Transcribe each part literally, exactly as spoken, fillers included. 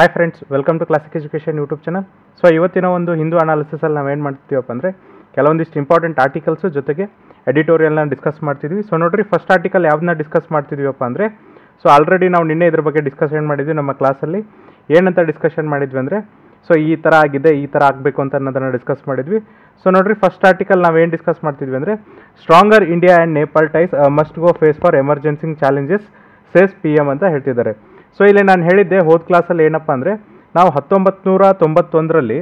Hi friends, welcome to classic education YouTube channel. So ಇವತ್ತಿನ ಒಂದು ಹಿಂದೂ ಅನಾಲಿಸಿಸಲ್ಲಿ ನಾವೇನು ಮಾಡ್ತೀವಪ್ಪ ಅಂದರೆ ಕೆಲವೊಂದಿಷ್ಟು ಇಂಪಾರ್ಟೆಂಟ್ ಆರ್ಟಿಕಲ್ಸು ಜೊತೆಗೆ ಎಡಿಟೋರಿಯಲ್ನ ಡಿಸ್ಕಸ್ ಮಾಡ್ತಿದ್ವಿ. ಸೊ ನೋಡಿರಿ, ಫಸ್ಟ್ ಆರ್ಟಿಕಲ್ ಯಾವ್ದನ್ನ ಡಿಸ್ಕಸ್ ಮಾಡ್ತಿದ್ವಿಪ್ಪ ಅಂದರೆ, ಸೊ ಆಲ್ರೆಡಿ ನಾವು ನಿನ್ನೆ ಇದ್ರ ಬಗ್ಗೆ ಡಿಸ್ಕಷನ್ ಮಾಡಿದ್ವಿ ನಮ್ಮ ಕ್ಲಾಸಲ್ಲಿ. ಏನಂತ ಡಿಸ್ಕಷನ್ ಮಾಡಿದ್ವಿ ಅಂದರೆ, ಸೊ ಈ ಥರ ಆಗಿದೆ, ಈ ಥರ ಆಗಬೇಕು ಅಂತ ಅನ್ನೋದನ್ನು ಡಿಸ್ಕಸ್ ಮಾಡಿದ್ವಿ. ಸೊ ನೋಡಿರಿ, ಫಸ್ಟ್ ಆರ್ಟಿಕಲ್ ನಾವೇನು ಡಿಸ್ಕಸ್ ಮಾಡ್ತಿದ್ವಿ ಅಂದರೆ, stronger India and Nepal ties must go face for emergency challenges says P M ಅಂತ ಹೇಳ್ತಿದ್ದಾರೆ. ಸೊ ಇಲ್ಲಿ ನಾನು ಹೇಳಿದ್ದೆ ಹೋದ ಕ್ಲಾಸಲ್ಲಿ ಏನಪ್ಪ ಅಂದರೆ, ನಾವು ಹತ್ತೊಂಬತ್ತು ನೂರ ತೊಂಬತ್ತೊಂದರಲ್ಲಿ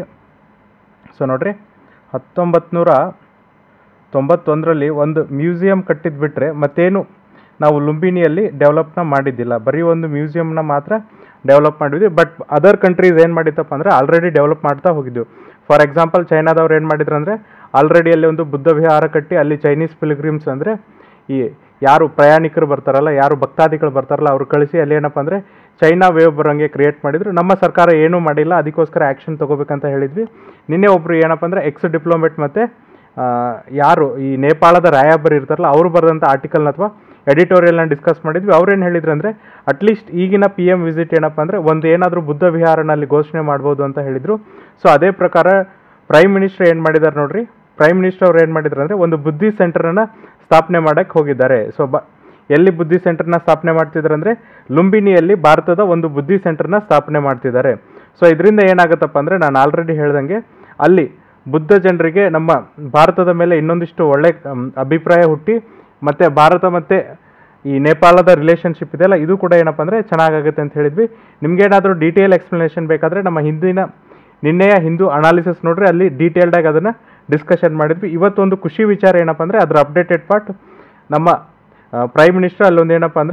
ಸೊ ನೋಡಿರಿ ಹತ್ತೊಂಬತ್ತು ನೂರ ತೊಂಬತ್ತೊಂದರಲ್ಲಿ ಒಂದು ಮ್ಯೂಸಿಯಂ ಕಟ್ಟಿದ್ಬಿಟ್ರೆ ಮತ್ತೇನು ನಾವು ಲುಂಬಿನಿಯಲ್ಲಿ ಡೆವಲಪ್ನ ಮಾಡಿದ್ದಿಲ್ಲ, ಬರೀ ಒಂದು ಮ್ಯೂಸಿಯಮ್ನ ಮಾತ್ರ ಡೆವಲಪ್ ಮಾಡಿದ್ವಿ. ಬಟ್ ಅದರ್ ಕಂಟ್ರೀಸ್ ಏನು ಮಾಡಿತ್ತಪ್ಪ ಅಂದರೆ ಆಲ್ರೆಡಿ ಡೆವಲಪ್ ಮಾಡ್ತಾ ಹೋಗಿದ್ವಿ. ಫಾರ್ ಎಕ್ಸಾಂಪಲ್ ಚೈನಾದವ್ರು ಏನು ಮಾಡಿದ್ರು ಅಂದರೆ, ಆಲ್ರೆಡಿ ಅಲ್ಲಿ ಒಂದು ಬುದ್ಧ ವಿಹಾರ ಕಟ್ಟಿ ಅಲ್ಲಿ ಚೈನೀಸ್ ಪಿಲ್ಗ್ರಿಮ್ಸ್ ಅಂದರೆ ಈ ಯಾರು ಪ್ರಯಾಣಿಕರು ಬರ್ತಾರಲ್ಲ, ಯಾರು ಭಕ್ತಾದಿಗಳು ಬರ್ತಾರಲ್ಲ, ಅವ್ರು ಕಳಿಸಿ ಅಲ್ಲಿ ಏನಪ್ಪ ಅಂದರೆ ಚೈನಾ ವೇವ್ ಬರೋಂಗೆ ಕ್ರಿಯೇಟ್ ಮಾಡಿದ್ರು. ನಮ್ಮ ಸರ್ಕಾರ ಏನೂ ಮಾಡಿಲ್ಲ, ಅದಕ್ಕೋಸ್ಕರ ಆ್ಯಕ್ಷನ್ ತೊಗೋಬೇಕಂತ ಹೇಳಿದ್ವಿ. ನಿನ್ನೆ ಒಬ್ಬರು ಏನಪ್ಪ ಅಂದರೆ ಎಕ್ಸ್ ಡಿಪ್ಲೊಮೇಟ್ ಮತ್ತು ಯಾರು ಈ ನೇಪಾಳದ ರಾಯಭಾರಿ ಇರ್ತಾರಲ್ಲ ಅವರು ಬರೆದಂಥ ಆರ್ಟಿಕಲ್ನ ಅಥವಾ ಎಡಿಟೋರಿಯಲ್ನ ಡಿಸ್ಕಸ್ ಮಾಡಿದ್ವಿ. ಅವ್ರು ಏನು ಹೇಳಿದ್ರು ಅಂದರೆ, ಅಟ್ಲೀಸ್ಟ್ ಈಗಿನ ಪಿ ಎಮ್ ವಿಸಿಟ್ ಏನಪ್ಪ ಅಂದರೆ ಒಂದು ಏನಾದರೂ ಬುದ್ಧ ವಿಹಾರನಲ್ಲಿ ಘೋಷಣೆ ಮಾಡ್ಬೋದು ಅಂತ ಹೇಳಿದರು. ಸೊ ಅದೇ ಪ್ರಕಾರ ಪ್ರೈಮ್ ಮಿನಿಸ್ಟರ್ ಏನು ಮಾಡಿದ್ದಾರೆ ನೋಡ್ರಿ, ಪ್ರೈಮ್ ಮಿನಿಸ್ಟರ್ ಅವ್ರು ಏನು ಮಾಡಿದ್ರು ಅಂದರೆ ಒಂದು ಬುದ್ಧಿ ಸೆಂಟರನ್ನು ಸ್ಥಾಪನೆ ಮಾಡೋಕ್ಕೆ ಹೋಗಿದ್ದಾರೆ. ಸೊ ಬ ಎಲ್ಲಿ ಬುದ್ಧಿ ಸೆಂಟರ್ನ ಸ್ಥಾಪನೆ ಮಾಡ್ತಿದ್ದಾರೆ ಅಂದರೆ ಲುಂಬಿನಿಯಲ್ಲಿ ಭಾರತದ ಒಂದು ಬುದ್ಧಿ ಸೆಂಟರ್ನ ಸ್ಥಾಪನೆ ಮಾಡ್ತಿದ್ದಾರೆ. ಸೊ ಇದರಿಂದ ಏನಾಗುತ್ತಪ್ಪ ಅಂದರೆ, ನಾನು ಆಲ್ರೆಡಿ ಹೇಳ್ದಂಗೆ ಅಲ್ಲಿ ಬುದ್ಧ ಜನರಿಗೆ ನಮ್ಮ ಭಾರತದ ಮೇಲೆ ಇನ್ನೊಂದಿಷ್ಟು ಒಳ್ಳೆ ಅಭಿಪ್ರಾಯ ಹುಟ್ಟಿ ಮತ್ತು ಭಾರತ ಮತ್ತು ಈ ನೇಪಾಳದ ರಿಲೇಷನ್ಶಿಪ್ ಇದೆಯಲ್ಲ, ಇದು ಕೂಡ ಏನಪ್ಪ ಅಂದರೆ ಚೆನ್ನಾಗಾಗುತ್ತೆ ಅಂತ ಹೇಳಿದ್ವಿ. ನಿಮಗೇನಾದರೂ ಡೀಟೇಲ್ ಎಕ್ಸ್ಪ್ಲನೇಷನ್ ಬೇಕಾದರೆ ನಮ್ಮ ಹಿಂದಿನ ನಿನ್ನೆಯ ಹಿಂದೂ ಅನಾಲಿಸಿಸ್ ನೋಡ್ರಿ, ಅಲ್ಲಿ ಡೀಟೇಲ್ಡಾಗಿ ಅದನ್ನು ಡಿಸ್ಕಷನ್ ಮಾಡಿದ್ವಿ. ಇವತ್ತೊಂದು ಖುಷಿ ವಿಚಾರ ಏನಪ್ಪ ಅಂದರೆ ಅದರ ಅಪ್ಡೇಟೆಡ್ ಪಾರ್ಟ್ ನಮ್ಮ ಪ್ರೈಮ್ ಮಿನಿಸ್ಟರ್ ಅಲ್ಲೊಂದು ಏನಪ್ಪ ಅಂದರೆ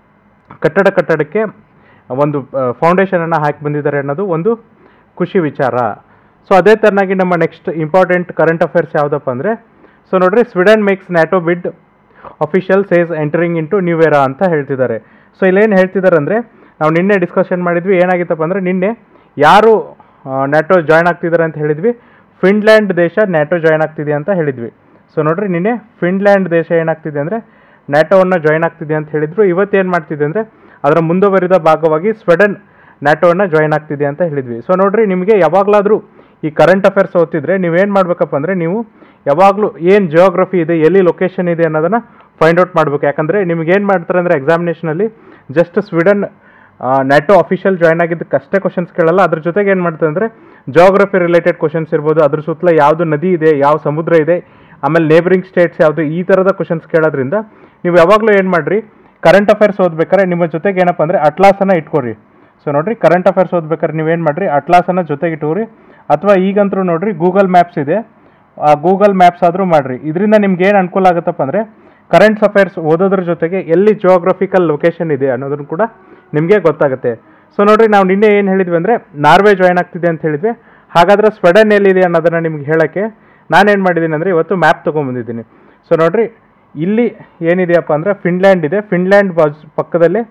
ಕಟ್ಟಡ ಕಟ್ಟಡಕ್ಕೆ ಒಂದು ಫೌಂಡೇಶನನ್ನು ಹಾಕಿ ಬಂದಿದ್ದಾರೆ ಅನ್ನೋದು ಒಂದು ಖುಷಿ ವಿಚಾರ. ಸೊ ಅದೇ ಥರನಾಗಿ ನಮ್ಮ ನೆಕ್ಸ್ಟ್ ಇಂಪಾರ್ಟೆಂಟ್ ಕರೆಂಟ್ ಅಫೇರ್ಸ್ ಯಾವುದಪ್ಪ ಅಂದರೆ, ಸೊ ನೋಡಿರಿ, Sweden makes NATO bid official says entering into new era ಅಂತ ಹೇಳ್ತಿದ್ದಾರೆ. ಸೊ ಇಲ್ಲೇನು ಹೇಳ್ತಿದ್ದಾರೆ ಅಂದರೆ, ನಾವು ನಿನ್ನೆ ಡಿಸ್ಕಷನ್ ಮಾಡಿದ್ವಿ. ಏನಾಗಿತ್ತಪ್ಪ ಅಂದರೆ ನಿನ್ನೆ ಯಾರು ನ್ಯಾಟೋ ಜಾಯ್ನ್ ಆಗ್ತಿದ್ದಾರೆ ಅಂತ ಹೇಳಿದ್ವಿ, ಫಿನ್ಲ್ಯಾಂಡ್ ದೇಶ ನ್ಯಾಟೋ ಜಾಯ್ನ್ ಆಗ್ತಿದೆ ಅಂತ ಹೇಳಿದ್ವಿ. ಸೊ ನೋಡಿರಿ, ನಿನ್ನೆ ಫಿನ್ಲ್ಯಾಂಡ್ ದೇಶ ಏನಾಗ್ತಿದೆ ಅಂದರೆ ನ್ಯಾಟೋವನ್ನು ಜಾಯ್ನ್ ಆಗ್ತಿದೆ ಅಂತ ಹೇಳಿದರು. ಇವತ್ತೇನು ಮಾಡ್ತಿದೆ ಅಂದರೆ ಅದರ ಮುಂದುವರಿದ ಭಾಗವಾಗಿ ಸ್ವೀಡನ್ ನ್ಯಾಟೋವನ್ನು ಜಾಯ್ನ್ ಆಗ್ತಿದೆ ಅಂತ ಹೇಳಿದ್ವಿ. ಸೊ ನೋಡಿರಿ, ನಿಮಗೆ ಯಾವಾಗಲಾದರೂ ಈ ಕರೆಂಟ್ ಅಫೇರ್ಸ್ ಓದ್ತಿದ್ರೆ ನೀವೇನು ಮಾಡಬೇಕಪ್ಪ ಅಂದರೆ, ನೀವು ಯಾವಾಗಲೂ ಏನು ಜಿಯೋಗ್ರಫಿ ಇದೆ, ಎಲ್ಲಿ ಲೊಕೇಶನ್ ಇದೆ ಅನ್ನೋದನ್ನು ಫೈಂಡ್ ಔಟ್ ಮಾಡಬೇಕು. ಯಾಕಂದರೆ ನಿಮಗೇನು ಮಾಡ್ತಾರೆ ಅಂದರೆ ಎಕ್ಸಾಮಿನೇಷನಲ್ಲಿ just Sweden NATO official join ಆಗಿದ್ದಕ್ಕೆ ಅಷ್ಟೇ ಕ್ವಶನ್ಸ್ ಕೇಳಲ್ಲ, ಅದ್ರ ಜೊತೆಗೆ ಏನು ಮಾಡ್ತಾರೆ ಅಂದರೆ ಜಿಯೋಗ್ರಫಿ ರಿಲೇಟೆಡ್ ಕ್ವಶನ್ಸ್ ಇರ್ಬೋದು, ಅದ್ರ ಸುತ್ತಲ ಯಾವುದು ನದಿ ಇದೆ, ಯಾವ ಸಮುದ್ರ ಇದೆ, ಆಮೇಲೆ ನೇಬರಿಂಗ್ ಸ್ಟೇಟ್ಸ್ ಯಾವುದು, ಈ ಥರದ ಕ್ವಶನ್ಸ್ ಕೇಳೋದ್ರಿಂದ ನೀವು ಯಾವಾಗಲೂ ಏನು ಮಾಡಿರಿ, ಕರೆಂಟ್ ಅಫೇರ್ಸ್ ಓದ್ಬೇಕಾದ್ರೆ ನಿಮ್ಮ ಜೊತೆಗೆ ಏನಪ್ಪ ಅಂದರೆ ಅಟ್ಲಾಸನ್ನು ಇಟ್ಕೊರಿ. ಸೊ ನೋಡಿರಿ, ಕರೆಂಟ್ ಅಫೇರ್ಸ್ ಓದ್ಬೇಕಾದ್ರೆ ನೀವೇನು ಮಾಡಿರಿ, ಅಟ್ಲಾಸನ್ನು ಜೊತೆಗೆ ಇಟ್ಕೋರಿ. ಅಥವಾ ಈಗಂತರೂ ನೋಡಿರಿ ಗೂಗಲ್ ಮ್ಯಾಪ್ಸ್ ಇದೆ, ಆ ಗೂಗಲ್ ಮ್ಯಾಪ್ಸ್ ಆದರೂ ಮಾಡಿರಿ. ಇದರಿಂದ ನಿಮ್ಗೆ ಏನು ಅನುಕೂಲ ಆಗುತ್ತಪ್ಪ ಅಂದರೆ ಕರೆಂಟ್ಸ್ ಅಫೇರ್ಸ್ ಓದೋದ್ರ ಜೊತೆಗೆ ಎಲ್ಲಿ ಜಿಯೋಗ್ರಫಿಕಲ್ ಲೊಕೇಶನ್ ಇದೆ ಅನ್ನೋದನ್ನು ಕೂಡ ನಿಮಗೆ ಗೊತ್ತಾಗುತ್ತೆ. ಸೊ ನೋಡಿರಿ, ನಾವು ನಿನ್ನೆ ಏನು ಹೇಳಿದ್ವಿ ಅಂದರೆ ನಾರ್ವೆ ಜಾಯ್ನ್ ಆಗ್ತಿದೆ ಅಂತ ಹೇಳಿದ್ವಿ. ಹಾಗಾದರೆ ಸ್ವೀಡನ್ ಎಲ್ಲಿದೆ ಅನ್ನೋದನ್ನು ನಿಮ್ಗೆ ಹೇಳೋಕ್ಕೆ ನಾನೇನು ಮಾಡಿದ್ದೀನಿ ಅಂದರೆ ಇವತ್ತು ಮ್ಯಾಪ್ ತೊಗೊಂಬಂದಿದ್ದೀನಿ. ಸೊ ನೋಡಿರಿ, ಇಲ್ಲಿ ಏನಿದೆಯಪ್ಪ ಅಂದರೆ ಫಿನ್ಲ್ಯಾಂಡ್ ಇದೆ, ಫಿನ್ಲ್ಯಾಂಡ್ ಬಾಜು ಪಕ್ಕದಲ್ಲಿ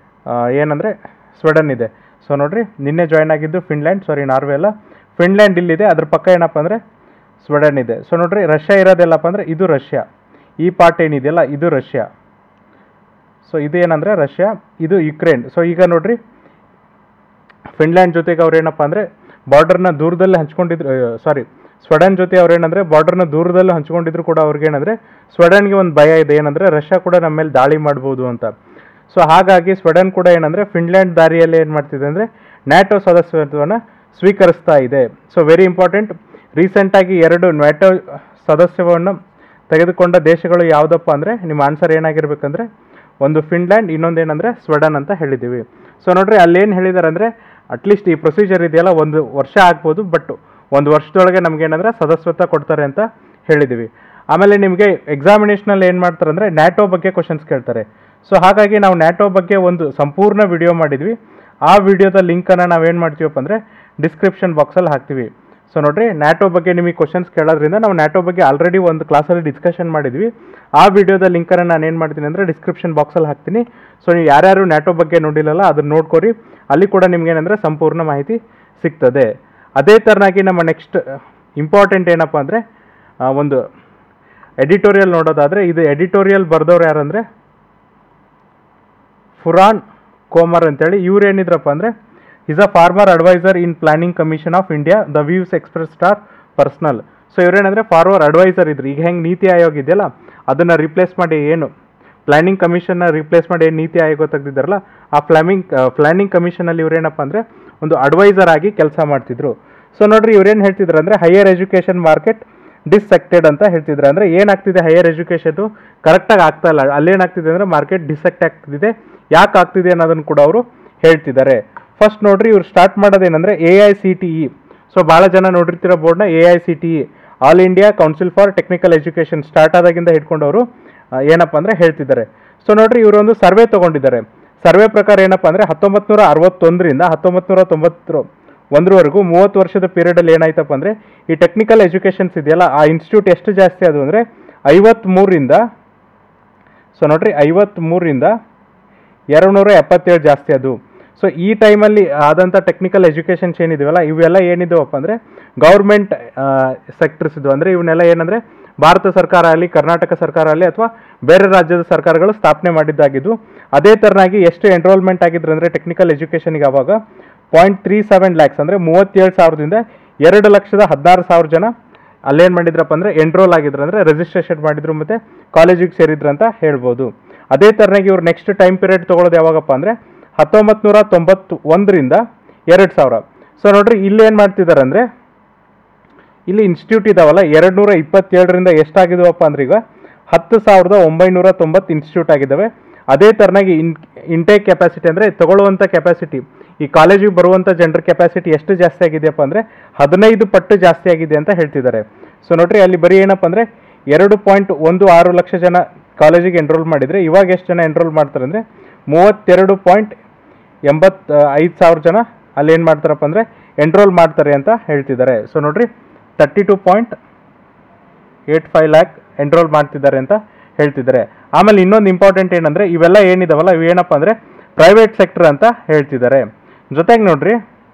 ಏನಂದರೆ ಸ್ವೀಡನ್ ಇದೆ. ಸೊ ನೋಡಿರಿ, ನಿನ್ನೆ ಜಾಯ್ನ್ ಆಗಿದ್ದು ಫಿನ್ಲ್ಯಾಂಡ್, ಸಾರಿ ನಾರ್ವೆ ಅಲ್ಲ, ಫಿನ್ಲ್ಯಾಂಡ್ ಇಲ್ಲಿದೆ, ಅದ್ರ ಪಕ್ಕ ಏನಪ್ಪ ಅಂದರೆ ಸ್ವೀಡನ್ ಇದೆ. ಸೊ ನೋಡಿರಿ, ರಷ್ಯಾ ಇರೋದೆಲ್ಲಪ್ಪ ಅಂದರೆ ಇದು ರಷ್ಯಾ, ಈ ಪಾರ್ಟ್ ಏನಿದೆಯಲ್ಲ ಇದು ರಷ್ಯಾ. ಸೊ ಇದು ಏನಂದರೆ ರಷ್ಯಾ, ಇದು ಯುಕ್ರೇನ್. ಸೊ ಈಗ ನೋಡಿರಿ, ಫಿನ್ಲ್ಯಾಂಡ್ ಜೊತೆಗೆ ಅವ್ರು ಏನಪ್ಪ ಅಂದರೆ ಬಾರ್ಡರ್ನ ದೂರದಲ್ಲಿ ಹಂಚ್ಕೊಂಡಿದ್ರು, ಸಾರಿ ಸ್ವೀಡನ್ ಜೊತೆ ಅವ್ರು ಏನಂದರೆ ಬಾರ್ಡರ್ನ ದೂರದಲ್ಲಿ ಹಂಚ್ಕೊಂಡಿದ್ರು ಕೂಡ ಅವ್ರಿಗೆ ಏನಂದರೆ ಸ್ವೀಡನ್ಗೆ ಒಂದು ಭಯ ಇದೆ, ಏನಂದರೆ ರಷ್ಯಾ ಕೂಡ ನಮ್ಮ ಮೇಲೆ ದಾಳಿ ಮಾಡ್ಬೋದು ಅಂತ. ಸೊ ಹಾಗಾಗಿ ಸ್ವೀಡನ್ ಕೂಡ ಏನಂದರೆ ಫಿನ್ಲ್ಯಾಂಡ್ ದಾರಿಯಲ್ಲಿ ಏನು ಮಾಡ್ತಿದೆ ಅಂದರೆ ನ್ಯಾಟೋ ಸದಸ್ಯತ್ವವನ್ನು ಸ್ವೀಕರಿಸ್ತಾ ಇದೆ. ಸೊ ವೆರಿ ಇಂಪಾರ್ಟೆಂಟ್, ರೀಸೆಂಟಾಗಿ ಎರಡು ನ್ಯಾಟೋ ಸದಸ್ಯವನ್ನು ತೆಗೆದುಕೊಂಡ ದೇಶಗಳು ಯಾವುದಪ್ಪ ಅಂದರೆ ನಿಮ್ಮ ಆನ್ಸರ್ ಏನಾಗಿರ್ಬೇಕಂದ್ರೆ ಒಂದು ಫಿನ್ಲ್ಯಾಂಡ್, ಇನ್ನೊಂದು ಏನಂದರೆ ಸ್ವೀಡನ್ ಅಂತ ಹೇಳಿದ್ದೀವಿ. ಸೊ ನೋಡಿರಿ, ಅಲ್ಲೇನು ಹೇಳಿದ್ದಾರೆ ಅಂದರೆ ಅಟ್ಲೀಸ್ಟ್ ಈ ಪ್ರೊಸೀಜರ್ ಇದೆಯಲ್ಲ ಒಂದು ವರ್ಷ ಆಗ್ಬೋದು, ಬಟ್ ಒಂದು ವರ್ಷದೊಳಗೆ ನಮಗೇನಂದರೆ ಸದಸ್ಯತ್ವ ಕೊಡ್ತಾರೆ ಅಂತ ಹೇಳಿದ್ದೀವಿ. ಆಮೇಲೆ ನಿಮಗೆ ಎಕ್ಸಾಮಿನೇಷನಲ್ಲಿ ಏನು ಮಾಡ್ತಾರೆ ಅಂದರೆ ನ್ಯಾಟೋ ಬಗ್ಗೆ ಕ್ವಶನ್ಸ್ ಕೇಳ್ತಾರೆ. ಸೊ ಹಾಗಾಗಿ ನಾವು ನ್ಯಾಟೋ ಬಗ್ಗೆ ಒಂದು ಸಂಪೂರ್ಣ ವಿಡಿಯೋ ಮಾಡಿದ್ವಿ. ಆ ವಿಡಿಯೋದ ಲಿಂಕನ್ನು ನಾವೇನು ಮಾಡ್ತೀವಪ್ಪ ಅಂದರೆ ಡಿಸ್ಕ್ರಿಪ್ಷನ್ ಬಾಕ್ಸಲ್ಲಿ ಹಾಕ್ತೀವಿ. ಸೊ ನೋಡಿರಿ, ನ್ಯಾಟೋ ಬಗ್ಗೆ ನಿಮಗೆ ಕ್ವಶನ್ಸ್ ಕೇಳೋದ್ರಿಂದ ನಾವು ನ್ಯಾಟೋ ಬಗ್ಗೆ ಆಲ್ರೆಡಿ ಒಂದು ಕ್ಲಾಸಲ್ಲಿ ಡಿಸ್ಕಷನ್ ಮಾಡಿದ್ವಿ. ಆ ವಿಡಿಯೋದ ಲಿಂಕನ್ನು ನಾನು ಏನು ಮಾಡ್ತೀನಿ ಅಂದರೆ ಡಿಸ್ಕ್ರಿಪ್ಷನ್ ಬಾಕ್ಸಲ್ಲಿ ಹಾಕ್ತೀನಿ. ಸೊ ನೀವು ಯಾರ್ಯಾರು ನ್ಯಾಟೋ ಬಗ್ಗೆ ನೋಡಿಲ್ಲಲ್ಲ ಅದನ್ನು ನೋಡ್ಕೊರಿ, ಅಲ್ಲಿ ಕೂಡ ನಿಮ್ಗೇನಂದರೆ ಸಂಪೂರ್ಣ ಮಾಹಿತಿ ಸಿಗ್ತದೆ. ಅದೇ ಥರನಾಗಿ ನಮ್ಮ ನೆಕ್ಸ್ಟ್ ಇಂಪಾರ್ಟೆಂಟ್ ಏನಪ್ಪ ಅಂದರೆ ಒಂದು ಎಡಿಟೋರಿಯಲ್ ನೋಡೋದಾದರೆ, ಇದು ಎಡಿಟೋರಿಯಲ್ ಬರೆದವ್ರು ಯಾರಂದರೆ ಫುರಾನ್ ಕೋಮರ್ ಅಂತೇಳಿ. ಇವ್ರು ಏನಿದ್ರಪ್ಪ ಅಂದರೆ is a former advisor in planning commission of India, the views expressed are personal. So ಇವರೇನಂದರೆ ಫಾರ್ಮರ್ ಅಡ್ವೈಸರ್ ಇದ್ರು. ಈಗ ಹೆಂಗೆ ನೀತಿ ಆಯೋಗ ಇದೆಯಲ್ಲ ಅದನ್ನು ರಿಪ್ಲೇಸ್ ಮಾಡಿ ಏನು ಪ್ಲಾನಿಂಗ್ ಕಮಿಷನ್ನ ರಿಪ್ಲೇಸ್ ಮಾಡಿ ಏನು ನೀತಿ ಆಯೋಗ ತೆಗೆದಿದ್ದಾರಲ್ಲ ಆ ಪ್ಲಾನಿಂಗ್ ಪ್ಲಾನಿಂಗ್ ಕಮಿಷನಲ್ಲಿ ಇವರೇನಪ್ಪ ಅಂದರೆ ಒಂದು ಅಡ್ವೈಸರ್ ಆಗಿ ಕೆಲಸ ಮಾಡ್ತಿದ್ರು. ಸೊ ನೋಡ್ರಿ ಇವ್ರೇನು ಹೇಳ್ತಿದ್ರು ಅಂದರೆ ಹೈಯರ್ ಎಜುಕೇಷನ್ ಮಾರ್ಕೆಟ್ ಡಿಸ್ಸೆಕ್ಟೆಡ್ ಅಂತ ಹೇಳ್ತಿದ್ರು. ಅಂದರೆ ಏನಾಗ್ತಿದೆ ಹೈಯರ್ ಎಜುಕೇಷನು ಕರೆಕ್ಟಾಗಿ ಆಗ್ತಾ ಇಲ್ಲ, ಅಲ್ಲೇನಾಗ್ತಿದೆ ಅಂದರೆ ಮಾರ್ಕೆಟ್ ಡಿಸೆಕ್ಟ್ ಆಗ್ತಿದೆ. ಯಾಕೆ ಆಗ್ತಿದೆ ಅನ್ನೋದನ್ನು ಕೂಡ ಅವರು ಹೇಳ್ತಿದ್ದಾರೆ. ಫಸ್ಟ್ ನೋಡ್ರಿ ಇವ್ರು ಸ್ಟಾರ್ಟ್ ಮಾಡೋದೇನೆಂದರೆ A I C T E. So ಭಾಳ ಜನ ನೋಡಿರ್ತಿರೋ ಬೋರ್ಡ್ನ A I C T E, all India council for technical education start ಆದಾಗಿಂದ ಹಿಡ್ಕೊಂಡವರು ಏನಪ್ಪ ಅಂದರೆ ಹೇಳ್ತಿದ್ದಾರೆ. ಸೊ ನೋಡ್ರಿ ಇವರೊಂದು ಸರ್ವೆ ತೊಗೊಂಡಿದ್ದಾರೆ. ಸರ್ವೆ ಪ್ರಕಾರ ಏನಪ್ಪ ಅಂದರೆ ಹತ್ತೊಂಬತ್ತು ನೂರ ಅರವತ್ತೊಂದರಿಂದ ಹತ್ತೊಂಬತ್ತು ನೂರ ತೊಂಬತ್ತು ಒಂದರವರೆಗೂ ಮೂವತ್ತು ವರ್ಷದ ಪೀರಿಯಡಲ್ಲಿ ಏನಾಯ್ತಪ್ಪ ಅಂದರೆ ಈ ಟೆಕ್ನಿಕಲ್ ಎಜುಕೇಷನ್ಸ್ ಇದೆಯಲ್ಲ ಆ ಇನ್ಸ್ಟಿಟ್ಯೂಟ್ ಎಷ್ಟು ಜಾಸ್ತಿ ಅದು ಅಂದರೆ ಐವತ್ತ್ಮೂರರಿಂದ ಸೊ ನೋಡ್ರಿ ಐವತ್ತ್ಮೂರರಿಂದ ಎರಡು ನೂರ ಎಪ್ಪತ್ತೇಳು ಜಾಸ್ತಿ ಅದು. ಸೊ ಈ ಟೈಮಲ್ಲಿ ಆದಂಥ ಟೆಕ್ನಿಕಲ್ ಎಜುಕೇಷನ್ಸ್ ಏನಿದೆಯಲ್ಲ ಇವೆಲ್ಲ ಏನಿದ್ದಾವಪ್ಪ ಅಂದರೆ ಗೌರ್ಮೆಂಟ್ ಸೆಕ್ಟರ್ಸ್ ಇದು. ಅಂದರೆ ಇವನ್ನೆಲ್ಲ ಏನಂದರೆ ಭಾರತ ಸರ್ಕಾರ ಆಗಲಿ ಕರ್ನಾಟಕ ಸರ್ಕಾರ ಆಗಲಿ ಅಥವಾ ಬೇರೆ ರಾಜ್ಯದ ಸರ್ಕಾರಗಳು ಸ್ಥಾಪನೆ ಮಾಡಿದ್ದಾಗಿದ್ದು. ಅದೇ ಥರನಾಗಿ ಎಷ್ಟು ಎನ್ರೋಲ್ಮೆಂಟ್ ಆಗಿದ್ರು ಅಂದರೆ ಟೆಕ್ನಿಕಲ್ ಎಜುಕೇಷನ್ಗೆ ಆವಾಗ ಪಾಯಿಂಟ್ ತ್ರೀ ಸೆವೆನ್ ಲ್ಯಾಕ್ಸ್ ಅಂದರೆ ಮೂವತ್ತೇಳು ಸಾವಿರದಿಂದ ಎರಡು ಲಕ್ಷದ ಹದಿನಾರು ಸಾವಿರ ಜನ ಅಲ್ಲೇನು ಮಾಡಿದ್ರಪ್ಪ ಅಂದರೆ ಎನ್ರೋಲ್ ಆಗಿದ್ರು, ಅಂದರೆ ರಿಜಿಸ್ಟ್ರೇಷನ್ ಮಾಡಿದ್ರು ಮತ್ತು ಕಾಲೇಜಿಗೆ ಸೇರಿದ್ರು ಅಂತ ಹೇಳ್ಬೋದು. ಅದೇ ಥರನಾಗಿ ಇವ್ರು ನೆಕ್ಸ್ಟ್ ಟೈಮ್ ಪೀರಿಯಡ್ ತೊಗೊಳೋದು ಯಾವಾಗಪ್ಪ ಅಂದರೆ ಹತ್ತೊಂಬತ್ತು ನೂರ ತೊಂಬತ್ತು ಒಂದರಿಂದ ಎರಡು ಸಾವಿರ. ಸೊ ನೋಡ್ರಿ ಇಲ್ಲಿ ಏನು ಮಾಡ್ತಿದ್ದಾರೆ ಅಂದರೆ ಇಲ್ಲಿ ಇನ್ಸ್ಟಿಟ್ಯೂಟ್ ಇದಾವಲ್ಲ ಎರಡು ನೂರ ಇಪ್ಪತ್ತೇಳರಿಂದ ಎಷ್ಟಾಗಿದಾವಪ್ಪ ಅಂದ್ರೆ ಈಗ ಹತ್ತು ಸಾವಿರದ ಒಂಬೈನೂರ ತೊಂಬತ್ತು ಇನ್ಸ್ಟಿಟ್ಯೂಟ್ ಆಗಿದ್ದಾವೆ. ಅದೇ ಥರನಾಗಿ ಇನ್ ಇಂಟೇಕ್ ಕೆಪಾಸಿಟಿ ಅಂದರೆ ತಗೊಳ್ಳುವಂಥ ಕೆಪಾಸಿಟಿ ಈ ಕಾಲೇಜಿಗೆ ಬರುವಂಥ ಜನರ ಕೆಪಾಸಿಟಿ ಎಷ್ಟು ಜಾಸ್ತಿ ಆಗಿದೆಯಪ್ಪ ಅಂದರೆ ಹದಿನೈದು ಪಟ್ಟು ಜಾಸ್ತಿ ಆಗಿದೆ ಅಂತ ಹೇಳ್ತಿದ್ದಾರೆ. ಸೊ ನೋಡ್ರಿ ಅಲ್ಲಿ ಬರೀ ಏನಪ್ಪ ಅಂದರೆ ಎರಡು ಪಾಯಿಂಟ್ ಒಂದು ಆರು ಲಕ್ಷ ಜನ ಕಾಲೇಜಿಗೆ ಎನ್ರೋಲ್ ಮಾಡಿದರೆ ಇವಾಗ ಎಷ್ಟು ಜನ ಎನ್ರೋಲ್ ಮಾಡ್ತಾರೆ ಅಂದರೆ ಮೂವತ್ತೆರಡು ಪಾಯಿಂಟ್ ಎಂಬತ್ತು ಐದು ಸಾವಿರ ಜನ ಅಲ್ಲಿ ಏನು ಮಾಡ್ತಾರಪ್ಪ ಅಂದರೆ ಎನ್ರೋಲ್ ಮಾಡ್ತಾರೆ ಅಂತ ಹೇಳ್ತಿದ್ದಾರೆ. ಸೊ ನೋಡ್ರಿ thirty two point eight five lakh enrol ಮಾಡ್ತಿದ್ದಾರೆ ಅಂತ ಹೇಳ್ತಿದ್ದಾರೆ. ಆಮೇಲೆ ಇನ್ನೊಂದು ಇಂಪಾರ್ಟೆಂಟ್ ಏನಂದರೆ ಇವೆಲ್ಲ ಏನಿದಾವಲ್ಲ ಇವೇನಪ್ಪ ಅಂದರೆ ಪ್ರೈವೇಟ್ ಸೆಕ್ಟರ್ ಅಂತ ಹೇಳ್ತಿದ್ದಾರೆ. ಜೊತೆಗೆ ನೋಡ್ರಿ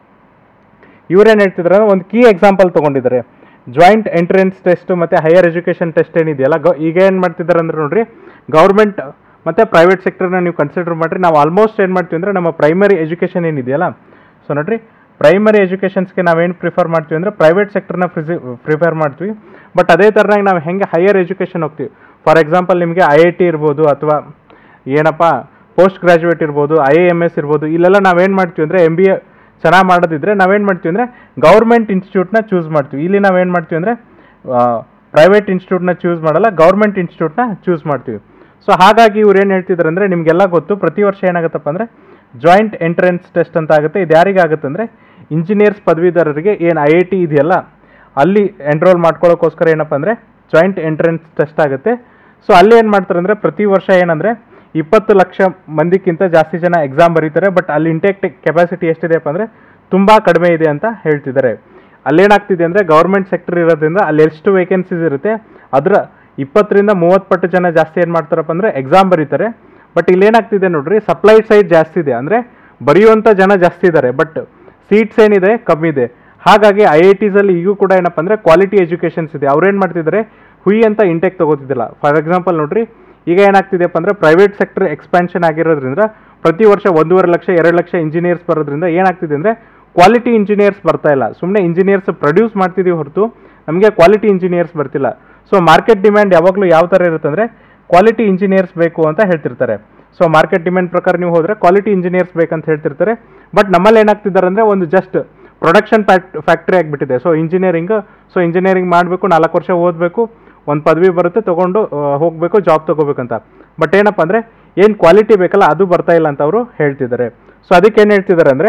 ಇವ್ರೇನು ಹೇಳ್ತಿದ್ದಾರೆ ಅಂದರೆ ಒಂದು ಕೀ ಎಕ್ಸಾಂಪಲ್ ತೊಗೊಂಡಿದ್ದಾರೆ. ಜಾಯಿಂಟ್ ಎಂಟ್ರೆನ್ಸ್ ಟೆಸ್ಟ್ ಮತ್ತು ಹೈಯರ್ ಎಜುಕೇಷನ್ ಟೆಸ್ಟ್ ಏನಿದೆಯಲ್ಲ ಗ ಈಗ ಏನು ಮಾಡ್ತಿದ್ದಾರೆ ಅಂದರೆ ನೋಡ್ರಿ ಗೌರ್ಮೆಂಟ್ ಮತ್ತು ಪ್ರೈವೇಟ್ ಸೆಕ್ಟರ್ನ ನೀವು ಕನ್ಸಿಡರ್ ಮಾಡಿರಿ. ನಾವು ಆಲ್ಮೋಸ್ಟ್ ಏನು ಮಾಡ್ತೀವಿ ಅಂದರೆ ನಮ್ಮ ಪ್ರೈಮರಿ ಎಜುಕೇಷನ್ ಏನಿದೆಯಲ್ಲ ಸೊ ನೋಡ್ರಿ ಪ್ರೈಮರಿ ಎಜುಕೇಷನ್ಸ್ಗೆ ನಾವೇನು ಪ್ರಿಫರ್ ಮಾಡ್ತೀವಿ ಅಂದರೆ ಪ್ರೈವೇಟ್ ಸೆಕ್ಟರ್ನ ಪ್ರಿಸಿ ಪ್ರಿಫರ್ ಮಾಡ್ತೀವಿ. ಬಟ್ ಅದೇ ಥರನಾಗಿ ನಾವು ಹೆಂಗೆ ಹೈಯರ್ ಎಜುಕೇಷನ್ ಹೋಗ್ತೀವಿ, ಫಾರ್ ಎಕ್ಸಾಂಪಲ್ ನಿಮಗೆ ಐ ಐ ಟಿ ಇರ್ಬೋದು ಅಥವಾ ಏನಪ್ಪ ಪೋಸ್ಟ್ ಗ್ರ್ಯಾಜುಯೇಟ್ ಇರ್ಬೋದು, ಐ ಎ ಎಮ್ ಎಸ್ ಇರ್ಬೋದು, ಇಲ್ಲೆಲ್ಲ ನಾವೇನು ಮಾಡ್ತೀವಿ ಅಂದರೆ ಎಮ್ ಬಿ ಎ ಚೆನ್ನಾಗಿ ಮಾಡೋದಿದ್ರೆ ನಾವೇನು ಮಾಡ್ತೀವಿ ಅಂದರೆ ಗೌರ್ಮೆಂಟ್ ಇನ್ಸ್ಟಿಟ್ಯೂಟ್ನ ಚೂಸ್ ಮಾಡ್ತೀವಿ. ಇಲ್ಲಿ ನಾವೇನು ಮಾಡ್ತೀವಿ ಅಂದರೆ ಪ್ರೈವೇಟ್ ಇನ್ಸ್ಟಿಟ್ಯೂಟ್ನ ಚೂಸ್ ಮಾಡಲ್ಲ, ಗೌರ್ಮೆಂಟ್ ಇನ್ಸ್ಟಿಟ್ಯೂಟ್ನ ಚೂಸ್ ಮಾಡ್ತೀವಿ. ಸೊ ಹಾಗಾಗಿ ಇವ್ರು ಏನು ಹೇಳ್ತಿದ್ದಾರೆ ಅಂದರೆ ನಿಮಗೆಲ್ಲ ಗೊತ್ತು ಪ್ರತಿ ವರ್ಷ ಏನಾಗುತ್ತಪ್ಪ ಅಂದರೆ ಜಾಯಿಂಟ್ ಎಂಟ್ರೆನ್ಸ್ ಟೆಸ್ಟ್ ಅಂತ ಆಗುತ್ತೆ. ಇದು ಯಾರಿಗಾಗುತ್ತೆ ಅಂದರೆ ಇಂಜಿನಿಯರ್ಸ್ ಪದವೀಧರರಿಗೆ ಏನು ಐ ಐ ಟಿ ಇದೆಯಲ್ಲ ಅಲ್ಲಿ ಎನ್ರೋಲ್ ಮಾಡ್ಕೊಳ್ಳೋಕ್ಕೋಸ್ಕರ ಏನಪ್ಪ ಅಂದರೆ ಜಾಯಿಂಟ್ ಎಂಟ್ರೆನ್ಸ್ ಟೆಸ್ಟ್ ಆಗುತ್ತೆ. ಸೊ ಅಲ್ಲಿ ಏನು ಮಾಡ್ತಾರೆ ಅಂದರೆ ಪ್ರತಿ ವರ್ಷ ಏನಂದರೆ ಇಪ್ಪತ್ತು ಲಕ್ಷ ಮಂದಿಕ್ಕಿಂತ ಜಾಸ್ತಿ ಜನ ಎಕ್ಸಾಮ್ ಬರೀತಾರೆ. ಬಟ್ ಅಲ್ಲಿ ಇಂಟೇಕ್ ಕೆಪಾಸಿಟಿ ಎಷ್ಟಿದೆಯಪ್ಪ ಅಂದರೆ ತುಂಬ ಕಡಿಮೆ ಇದೆ ಅಂತ ಹೇಳ್ತಿದ್ದಾರೆ. ಅಲ್ಲೇನಾಗ್ತಿದೆ ಅಂದರೆ ಗೌರ್ಮೆಂಟ್ ಸೆಕ್ಟರ್ ಇರೋದ್ರಿಂದ ಅಲ್ಲಿ ಎಷ್ಟು ವೇಕೆನ್ಸೀಸ್ ಇರುತ್ತೆ ಅದರ ಇಪ್ಪತ್ತರಿಂದ ಮೂವತ್ತು ಪಟ್ಟು ಜನ ಜಾಸ್ತಿ ಏನು ಮಾಡ್ತಾರಪ್ಪ ಅಂದರೆ ಎಕ್ಸಾಮ್ ಬರೀತಾರೆ. ಬಟ್ ಇಲ್ಲೇನಾಗ್ತಿದೆ ನೋಡ್ರಿ ಸಪ್ಲೈ ಸೈಡ್ ಜಾಸ್ತಿ ಇದೆ, ಅಂದರೆ ಬರೆಯುವಂಥ ಜನ ಜಾಸ್ತಿ ಇದ್ದಾರೆ ಬಟ್ ಸೀಟ್ಸ್ ಏನಿದೆ ಕಮ್ಮಿ ಇದೆ. ಹಾಗಾಗಿ ಐ ಐ ಟಿಸಲ್ಲಿ ಈಗೂ ಕೂಡ ಏನಪ್ಪ ಅಂದರೆ ಕ್ವಾಲಿಟಿ ಎಜುಕೇಷನ್ಸ್ ಇದೆ, ಅವ್ರೇನು ಮಾಡ್ತಿದ್ದಾರೆ ಹುಯಿ ಅಂತ ಇಂಟೇಕ್ ತೊಗೋತಿದ್ದಿಲ್ಲ. ಫಾರ್ ಎಕ್ಸಾಂಪಲ್ ನೋಡ್ರಿ ಈಗ ಏನಾಗ್ತಿದೆಯಪ್ಪ ಅಂದರೆ ಪ್ರೈವೇಟ್ ಸೆಕ್ಟರ್ ಎಕ್ಸ್ಪ್ಯಾನ್ಷನ್ ಆಗಿರೋದ್ರಿಂದ ಪ್ರತಿ ವರ್ಷ ಒಂದೂವರೆ ಲಕ್ಷ ಎರಡು ಲಕ್ಷ ಇಂಜಿನಿಯರ್ಸ್ ಬರೋದ್ರಿಂದ ಏನಾಗ್ತಿದೆ ಅಂದರೆ ಕ್ವಾಲಿಟಿ ಇಂಜಿನಿಯರ್ಸ್ ಬರ್ತಾ ಇಲ್ಲ. ಸುಮ್ಮನೆ ಇಂಜಿನಿಯರ್ಸ್ ಪ್ರೊಡ್ಯೂಸ್ ಮಾಡ್ತಿದ್ದೀವಿ ಹೊರತು ನಮಗೆ ಕ್ವಾಲಿಟಿ ಇಂಜಿನಿಯರ್ಸ್ ಬರ್ತಿಲ್ಲ. ಸೊ ಮಾರ್ಕೆಟ್ ಡಿಮ್ಯಾಂಡ್ ಯಾವಾಗಲೂ ಯಾವ ಥರ ಇರುತ್ತೆ ಅಂದರೆ ಕ್ವಾಲಿಟಿ ಇಂಜಿನಿಯರ್ಸ್ ಬೇಕು ಅಂತ ಹೇಳ್ತಿರ್ತಾರೆ. ಸೊ ಮಾರ್ಕೆಟ್ ಡಿಮ್ಯಾಂಡ್ ಪ್ರಕಾರ ನೀವು ಹೋದರೆ ಕ್ವಾಲಿಟಿ ಇಂಜಿನಿಯರ್ಸ್ ಬೇಕಂತ ಹೇಳ್ತಿರ್ತಾರೆ. ಬಟ್ ನಮ್ಮಲ್ಲಿ ಏನಾಗ್ತಿದ್ದಾರೆ ಅಂದರೆ ಒಂದು ಜಸ್ಟ್ ಪ್ರೊಡಕ್ಷನ್ ಫ್ಯಾಕ್ಟ್ ಫ್ಯಾಕ್ಟ್ರಿ ಆಗಿಬಿಟ್ಟಿದೆ. ಸೊ ಇಂಜಿನಿಯರಿಂಗ್ ಸೊ ಇಂಜಿನಿಯರಿಂಗ್ ಮಾಡಬೇಕು, ನಾಲ್ಕು ವರ್ಷ ಓದಬೇಕು, ಒಂದು ಪದವಿ ಬರುತ್ತೆ, ತೊಗೊಂಡು ಹೋಗಬೇಕು, ಜಾಬ್ ತೊಗೋಬೇಕಂತ. ಬಟ್ ಏನಪ್ಪ ಅಂದರೆ ಏನು ಕ್ವಾಲಿಟಿ ಬೇಕಲ್ಲ ಅದು ಬರ್ತಾ ಇಲ್ಲ ಅಂತ ಅವರು ಹೇಳ್ತಿದ್ದಾರೆ. ಸೊ ಅದಕ್ಕೆ ಏನು ಹೇಳ್ತಿದ್ದಾರೆ ಅಂದರೆ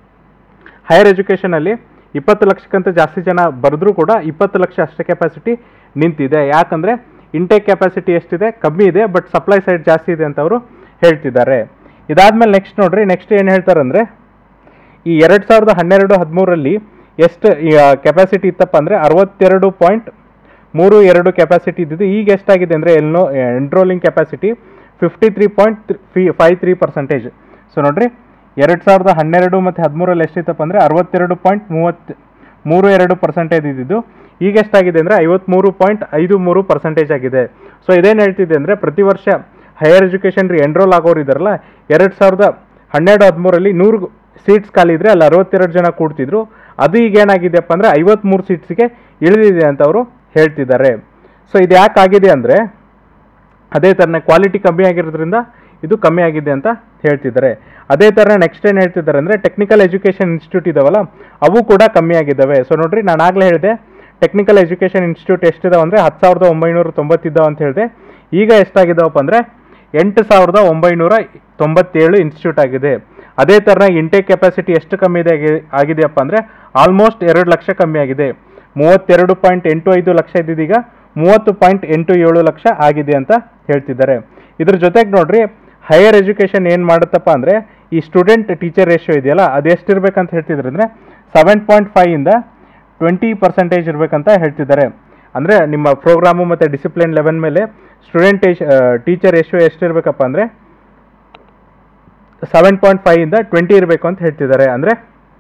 ಹೈಯರ್ ಎಜುಕೇಷನಲ್ಲಿ ಇಪ್ಪತ್ತು ಲಕ್ಷಕ್ಕಿಂತ ಜಾಸ್ತಿ ಜನ ಬರೆದ್ರೂ ಕೂಡ ಇಪ್ಪತ್ತು ಲಕ್ಷ ಅಷ್ಟೇ ಕೆಪಾಸಿಟಿ ನಿಂತಿದೆ. ಯಾಕಂದರೆ ಇಂಟೇಕ್ ಕೆಪಾಸಿಟಿ ಎಷ್ಟಿದೆ ಕಮ್ಮಿ ಇದೆ, ಬಟ್ ಸಪ್ಲೈ ಸೈಡ್ ಜಾಸ್ತಿ ಇದೆ ಅಂತ ಅವರು ಹೇಳ್ತಿದ್ದಾರೆ. ಇದಾದಮೇಲೆ ನೆಕ್ಸ್ಟ್ ನೋಡ್ರಿ ನೆಕ್ಸ್ಟ್ ಏನು ಹೇಳ್ತಾರೆ ಅಂದರೆ ಈ ಎರಡು ಸಾವಿರದ ಹನ್ನೆರಡು ಹದಿಮೂರರಲ್ಲಿ ಎಷ್ಟು ಕೆಪಾಸಿಟಿ ಇತ್ತಪ್ಪ ಅಂದರೆ ಅರವತ್ತೆರಡು ಪಾಯಿಂಟ್ ಮೂರು ಎರಡು ಕೆಪಾಸಿಟಿ ಇದ್ದಿದ್ದು ಈಗ ಎಷ್ಟಾಗಿದೆ ಅಂದರೆ ಎಲ್ನೋ enrolling capacity fifty three point ಫಿ ಫೈವ್ ತ್ರೀ ಪರ್ಸೆಂಟೇಜ್. ಸೊ ನೋಡ್ರಿ ಎರಡು ಸಾವಿರದ ಹನ್ನೆರಡು ಮತ್ತು ಹದಿಮೂರಲ್ಲಿ ಎಷ್ಟಿತ್ತಪ್ಪ ಅಂದರೆ ಅರವತ್ತೆರಡು ಪಾಯಿಂಟ್ ಮೂವತ್ತು ಮೂರು ಎರಡು ಪರ್ಸೆಂಟೇಜ್ ಇದ್ದಿದ್ದು ಈಗ ಎಷ್ಟಾಗಿದೆ ಅಂದರೆ ಐವತ್ತ್ಮೂರು ಪಾಯಿಂಟ್ ಐದು ಮೂರು ಪರ್ಸೆಂಟೇಜ್ ಆಗಿದೆ. ಸೊ ಇದೇನು ಹೇಳ್ತಿದೆ ಅಂದರೆ ಪ್ರತಿ ವರ್ಷ ಹೈಯರ್ ಎಜುಕೇಷನ್ ರೀ ಎನ್ರೋಲ್ ಆಗೋರು ಇದ್ದಾರಲ್ಲ ಎರಡು ಸಾವಿರದ ಹನ್ನೆರಡು ಹದಿಮೂರಲ್ಲಿ ನೂರು ಸೀಟ್ಸ್ ಖಾಲಿ ಇದ್ರೆ ಅಲ್ಲಿ ಅರವತ್ತೆರಡು ಜನ ಕೂಡ್ತಿದ್ರು, ಅದು ಈಗ ಏನಾಗಿದೆಯಪ್ಪ ಅಂದರೆ ಐವತ್ತ್ಮೂರು ಸೀಟ್ಸ್ಗೆ ಇಳಿದಿದೆ ಅಂತ ಅವರು ಹೇಳ್ತಿದ್ದಾರೆ. ಸೊ ಇದು ಯಾಕೆ ಆಗಿದೆ ಅಂದರೆ ಅದೇ ಥರನೇ ಕ್ವಾಲಿಟಿ ಕಮ್ಮಿ ಆಗಿರೋದ್ರಿಂದ ಇದು ಕಮ್ಮಿ ಆಗಿದೆ ಅಂತ ಹೇಳ್ತಿದ್ದಾರೆ. ಅದೇ ಥರ ನೆಕ್ಸ್ಟ್ ಏನು ಹೇಳ್ತಿದ್ದಾರೆ ಅಂದರೆ ಟೆಕ್ನಿಕಲ್ ಎಜುಕೇಷನ್ ಇನ್ಸ್ಟಿಟ್ಯೂಟ್ ಇದಾವಲ್ಲ ಅವು ಕೂಡ ಕಮ್ಮಿ ಆಗಿದ್ದಾವೆ. ಸೊ ನೋಡ್ರಿ, ನಾನು ಆಗಲೇ ಹೇಳಿದೆ ಟೆಕ್ನಿಕಲ್ ಎಜುಕೇಷನ್ ಇನ್ಸ್ಟಿಟ್ಯೂಟ್ ಎಷ್ಟಿದಾವೆ ಅಂದರೆ ಹತ್ತು ಸಾವಿರದ ಒಂಬೈನೂರ ತೊಂಬತ್ತಿದ್ದಾವೆ ಅಂತ ಹೇಳಿದೆ. ಈಗ ಎಷ್ಟಾಗಿದ್ದಾವಪ್ಪ ಅಂದರೆ ಎಂಟು ಸಾವಿರದ ಒಂಬೈನೂರ ತೊಂಬತ್ತೇಳು ಇನ್ಸ್ಟಿಟ್ಯೂಟ್ ಆಗಿದೆ. ಅದೇ ಥರ ಇಂಟೇಕ್ ಕೆಪಾಸಿಟಿ ಎಷ್ಟು ಕಮ್ಮಿ ಇದೆ ಆಗಿದೆಯಪ್ಪ ಅಂದರೆ ಆಲ್ಮೋಸ್ಟ್ ಎರಡು ಲಕ್ಷ ಕಮ್ಮಿ ಆಗಿದೆ. ಮೂವತ್ತೆರಡು ಪಾಯಿಂಟ್ ಎಂಟು ಐದು ಲಕ್ಷ ಇದ್ದಿದ್ದೀಗ ಮೂವತ್ತು ಪಾಯಿಂಟ್ ಎಂಟು ಏಳು ಲಕ್ಷ ಆಗಿದೆ ಅಂತ ಹೇಳ್ತಿದ್ದಾರೆ. ಇದ್ರ ಜೊತೆಗೆ ನೋಡ್ರಿ, ಹೈಯರ್ ಎಜುಕೇಷನ್ ಏನು ಮಾಡುತ್ತಪ್ಪ ಅಂದರೆ ಈ ಸ್ಟೂಡೆಂಟ್ ಟೀಚರ್ ರೇಷಿಯೋ ಇದೆಯಲ್ಲ ಅದು ಎಷ್ಟಿರ್ಬೇಕಂತ ಹೇಳ್ತಿದ್ರು ಅಂದರೆ ಸೆವೆನ್ ಪಾಯಿಂಟ್ ಫೈವ್ ಇಂದ ಟ್ವೆಂಟಿ ಪರ್ಸೆಂಟೇಜ್ ಇರಬೇಕಂತ ಹೇಳ್ತಿದ್ದಾರೆ. ಅಂದರೆ ನಿಮ್ಮ ಪ್ರೋಗ್ರಾಮು ಮತ್ತು ಡಿಸಿಪ್ಲಿನ್ ಲೆವೆಲ್ ಮೇಲೆ ಸ್ಟೂಡೆಂಟ್ ಟೀಚರ್ ರೇಷಿಯೋ ಎಷ್ಟಿರಬೇಕಪ್ಪ ಅಂದರೆ ಸೆವೆನ್ ಪಾಯಿಂಟ್ ಫೈವ್ ಇಂದ ಟ್ವೆಂಟಿ ಇರಬೇಕು ಅಂತ ಹೇಳ್ತಿದ್ದಾರೆ. ಅಂದರೆ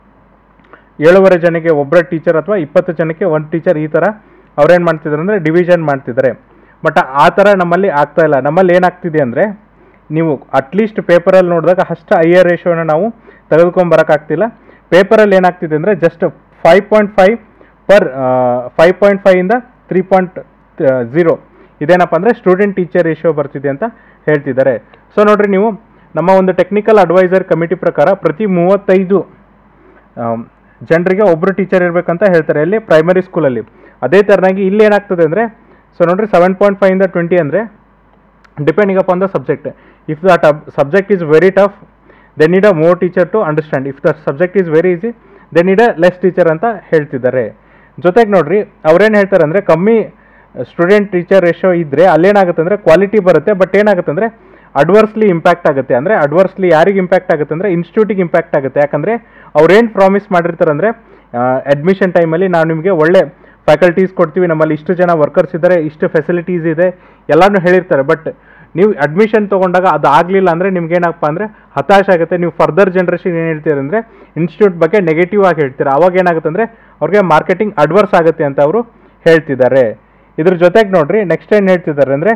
ಏಳುವರೆ ಜನಕ್ಕೆ ಒಬ್ಬರ ಟೀಚರ್ ಅಥವಾ ಇಪ್ಪತ್ತು ಜನಕ್ಕೆ ಒಂದು ಟೀಚರ್, ಈ ಥರ ಅವ್ರೇನು ಮಾಡ್ತಿದ್ದಾರೆ ಅಂದರೆ ಡಿವಿಷನ್ ಮಾಡ್ತಿದ್ದಾರೆ. ಬಟ್ ಆ ಥರ ನಮ್ಮಲ್ಲಿ ಆಗ್ತಾ ಇಲ್ಲ. ನಮ್ಮಲ್ಲಿ ಏನಾಗ್ತಿದೆ ಅಂದರೆ ನೀವು ಅಟ್ಲೀಸ್ಟ್ ಪೇಪರಲ್ಲಿ ನೋಡಿದಾಗ ಅಷ್ಟು ಹೈಯರ್ ರೇಷಿಯೋನ ನಾವು ತೆಗೆದುಕೊಂಬರೋಕ್ಕಾಗ್ತಿಲ್ಲ. ಪೇಪರಲ್ಲಿ ಏನಾಗ್ತಿದೆ ಅಂದರೆ just five point five per five point five ಇಂದ ತ್ರೀ ಪಾಯಿಂಟ್ ಝೀರೋ ಇದೇನಪ್ಪ ಅಂದರೆ ಸ್ಟೂಡೆಂಟ್ ಟೀಚರ್ ರೇಷಿಯೋ ಬರ್ತಿದೆ ಅಂತ ಹೇಳ್ತಿದ್ದಾರೆ. ಸೊ ನೋಡಿರಿ, ನೀವು ನಮ್ಮ ಒಂದು ಟೆಕ್ನಿಕಲ್ ಅಡ್ವೈಸರ್ ಕಮಿಟಿ ಪ್ರಕಾರ ಪ್ರತಿ ಮೂವತ್ತೈದು ಜನರಿಗೆ ಒಬ್ಬರು ಟೀಚರ್ ಇರಬೇಕಂತ ಹೇಳ್ತಾರೆ ಇಲ್ಲಿ ಪ್ರೈಮರಿ ಸ್ಕೂಲಲ್ಲಿ. ಅದೇ ಥರನಾಗಿ ಇಲ್ಲಿ ಏನಾಗ್ತದೆ ಅಂದರೆ ಸೊ ನೋಡಿರಿ, ಸೆವೆನ್ ಪಾಯಿಂಟ್ ಫೈವ್ ಇಂದ ಟ್ವೆಂಟಿ ಅಂದರೆ depending upon the subject. If that subject is very tough they need a more teacher to understand. If the subject is very easy they need a less teacher ಅಂತ ಹೇಳ್ತಿದ್ದಾರೆ. ಜೊತೆಗೆ ನೋಡ್ರಿ, ಅವ್ರೇನು ಹೇಳ್ತಾರೆ ಅಂದರೆ ಕಮ್ಮಿ ಸ್ಟೂಡೆಂಟ್ ಟೀಚರ್ ರೇಷಿಯೋ ಇದ್ದರೆ ಅಲ್ಲೇನಾಗುತ್ತೆ ಅಂದರೆ ಕ್ವಾಲಿಟಿ ಬರುತ್ತೆ, ಬಟ್ ಏನಾಗುತ್ತೆ ಅಂದರೆ ಅಡ್ವರ್ಸ್ಲಿ ಇಂಪ್ಯಾಕ್ಟ್ ಆಗುತ್ತೆ. ಅಂದರೆ ಅಡ್ವರ್ಸ್ಲಿ ಯಾರಿಗೆ ಇಂಪ್ಯಾಕ್ಟ್ ಆಗುತ್ತೆ ಅಂದರೆ ಇನ್ಸ್ಟಿಟ್ಯೂಟಿಗೆ ಇಂಪ್ಯಾಕ್ಟ್ ಆಗುತ್ತೆ. ಯಾಕಂದರೆ ಅವ್ರೇನು ಪ್ರಾಮಿಸ್ ಮಾಡಿರ್ತಾರೆ ಅಂದರೆ ಅಡ್ಮಿಷನ್ ಟೈಮಲ್ಲಿ ನಾವು ನಿಮಗೆ ಒಳ್ಳೆ ಫ್ಯಾಕಲ್ಟೀಸ್ ಕೊಡ್ತೀವಿ, ನಮ್ಮಲ್ಲಿ ಇಷ್ಟು ಜನ ವರ್ಕರ್ಸ್ ಇದ್ದಾರೆ, ಇಷ್ಟು ಫೆಸಿಲಿಟೀಸ್ ಇದೆ ಎಲ್ಲನೂ ಹೇಳಿರ್ತಾರೆ. ಬಟ್ ನೀವು ಅಡ್ಮಿಷನ್ ತೊಗೊಂಡಾಗ ಅದು ಆಗಲಿಲ್ಲ ಅಂದರೆ ನಿಮ್ಗೇನಪ್ಪ ಅಂದರೆ ಹತಾಶ ಆಗುತ್ತೆ. ನೀವು ಫರ್ದರ್ ಜನ್ರೇಷನ್ ಏನು ಹೇಳ್ತೀರ ಅಂದರೆ ಇನ್ಸ್ಟಿಟ್ಯೂಟ್ ಬಗ್ಗೆ ನೆಗೆಟಿವ್ ಆಗಿ ಹೇಳ್ತೀರಾ. ಅವಾಗ ಏನಾಗುತ್ತೆ ಅಂದರೆ ಅವ್ರಿಗೆ ಮಾರ್ಕೆಟಿಂಗ್ ಅಡ್ವರ್ಸ್ ಆಗುತ್ತೆ ಅಂತ ಅವರು ಹೇಳ್ತಿದ್ದಾರೆ. ಇದ್ರ ಜೊತೆಗೆ ನೋಡ್ರಿ, ನೆಕ್ಸ್ಟ್ ಏನು ಹೇಳ್ತಿದ್ದಾರೆ ಅಂದರೆ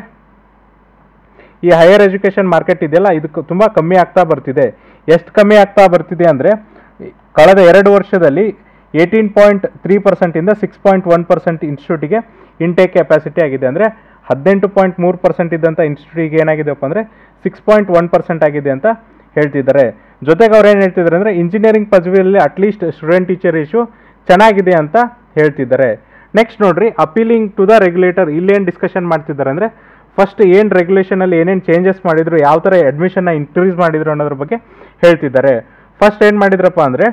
ಈ ಹೈಯರ್ ಎಜುಕೇಷನ್ ಮಾರ್ಕೆಟ್ ಇದೆಯಲ್ಲ ಇದಕ್ಕೆ ತುಂಬ ಕಮ್ಮಿ ಆಗ್ತಾ ಬರ್ತಿದೆ. ಎಷ್ಟು ಕಮ್ಮಿ ಆಗ್ತಾ ಬರ್ತಿದೆ ಅಂದರೆ ಕಳೆದ ಎರಡು ವರ್ಷದಲ್ಲಿ ಏಯ್ಟೀನ್ ಪಾಯಿಂಟ್ ತ್ರೀ ಪರ್ಸೆಂಟಿಂದ ಸಿಕ್ಸ್ ಪಾಯಿಂಟ್ ಒನ್ ಪರ್ಸೆಂಟ್ ಇನ್ಸ್ಟಿಟ್ಯೂಟಿಗೆ ಇಂಟೇಕ್ ಕೆಪಾಸಿಟಿ ಆಗಿದೆ. ಅಂದರೆ ಹದಿನೆಂಟು ಪಾಯಿಂಟ್ ಮೂರು ಪರ್ಸೆಂಟ್ ಇದ್ದಂಥ ಇನ್ಸ್ಟಿಟ್ಯೂಟಿಗೆ ಏನಾಗಿದೆಯಪ್ಪ ಅಂದರೆ ಸಿಕ್ಸ್ ಪಾಯಿಂಟ್ ಒನ್ ಪರ್ಸೆಂಟ್ ಆಗಿದೆ ಅಂತ ಹೇಳ್ತಿದ್ದಾರೆ. ಜೊತೆಗೆ ಅವ್ರು ಏನು ಹೇಳ್ತಿದ್ದಾರೆ ಅಂದರೆ ಇಂಜಿನಿಯರಿಂಗ್ ಪದವಿಯಲ್ಲಿ ಅಟ್ಲೀಸ್ಟ್ ಸ್ಟೂಡೆಂಟ್ ಟೀಚರ್ ರೇಷಿಯೋ ಚೆನ್ನಾಗಿದೆ ಅಂತ ಹೇಳ್ತಿದ್ದಾರೆ. ನೆಕ್ಸ್ಟ್ ನೋಡ್ರಿ, ಅಪೀಲಿಂಗ್ ಟು ದ ರೆಗ್ಯುಲೇಟರ್. ಇಲ್ಲೇನು ಡಿಸ್ಕಷನ್ ಮಾಡ್ತಿದ್ದಾರೆ ಅಂದರೆ ಫಸ್ಟ್ ಏನು ರೆಗ್ಯುಲೇಷನಲ್ಲಿ ಏನೇನು ಚೇಂಜಸ್ ಮಾಡಿದ್ರು, ಯಾವ ಥರ ಅಡ್ಮಿಷನ್ನ ಇನ್ಕ್ರೀಸ್ ಮಾಡಿದ್ರು ಅನ್ನೋದ್ರ ಬಗ್ಗೆ ಹೇಳ್ತಿದ್ದಾರೆ. ಫಸ್ಟ್ ಏನು ಮಾಡಿದ್ರಪ್ಪ ಅಂದರೆ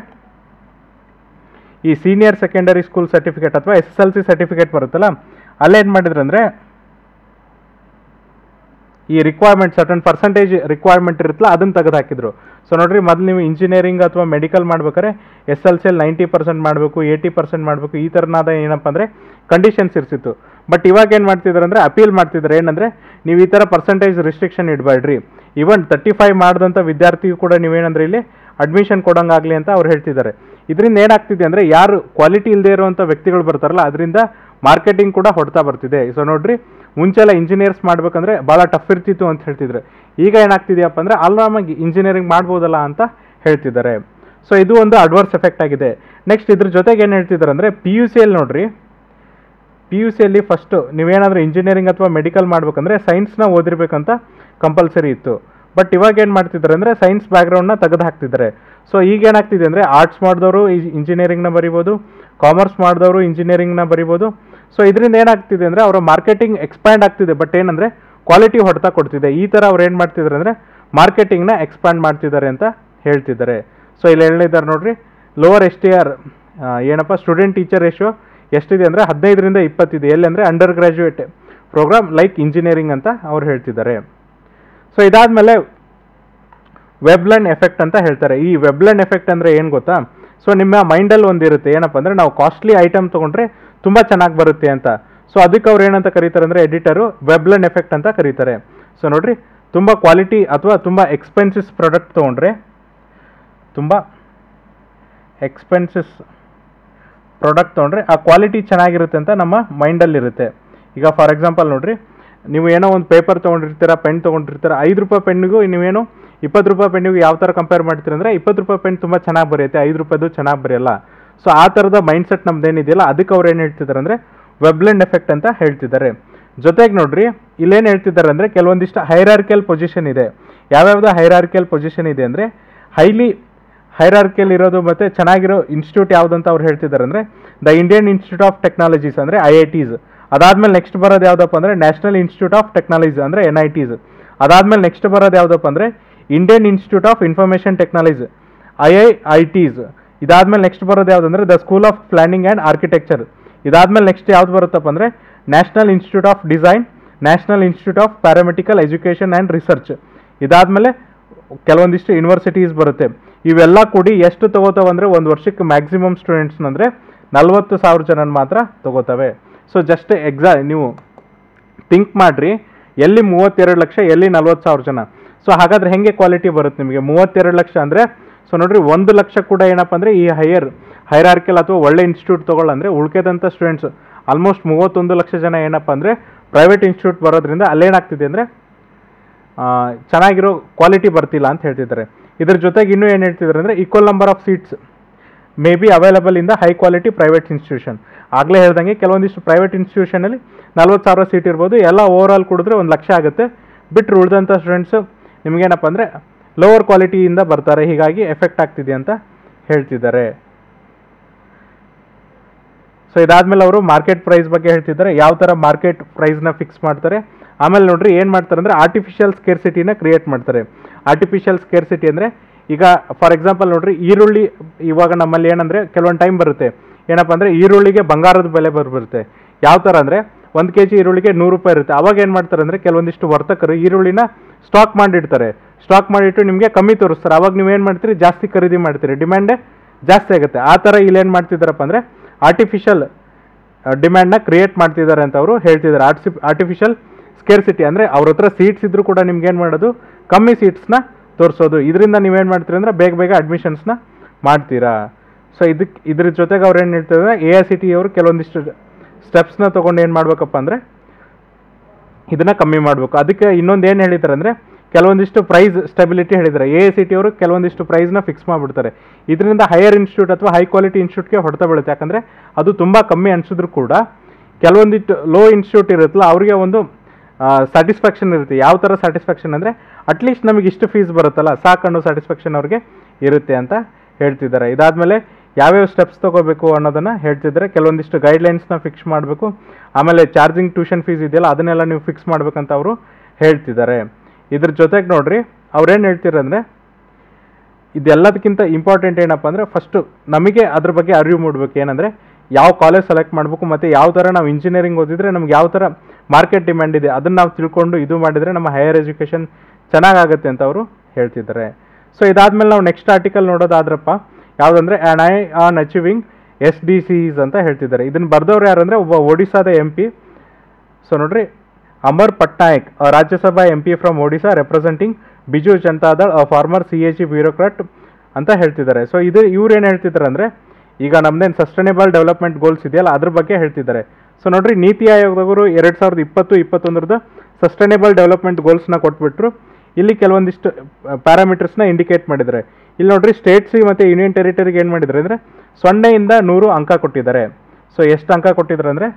ಈ ಸೀನಿಯರ್ ಸೆಕೆಂಡರಿ ಸ್ಕೂಲ್ ಸರ್ಟಿಫಿಕೇಟ್ ಅಥವಾ S S L C certificate ಬರುತ್ತಲ್ಲ ಅಲ್ಲೇನು ಮಾಡಿದ್ರು ಅಂದರೆ ಈ ರಿಕ್ವೈರ್ಮೆಂಟ್ ಸರ್ಟನ್ ಪರ್ಸೆಂಟೇಜ್ ರಿಕ್ವೈರ್ಮೆಂಟ್ ಇರುತ್ತಲ್ಲ ಅದನ್ನು ತೆಗೆದು ಹಾಕಿದ್ರು. ಸೊ ನೋಡ್ರಿ, ಮೊದಲು ನೀವು ಇಂಜಿನಿಯರಿಂಗ್ ಅಥವಾ ಮೆಡಿಕಲ್ ಮಾಡ್ಬೇಕಾದ್ರೆ ಎಸ್ ಎಲ್ ಸಿಯಲ್ಲಿ ನೈಂಟಿ ಪರ್ಸೆಂಟ್ ಮಾಡಬೇಕು, ಏಯ್ಟಿ ಪರ್ಸೆಂಟ್ ಮಾಡಬೇಕು, ಈ ಥರನಾದ ಏನಪ್ಪ ಅಂದರೆ ಕಂಡೀಷನ್ಸ್ ಇರ್ತಿತ್ತು. ಬಟ್ ಇವಾಗ ಏನು ಮಾಡ್ತಿದ್ದಾರೆ ಅಂದರೆ ಅಪೀಲ್ ಮಾಡ್ತಿದ್ದಾರೆ. ಏನಂದರೆ ನೀವು ಈ ಥರ ಪರ್ಸೆಂಟೇಜ್ ರಿಸ್ಟ್ರಿಕ್ಷನ್ ಇಡಬೇಡ್ರಿ, ಈವನ್ ತರ್ಟಿ ಫೈವ್ ಮಾಡಿದಂಥ ವಿದ್ಯಾರ್ಥಿಗೂ ಕೂಡ ನೀವೇನಂದ್ರೆ ಇಲ್ಲಿ ಅಡ್ಮಿಷನ್ ಕೊಡೋಂಗಾಗಲಿ ಅಂತ ಅವ್ರು ಹೇಳ್ತಿದ್ದಾರೆ. ಇದರಿಂದ ಏನಾಗ್ತಿದೆ ಅಂದರೆ ಯಾರು ಕ್ವಾಲಿಟಿ ಇಲ್ಲದೆ ಇರುವಂಥ ವ್ಯಕ್ತಿಗಳು ಬರ್ತಾರಲ್ಲ ಅದರಿಂದ ಮಾರ್ಕೆಟಿಂಗ್ ಕೂಡ ಹೊಡ್ತಾ ಬರ್ತಿದೆ. ಸೊ ನೋಡ್ರಿ, ಮುಂಚೆಲ್ಲ ಇಂಜಿನಿಯರ್ಸ್ ಮಾಡ್ಬೇಕಂದ್ರೆ ಭಾಳ ಟಫ್ ಇರ್ತಿತ್ತು ಅಂತ ಹೇಳ್ತಿದ್ರು. ಈಗ ಏನಾಗ್ತಿದೆಯಪ್ಪ ಅಂದರೆ ಆರಾಮಾಗಿ ಇಂಜಿನಿಯರಿಂಗ್ ಮಾಡ್ಬೋದಲ್ಲ ಅಂತ ಹೇಳ್ತಿದ್ದಾರೆ. ಸೊ ಇದು ಒಂದು ಅಡ್ವರ್ಸ್ ಎಫೆಕ್ಟ್ ಆಗಿದೆ. ನೆಕ್ಸ್ಟ್ ಇದ್ರ ಜೊತೆಗೆ ಏನು ಹೇಳ್ತಿದ್ದಾರೆ ಅಂದರೆ ಪಿ ಯು ಸಿಯಲ್ಲಿ ನೋಡ್ರಿ, ಪಿ ಯು ಸಿಯಲ್ಲಿ ಫಸ್ಟು ನೀವೇನಾದರೂ ಇಂಜಿನಿಯರಿಂಗ್ ಅಥವಾ ಮೆಡಿಕಲ್ ಮಾಡ್ಬೇಕಂದ್ರೆ ಸೈನ್ಸ್ನ ಓದಿರ್ಬೇಕಂತ ಕಂಪಲ್ಸರಿ ಇತ್ತು. ಬಟ್ ಇವಾಗ ಏನು ಮಾಡ್ತಿದ್ದಾರೆ ಅಂದರೆ ಸೈನ್ಸ್ ಬ್ಯಾಕ್ಗ್ರೌಂಡ್ನ ತೆಗೆದು ಹಾಕ್ತಿದ್ದಾರೆ. ಸೊ ಈಗ ಏನಾಗ್ತಿದೆ ಅಂದರೆ ಆರ್ಟ್ಸ್ ಮಾಡಿದವರು ಇಂಜಿನಿಯರಿಂಗ್ನ ಬರಿಬೋದು, ಕಾಮರ್ಸ್ ಮಾಡಿದವರು ಇಂಜಿನಿಯರಿಂಗ್ನ ಬರಿಬೋದು. ಸೊ ಇದರಿಂದ ಏನಾಗ್ತಿದೆ ಅಂದರೆ ಅವರ ಮಾರ್ಕೆಟಿಂಗ್ ಎಕ್ಸ್ಪ್ಯಾಂಡ್ ಆಗ್ತಿದೆ, ಬಟ್ ಏನಂದರೆ ಕ್ವಾಲಿಟಿ ಹೊಡ್ತಾ ಕೊಡ್ತಿದೆ. ಈ ಥರ ಅವ್ರು ಏನು ಮಾಡ್ತಿದ್ದಾರೆ ಅಂದರೆ ಮಾರ್ಕೆಟಿಂಗ್ನ ಎಕ್ಸ್ಪ್ಯಾಂಡ್ ಮಾಡ್ತಿದ್ದಾರೆ ಅಂತ ಹೇಳ್ತಿದ್ದಾರೆ. ಸೊ ಇಲ್ಲಿ ಹೇಳಿದ್ದಾರೆ ನೋಡ್ರಿ, ಲೋವರ್ ಎಸ್ ಟಿ ಆರ್ ಏನಪ್ಪ ಸ್ಟೂಡೆಂಟ್ ಟೀಚರ್ ರೇಷಿಯೋ ಎಷ್ಟಿದೆ ಅಂದರೆ ಹದಿನೈದರಿಂದ ಇಪ್ಪತ್ತಿದೆ. ಎಲ್ಲಿ ಅಂದರೆ under graduate programme like engineering ಅಂತ ಅವ್ರು ಹೇಳ್ತಿದ್ದಾರೆ. ಸೊ ಇದಾದಮೇಲೆ ವೆಬ್ಲನ್ ಎಫೆಕ್ಟ್ ಅಂತ ಹೇಳ್ತಾರೆ. ಈ ವೆಬ್ಲನ್ ಎಫೆಕ್ಟ್ ಅಂದರೆ ಏನು ಗೊತ್ತಾ? ಸೊ ನಿಮ್ಮ ಮೈಂಡಲ್ಲಿ ಒಂದಿರುತ್ತೆ ಏನಪ್ಪ ಅಂದರೆ ನಾವು ಕಾಸ್ಟ್ಲಿ ಐಟಮ್ ತೊಗೊಂಡ್ರೆ ತುಂಬ ಚೆನ್ನಾಗಿ ಬರುತ್ತೆ ಅಂತ. ಸೊ ಅದಕ್ಕೆ ಅವ್ರು ಏನಂತ ಕರೀತಾರೆ ಅಂದರೆ ಎಡಿಟರು ವೆಬ್ಲನ್ ಎಫೆಕ್ಟ್ ಅಂತ ಕರೀತಾರೆ. ಸೊ ನೋಡಿರಿ, ತುಂಬ ಕ್ವಾಲಿಟಿ ಅಥವಾ ತುಂಬ ಎಕ್ಸ್ಪೆನ್ಸಿಸ್ ಪ್ರಾಡಕ್ಟ್ ತೊಗೊಂಡ್ರೆ ತುಂಬ ಎಕ್ಸ್ಪೆನ್ಸಿಸ್ ಪ್ರಾಡಕ್ಟ್ ತೊಗೊಂಡ್ರೆ ಆ ಕ್ವಾಲಿಟಿ ಚೆನ್ನಾಗಿರುತ್ತೆ ಅಂತ ನಮ್ಮ ಮೈಂಡಲ್ಲಿರುತ್ತೆ. ಈಗ ಫಾರ್ ಎಕ್ಸಾಂಪಲ್ ನೋಡಿರಿ, ನೀವು ಏನೋ ಒಂದು ಪೇಪರ್ ತೊಗೊಂಡಿರ್ತೀರ, ಪೆನ್ ತೊಗೊಂಡಿರ್ತೀರ, ಐದು ರೂಪಾಯಿ ಪೆನ್ನಿಗೂ ನೀವೇನು ಇಪ್ಪತ್ತು ರೂಪಾಯಿ ಪೆನ್ನಿಗೆ ಯಾವ ಥರ ಕಂಪೇರ್ ಮಾಡ್ತೀರಿ ಅಂದರೆ ಇಪ್ಪತ್ತು ರೂಪಾಯಿ ಪೆನ್ ತುಂಬ ಚೆನ್ನಾಗಿ ಬರೆಯುತ್ತೆ, ಐದು ರೂಪಾಯಿದು ಚೆನ್ನಾಗಿ ಬರೆಯಲ್ಲ. ಸೊ ಆ ಥರದ ಮೈಂಡ್ಸೆಟ್ ನಮ್ದೇನಿದೆಯಲ್ಲ ಅದಕ್ಕೆ ಅವ್ರು ಏನು ಹೇಳ್ತಿದ್ದಾರೆ ಅಂದರೆ ವೆಬ್ಲೆಂಡ್ ಎಫೆಕ್ಟ್ ಅಂತ ಹೇಳ್ತಿದ್ದಾರೆ. ಜೊತೆಗೆ ನೋಡ್ರಿ ಇಲ್ಲೇನು ಹೇಳ್ತಿದ್ದಾರೆ ಅಂದರೆ ಕೆಲವೊಂದಿಷ್ಟು ಹೈರಾರ್ಕಿಯಲ್ ಪೊಸಿಷನ್ ಇದೆ. ಯಾವ್ಯಾವ್ದು ಹೈರಾರ್ಕಿಯಲ್ ಪೊಸಿಷನ್ ಇದೆ ಅಂದರೆ ಹೈಲಿ ಹೈರಾರ್ಕಿಯಲ್ ಇರೋದು ಮತ್ತು ಚೆನ್ನಾಗಿರೋ ಇನ್ಸ್ಟಿಟ್ಯೂಟ್ ಯಾವುದು ಅಂತ ಅವ್ರು ಹೇಳ್ತಿದ್ದಾರೆ ಅಂದರೆ the Indian institute of technologies ಅಂದರೆ ಐ ಐ ಟೀಸ್. ಅದಾದಮೇಲೆ ನೆಕ್ಸ್ಟ್ ಬರೋದು ಯಾವುದಪ್ಪ ಅಂದರೆ ನ್ಯಾಷನಲ್ ಇನ್ಸ್ಟಿಟ್ಯೂಟ್ ಆಫ್ ಟೆಕ್ನಾಲಜಿ ಅಂದರೆ ಎನ್ ಐ ಟೀಸ್. ಅದಾದಮೇಲೆ ನೆಕ್ಸ್ಟ್ ಬರೋದು ಯಾವುದಪ್ಪ ಅಂದರೆ Indian institute of information technology I I I Ts. ಇದಾದಮೇಲೆ ನೆಕ್ಸ್ಟ್ ಬರೋದು ಯಾವುದಂದರೆ the school of planning and architecture. ಇದಾದಮೇಲೆ ನೆಕ್ಸ್ಟ್ ಯಾವ್ದು ಬರುತ್ತಪ್ಪ ಅಂದರೆ national institute of design, national institute of paramedical education and research. ಇದಾದಮೇಲೆ ಕೆಲವೊಂದಿಷ್ಟು ಯೂನಿವರ್ಸಿಟೀಸ್ ಬರುತ್ತೆ. ಇವೆಲ್ಲ ಕೂಡಿ ಎಷ್ಟು ತಗೋತಾವೆ ಅಂದರೆ ಒಂದು ವರ್ಷಕ್ಕೆ ಮ್ಯಾಕ್ಸಿಮಮ್ ಸ್ಟೂಡೆಂಟ್ಸ್ನಂದರೆ ನಲ್ವತ್ತು ಸಾವಿರ ಜನ ಮಾತ್ರ ತಗೋತವೆ. ಸೊ ಜಸ್ಟ್ ಎಕ್ಸಾ ನೀವು ಥಿಂಕ್ ಮಾಡಿರಿ, ಎಲ್ಲಿ ಮೂವತ್ತೆರಡು ಲಕ್ಷ ಎಲ್ಲಿ ನಲ್ವತ್ತು ಸಾವಿರ ಜನ. ಸೊ ಹಾಗಾದ್ರೆ ಹೆಂಗೆ ಕ್ವಾಲಿಟಿ ಬರುತ್ತೆ ನಿಮಗೆ? ಮೂವತ್ತೆರಡು ಲಕ್ಷ ಅಂದರೆ ಸೊ ನೋಡ್ರಿ ಒಂದು ಲಕ್ಷ ಕೂಡ ಏನಪ್ಪ ಅಂದರೆ ಈ ಹೈಯರ್ ಹೈರಾರ್ಕಿಯಲ್ ಅಥವಾ ಒಳ್ಳೆ ಇನ್ಸ್ಟಿಟ್ಯೂಟ್ ತೊಗೊಳ್ಳಂದರೆ ಉಳ್ಕೆದಂಥ ಸ್ಟೂಡೆಂಟ್ಸ್ ಆಲ್ಮೋಸ್ಟ್ ಮೂವತ್ತೊಂದು ಲಕ್ಷ ಜನ ಏನಪ್ಪ ಅಂದರೆ ಪ್ರೈವೇಟ್ ಇನ್ಸ್ಟಿಟ್ಯೂಟ್ ಬರೋದ್ರಿಂದ ಅಲ್ಲೇನಾಗ್ತಿದೆ ಅಂದರೆ ಚೆನ್ನಾಗಿರೋ ಕ್ವಾಲಿಟಿ ಬರ್ತಿಲ್ಲ ಅಂತ ಹೇಳ್ತಿದ್ದಾರೆ. ಇದ್ರ ಜೊತೆಗೆ ಇನ್ನೂ ಏನು ಹೇಳ್ತಿದ್ದಾರೆ ಅಂದರೆ equal number of seats may be available in the high quality private institution. ಆಗಲೇ ಹೇಳ್ದಂಗೆ ಕೆಲವೊಂದಿಷ್ಟು ಪ್ರೈವೇಟ್ ಇನ್ಸ್ಟಿಟ್ಯೂಷನಲ್ಲಿ ನಲ್ವತ್ತು ಸಾವಿರ ಸೀಟ್ ಇರ್ಬೋದು, ಎಲ್ಲ ಓವರ್ ಆಲ್ ಕುಡಿದ್ರೆ ಒಂದು ಲಕ್ಷ ಆಗುತ್ತೆ. ಬಿಟ್ಟರೆ ಉಳಿದಂಥ ಸ್ಟೂಡೆಂಟ್ಸು ನಿಮಗೇನಪ್ಪ ಅಂದರೆ ಲೋವರ್ ಕ್ವಾಲಿಟಿಯಿಂದ ಬರ್ತಾರೆ, ಹೀಗಾಗಿ ಎಫೆಕ್ಟ್ ಆಗ್ತಿದೆ ಅಂತ ಹೇಳ್ತಿದ್ದಾರೆ. ಸೊ ಇದಾದಮೇಲೆ ಅವರು ಮಾರ್ಕೆಟ್ ಪ್ರೈಸ್ ಬಗ್ಗೆ ಹೇಳ್ತಿದ್ದಾರೆ, ಯಾವ ಥರ ಮಾರ್ಕೆಟ್ ಪ್ರೈಸ್ನ ಫಿಕ್ಸ್ ಮಾಡ್ತಾರೆ. ಆಮೇಲೆ ನೋಡ್ರಿ ಏನು ಮಾಡ್ತಾರೆ ಅಂದರೆ ಆರ್ಟಿಫಿಷಿಯಲ್ ಸ್ಕೇರ್ಸಿಟಿನ ಕ್ರಿಯೇಟ್ ಮಾಡ್ತಾರೆ. ಆರ್ಟಿಫಿಷಿಯಲ್ ಸ್ಕೇರ್ಸಿಟಿ ಅಂದರೆ ಈಗ ಫಾರ್ ಎಕ್ಸಾಂಪಲ್ ನೋಡ್ರಿ ಈರುಳ್ಳಿ ಇವಾಗ ನಮ್ಮಲ್ಲಿ ಏನಂದರೆ ಕೆಲವೊಂದು ಟೈಮ್ ಬರುತ್ತೆ ಏನಪ್ಪ ಅಂದರೆ ಈರುಳ್ಳಿಗೆ ಬಂಗಾರದ ಬೆಲೆ ಬರುತ್ತೆ. ಯಾವ ಥರ ಅಂದರೆ ಒಂದು ಕೆ ಜಿ ಈರುಳ್ಳಿಗೆ ನೂರು ರೂಪಾಯಿ ಇರುತ್ತೆ. ಅವಾಗ ಏನು ಮಾಡ್ತಾರೆ ಅಂದರೆ ಕೆಲವೊಂದಿಷ್ಟು ವರ್ತಕರು ಈರುಳ್ಳಿನ ಸ್ಟಾಕ್ ಮಾಡಿಡ್ತಾರೆ. ಸ್ಟಾಕ್ ಮಾಡಿಟ್ಟು ನಿಮಗೆ ಕಮ್ಮಿ ತೋರಿಸ್ತಾರೆ. ಅವಾಗ ನೀವು ಏನು ಮಾಡ್ತೀರಿ, ಜಾಸ್ತಿ ಖರೀದಿ ಮಾಡ್ತೀರಿ, ಡಿಮ್ಯಾಂಡೇ ಜಾಸ್ತಿ ಆಗುತ್ತೆ. ಆ ಥರ ಇಲ್ಲಿ ಏನು ಮಾಡ್ತಿದ್ದಾರಪ್ಪ ಅಂದರೆ ಆರ್ಟಿಫಿಷಿಯಲ್ ಡಿಮ್ಯಾಂಡ್ನ ಕ್ರಿಯೇಟ್ ಮಾಡ್ತಿದ್ದಾರೆ ಅಂತ ಅವರು ಹೇಳ್ತಿದ್ದಾರೆ. ಆರ್ಟಿಸಿ ಆರ್ಟಿಫಿಷಿಯಲ್ ಸ್ಕೇರ್ಸಿಟಿ ಅಂದರೆ ಅವ್ರ ಹತ್ರ ಸೀಟ್ಸ್ ಇದ್ದರೂ ಕೂಡ ನಿಮ್ಗೆ ಏನು ಮಾಡೋದು, ಕಮ್ಮಿ ಸೀಟ್ಸ್ನ ತೋರಿಸೋದು. ಇದರಿಂದ ನೀವೇನು ಮಾಡ್ತೀರಿ ಅಂದರೆ ಬೇಗ ಬೇಗ ಅಡ್ಮಿಷನ್ಸ್ನ ಮಾಡ್ತೀರಾ. ಸೊ ಇದಕ್ಕೆ ಇದ್ರ ಜೊತೆಗೆ ಅವ್ರು ಏನು ಹೇಳ್ತಿದ್ದಾರೆ, ಎ ಐ ಸಿ ಟಿ ಅವರು ಕೆಲವೊಂದಿಷ್ಟು ಸ್ಟೆಪ್ಸ್ನ ತೊಗೊಂಡು ಏನು ಮಾಡಬೇಕಪ್ಪ ಅಂದರೆ ಇದನ್ನು ಕಮ್ಮಿ ಮಾಡಬೇಕು. ಅದಕ್ಕೆ ಇನ್ನೊಂದು ಏನು ಹೇಳಿದ್ದಾರೆ ಅಂದರೆ ಕೆಲವೊಂದಿಷ್ಟು ಪ್ರೈಸ್ ಸ್ಟೆಬಿಲಿಟಿ ಹೇಳಿದ್ದಾರೆ. ಎ ಐ ಸಿ ಟಿ ಅವರು ಕೆಲವೊಂದಿಷ್ಟು ಪ್ರೈಸ್ನ ಫಿಕ್ಸ್ ಮಾಡಿಬಿಡ್ತಾರೆ. ಇದರಿಂದ ಹೈಯರ್ ಇನ್ಸ್ಟಿಟ್ಯೂಟ್ ಅಥವಾ ಹೈ ಕ್ವಾಲಿಟಿ ಇನ್ಸ್ಟಿಟ್ಯೂಟ್ಗೆ ಹೊಡೆತ ಬೀಳುತ್ತೆ. ಯಾಕಂದರೆ ಅದು ತುಂಬ ಕಮ್ಮಿ ಅನಿಸಿದ್ರು ಕೂಡ ಕೆಲವೊಂದಿಟ್ಟು ಲೋ ಇನ್ಸ್ಟಿಟ್ಯೂಟ್ ಇರುತ್ತಲ್ಲ ಅವರಿಗೆ ಒಂದು ಸ್ಯಾಟಿಸ್ಫ್ಯಾಕ್ಷನ್ ಇರುತ್ತೆ. ಯಾವ ಥರ ಸ್ಯಾಟಿಸ್ಫ್ಯಾಕ್ಷನ್ ಅಂದರೆ ಅಟ್ಲೀಸ್ಟ್ ನಮಗೆ ಇಷ್ಟು ಫೀಸ್ ಬರುತ್ತಲ್ಲ ಸಾಕನ್ನೋ ಸ್ಯಾಟಿಸ್ಫ್ಯಾಕ್ಷನ್ ಅವ್ರಿಗೆ ಇರುತ್ತೆ ಅಂತ ಹೇಳ್ತಿದ್ದಾರೆ. ಇದಾದಮೇಲೆ ಯಾವ್ಯಾವ ಸ್ಟೆಪ್ಸ್ ತೊಗೋಬೇಕು ಅನ್ನೋದನ್ನು ಹೇಳ್ತಿದ್ದಾರೆ. ಕೆಲವೊಂದಿಷ್ಟು ಗೈಡ್ಲೈನ್ಸ್ನ ಫಿಕ್ಸ್ ಮಾಡಬೇಕು. ಆಮೇಲೆ ಚಾರ್ಜಿಂಗ್ ಟ್ಯೂಷನ್ ಫೀಸ್ ಇದೆಯಲ್ಲ ಅದನ್ನೆಲ್ಲ ನೀವು ಫಿಕ್ಸ್ ಮಾಡ್ಬೇಕಂತ ಅವರು ಹೇಳ್ತಿದ್ದಾರೆ. ಇದ್ರ ಜೊತೆಗೆ ನೋಡ್ರಿ ಅವ್ರೇನು ಹೇಳ್ತಿದ್ದಾರೆ ಅಂದರೆ ಇದೆಲ್ಲದಕ್ಕಿಂತ ಇಂಪಾರ್ಟೆಂಟ್ ಏನಪ್ಪ ಅಂದರೆ ಫಸ್ಟು ನಮಗೆ ಅದ್ರ ಬಗ್ಗೆ ಅರಿವು ಮೂಡಬೇಕು. ಏನಂದರೆ ಯಾವ ಕಾಲೇಜ್ ಸೆಲೆಕ್ಟ್ ಮಾಡಬೇಕು ಮತ್ತು ಯಾವ ಥರ ನಾವು ಇಂಜಿನಿಯರಿಂಗ್ ಓದಿದರೆ ನಮ್ಗೆ ಯಾವ ಥರ ಮಾರ್ಕೆಟ್ ಡಿಮ್ಯಾಂಡ್ ಇದೆ ಅದನ್ನು ನಾವು ತಿಳ್ಕೊಂಡು ಇದು ಮಾಡಿದರೆ ನಮ್ಮ ಹೈಯರ್ ಎಜುಕೇಷನ್ ಚೆನ್ನಾಗಾಗುತ್ತೆ ಅಂತ ಅವರು ಹೇಳ್ತಿದ್ದಾರೆ. ಸೊ ಇದಾದಮೇಲೆ ನಾವು ನೆಕ್ಸ್ಟ್ ಆರ್ಟಿಕಲ್ ನೋಡೋದಾದ್ರಪ್ಪ ಯಾವುದಂದರೆ and I on achieving S D Gs ಅಂತ ಹೇಳ್ತಿದ್ದಾರೆ. ಇದನ್ನು ಬರೆದವ್ರು ಯಾರು ಅಂದರೆ ಒಬ್ಬ ಒಡಿಸ್ಸಾದ ಎಂ ಪಿ. ಸೊ ನೋಡ್ರಿ Amar Patnaik Rajya Sabha M P from Odisha representing Biju Janata Dal former C H E bureaucrat ಅಂತ ಹೇಳ್ತಿದ್ದಾರೆ. ಸೊ ಇದು ಇವ್ರು ಏನು ಹೇಳ್ತಿದ್ದಾರೆ ಅಂದರೆ ಈಗ ನಮ್ದೇನು ಸಸ್ಟೈನೇಬಲ್ ಡೆವಲಪ್ಮೆಂಟ್ ಗೋಲ್ಸ್ ಇದೆಯಲ್ಲ ಅದ್ರ ಬಗ್ಗೆ ಹೇಳ್ತಿದ್ದಾರೆ. ಸೊ ನೋಡ್ರಿ ನೀತಿ ಆಯೋಗದವರು ಎರಡು ಸಾವಿರದ ಇಪ್ಪತ್ತು ಇಪ್ಪತ್ತೊಂದರದ ಸಸ್ಟೈನೇಬಲ್ ಡೆವಲಪ್ಮೆಂಟ್ ಗೋಲ್ಸ್ನ ಕೊಟ್ಬಿಟ್ರು. ಇಲ್ಲಿ ಕೆಲವೊಂದಿಷ್ಟು ಪ್ಯಾರಾಮೀಟರ್ಸ್ನ ಇಂಡಿಕೇಟ್ ಮಾಡಿದ್ದಾರೆ. ಇಲ್ಲಿ ನೋಡ್ರಿ ಸ್ಟೇಟ್ಸಿಗೆ ಮತ್ತು ಯೂನಿಯನ್ ಟೆರಿಟರಿಗೆ ಏನು ಮಾಡಿದ್ದಾರೆ ಅಂದರೆ ಸೊನ್ನೆಯಿಂದ ನೂರು ಅಂಕ ಕೊಟ್ಟಿದ್ದಾರೆ. ಸೊ ಎಷ್ಟು ಅಂಕ ಕೊಟ್ಟಿದ್ದಾರೆ ಅಂದರೆ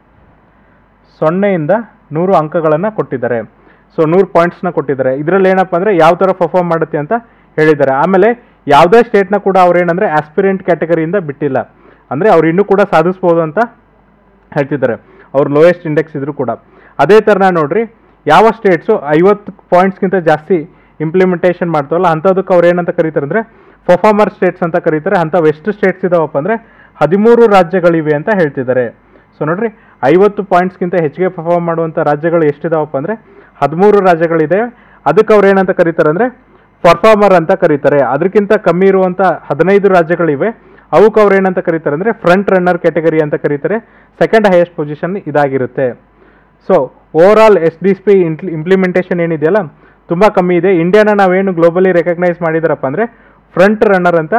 ಸೊನ್ನೆಯಿಂದ ನೂರು ಅಂಕಗಳನ್ನು ಕೊಟ್ಟಿದ್ದಾರೆ. ಸೊ ನೂರು ಪಾಯಿಂಟ್ಸ್ನ ಕೊಟ್ಟಿದ್ದಾರೆ. ಇದರಲ್ಲಿ ಏನಪ್ಪ ಅಂದರೆ ಯಾವ ಥರ ಪರ್ಫಾರ್ಮ್ ಮಾಡುತ್ತೆ ಅಂತ ಹೇಳಿದ್ದಾರೆ. ಆಮೇಲೆ ಯಾವುದೇ ಸ್ಟೇಟ್ನ ಕೂಡ ಅವ್ರು ಏನಂದರೆ ಆಸ್ಪಿರೆಂಟ್ ಕ್ಯಾಟಗರಿಯಿಂದ ಬಿಟ್ಟಿಲ್ಲ, ಅಂದರೆ ಅವ್ರು ಇನ್ನೂ ಕೂಡ ಸಾಧಿಸ್ಬೋದು ಅಂತ ಹೇಳ್ತಿದ್ದಾರೆ ಅವ್ರು ಲೋಯೆಸ್ಟ್ ಇಂಡೆಕ್ಸ್ ಇದ್ರೂ ಕೂಡ. ಅದೇ ಥರನ ನೋಡ್ರಿ ಯಾವ ಸ್ಟೇಟ್ಸು ಐವತ್ತು ಪಾಯಿಂಟ್ಸ್ಗಿಂತ ಜಾಸ್ತಿ ಇಂಪ್ಲಿಮೆಂಟೇಷನ್ ಮಾಡ್ತಾವಲ್ಲ ಅಂಥದಕ್ಕೆ ಅವ್ರು ಏನಂತ ಕರೀತಾರೆ ಅಂದರೆ ಪರ್ಫಾರ್ಮರ್ ಸ್ಟೇಟ್ಸ್ ಅಂತ ಕರೀತಾರೆ. ಅಂಥವು ಎಷ್ಟು ಸ್ಟೇಟ್ಸ್ ಇದಾವಪ್ಪ ಅಂದರೆ ಹದಿಮೂರು ರಾಜ್ಯಗಳಿವೆ ಅಂತ ಹೇಳ್ತಿದ್ದಾರೆ. ಸೊ ನೋಡ್ರಿ ಐವತ್ತು ಪಾಯಿಂಟ್ಸ್ಗಿಂತ ಹೆಚ್ಚಿಗೆ ಪರ್ಫಾರ್ಮ್ ಮಾಡುವಂಥ ರಾಜ್ಯಗಳು ಎಷ್ಟಿದಾವಪ್ಪ ಅಂದರೆ ಹದಿಮೂರು ರಾಜ್ಯಗಳಿದೆ. ಅದಕ್ಕೆ ಅವ್ರು ಏನಂತ ಕರೀತಾರೆ ಅಂದರೆ ಪರ್ಫಾರ್ಮರ್ ಅಂತ ಕರೀತಾರೆ. ಅದಕ್ಕಿಂತ ಕಮ್ಮಿ ಇರುವಂಥ ಹದಿನೈದು ರಾಜ್ಯಗಳಿವೆ, ಅವಕ್ಕೆ ಅವ್ರು ಏನಂತ ಕರೀತಾರೆ ಅಂದರೆ ಫ್ರಂಟ್ ರನ್ನರ್ ಕ್ಯಾಟಗರಿ ಅಂತ ಕರೀತಾರೆ. ಸೆಕೆಂಡ್ ಹೈಯೆಸ್ಟ್ ಪೊಸಿಷನ್ ಇದಾಗಿರುತ್ತೆ. So overall S D C P implementation ಏನಿದೆಯಲ್ಲ ತುಂಬ ಕಮ್ಮಿ ಇದೆ. ಇಂಡಿಯಾನ ನಾವೇನು ಗ್ಲೋಬಲಿ ರೆಕಗ್ನೈಸ್ ಮಾಡಿದಾರಪ್ಪ ಅಂದರೆ ಫ್ರಂಟ್ ರನ್ನರ್ ಅಂತ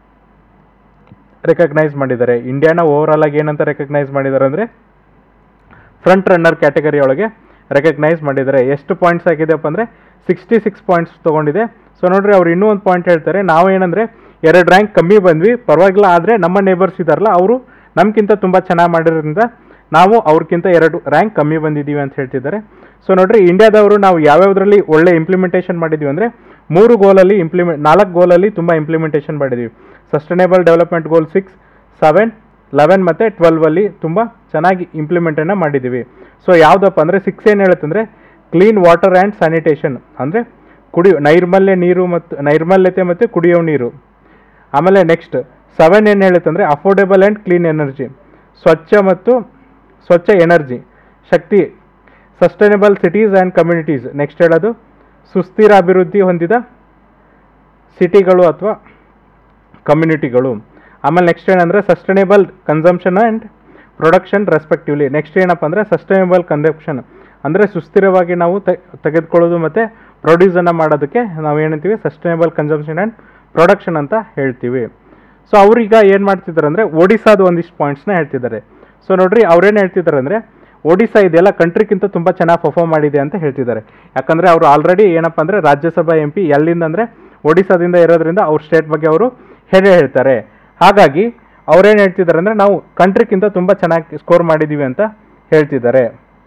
ರೆಕಗ್ನೈಸ್ ಮಾಡಿದ್ದಾರೆ. ಇಂಡಿಯಾನ ಓವರ್ ಆಲ್ ಆಗಿ ಏನಂತ ರೆಕಗ್ನೈಸ್ ಮಾಡಿದ್ದಾರೆ ಅಂದರೆ ಫ್ರಂಟ್ ರನ್ನರ್ ಕ್ಯಾಟಗರಿ ಒಳಗೆ ರೆಕಗ್ನೈಸ್ ಮಾಡಿದ್ದಾರೆ. ಎಷ್ಟು ಪಾಯಿಂಟ್ಸ್ ಆಗಿದೆಯಪ್ಪ ಅಂದರೆ ಸಿಕ್ಸ್ಟಿ ಸಿಕ್ಸ್ ಪಾಯಿಂಟ್ಸ್ ತೊಗೊಂಡಿದೆ. ಸೊ ನೋಡ್ರಿ ಅವ್ರು ಇನ್ನೂ ಒಂದು ಪಾಯಿಂಟ್ ಹೇಳ್ತಾರೆ, ನಾವು ಏನಂದರೆ ಎರಡು ರ್ಯಾಂಕ್ ಕಮ್ಮಿ ಬಂದ್ವಿ ಪರವಾಗಿಲ್ಲ, ಆದರೆ ನಮ್ಮ ನೇಬರ್ಸ್ ಇದ್ದಾರಲ್ಲ ಅವರು ನಮಗಿಂತ ತುಂಬ ಚೆನ್ನಾಗಿ ಮಾಡಿರೋದ್ರಿಂದ ನಾವು ಅವ್ರಿಗಿಂತ ಎರಡು ರ್ಯಾಂಕ್ ಕಮ್ಮಿ ಬಂದಿದ್ದೀವಿ ಅಂತ ಹೇಳ್ತಿದ್ದಾರೆ. ಸೊ ನೋಡ್ರಿ ಇಂಡಿಯಾದವರು ನಾವು ಯಾವ್ಯಾವುದರಲ್ಲಿ ಒಳ್ಳೆ ಇಂಪ್ಲಿಮೆಂಟೇಷನ್ ಮಾಡಿದ್ದೀವಿ ಅಂದರೆ ಮೂರು ಗೋಲಲ್ಲಿ ಇಂಪ್ಲಿಮೆಂಟ್ ನಾಲ್ಕು ಗೋಲಲ್ಲಿ ತುಂಬ ಇಂಪ್ಲಿಮೆಂಟೇಷನ್ ಮಾಡಿದ್ದೀವಿ. Sustainable development goal six, seven, eleven ಮತ್ತು ಟ್ವೆಲ್ವಲ್ಲಿ ತುಂಬ ಚೆನ್ನಾಗಿ ಇಂಪ್ಲಿಮೆಂಟನ್ನು ಮಾಡಿದ್ದೀವಿ. ಸೊ ಯಾವುದಪ್ಪ ಅಂದರೆ ಸಿಕ್ಸ್ ಏನು ಹೇಳುತ್ತಂದರೆ ಕ್ಲೀನ್ ವಾಟರ್ ಆ್ಯಂಡ್ ಸ್ಯಾನಿಟೇಷನ್, ಅಂದರೆ ಕುಡಿ ನೈರ್ಮಲ್ಯ ನೀರು ಮತ್ತು ನೈರ್ಮಲ್ಯತೆ ಮತ್ತು ಕುಡಿಯೋ ನೀರು. ಆಮೇಲೆ ನೆಕ್ಸ್ಟ್ ಸೆವೆನ್ ಏನು ಹೇಳುತ್ತಂದರೆ ಅಫೋರ್ಡೆಬಲ್ ಆ್ಯಂಡ್ ಕ್ಲೀನ್ ಎನರ್ಜಿ, ಸ್ವಚ್ಛ ಮತ್ತು ಸ್ವಚ್ಛ ಎನರ್ಜಿ ಶಕ್ತಿ. Sustainable cities and communities, next ಹೇಳೋದು ಸುಸ್ಥಿರ ಅಭಿವೃದ್ಧಿ ಹೊಂದಿದ ಸಿಟಿಗಳು ಅಥವಾ ಕಮ್ಯುನಿಟಿಗಳು. ಆಮೇಲೆ ನೆಕ್ಸ್ಟ್ ಏನಂದರೆ sustainable consumption and production respectively. Next ಏನಪ್ಪ ಅಂದರೆ ಸಸ್ಟೈನೇಬಲ್ ಕನ್ಸಂಪ್ಷನ್, ಅಂದರೆ ಸುಸ್ಥಿರವಾಗಿ ನಾವು ತೆಗೆದುಕೊಳ್ಳೋದು ಮತ್ತು ಪ್ರೊಡ್ಯೂಸನ್ನು ಮಾಡೋದಕ್ಕೆ ನಾವು ಏನಂತೀವಿ ಸಸ್ಟೈನೇಬಲ್ ಕನ್ಸಂಪ್ಷನ್ ಆ್ಯಂಡ್ ಪ್ರೊಡಕ್ಷನ್ ಅಂತ ಹೇಳ್ತೀವಿ. ಸೊ ಅವ್ರೀಗ ಏನು ಮಾಡ್ತಿದ್ದಾರೆ ಅಂದರೆ ಒಡಿಸ್ಸಾದ ಒಂದಿಷ್ಟು ಪಾಯಿಂಟ್ಸ್ನ ಹೇಳ್ತಿದ್ದಾರೆ. ಸೊ ನೋಡ್ರಿ ಅವ್ರೇನು ಹೇಳ್ತಿದ್ದಾರೆ ಅಂದರೆ ಒಡಿಸ್ಸಾ ಇದೆಲ್ಲ ಕಂಟ್ರಿಗಿಂತ ತುಂಬ ಚೆನ್ನಾಗಿ ಪರ್ಫಾರ್ಮ್ ಮಾಡಿದೆ ಅಂತ ಹೇಳ್ತಿದ್ದಾರೆ. ಯಾಕಂದರೆ ಅವರು ಆಲ್ರೆಡಿ ಏನಪ್ಪ ಅಂದರೆ ರಾಜ್ಯಸಭಾ ಎಂ ಪಿ ಎಲ್ಲಿಂದ ಅಂದರೆ ಒಡಿಸ್ಸಾದಿಂದ ಇರೋದ್ರಿಂದ ಅವ್ರ ಸ್ಟೇಟ್ ಬಗ್ಗೆ ಅವರು ಹೇಳೇ ಹೇಳ್ತಾರೆ. ಹಾಗಾಗಿ ಅವ್ರೇನು ಹೇಳ್ತಿದ್ದಾರೆ ಅಂದರೆ ನಾವು ಕಂಟ್ರಿಗಿಂತ ತುಂಬ ಚೆನ್ನಾಗಿ ಸ್ಕೋರ್ ಮಾಡಿದ್ದೀವಿ ಅಂತ ಹೇಳ್ತಿದ್ದಾರೆ.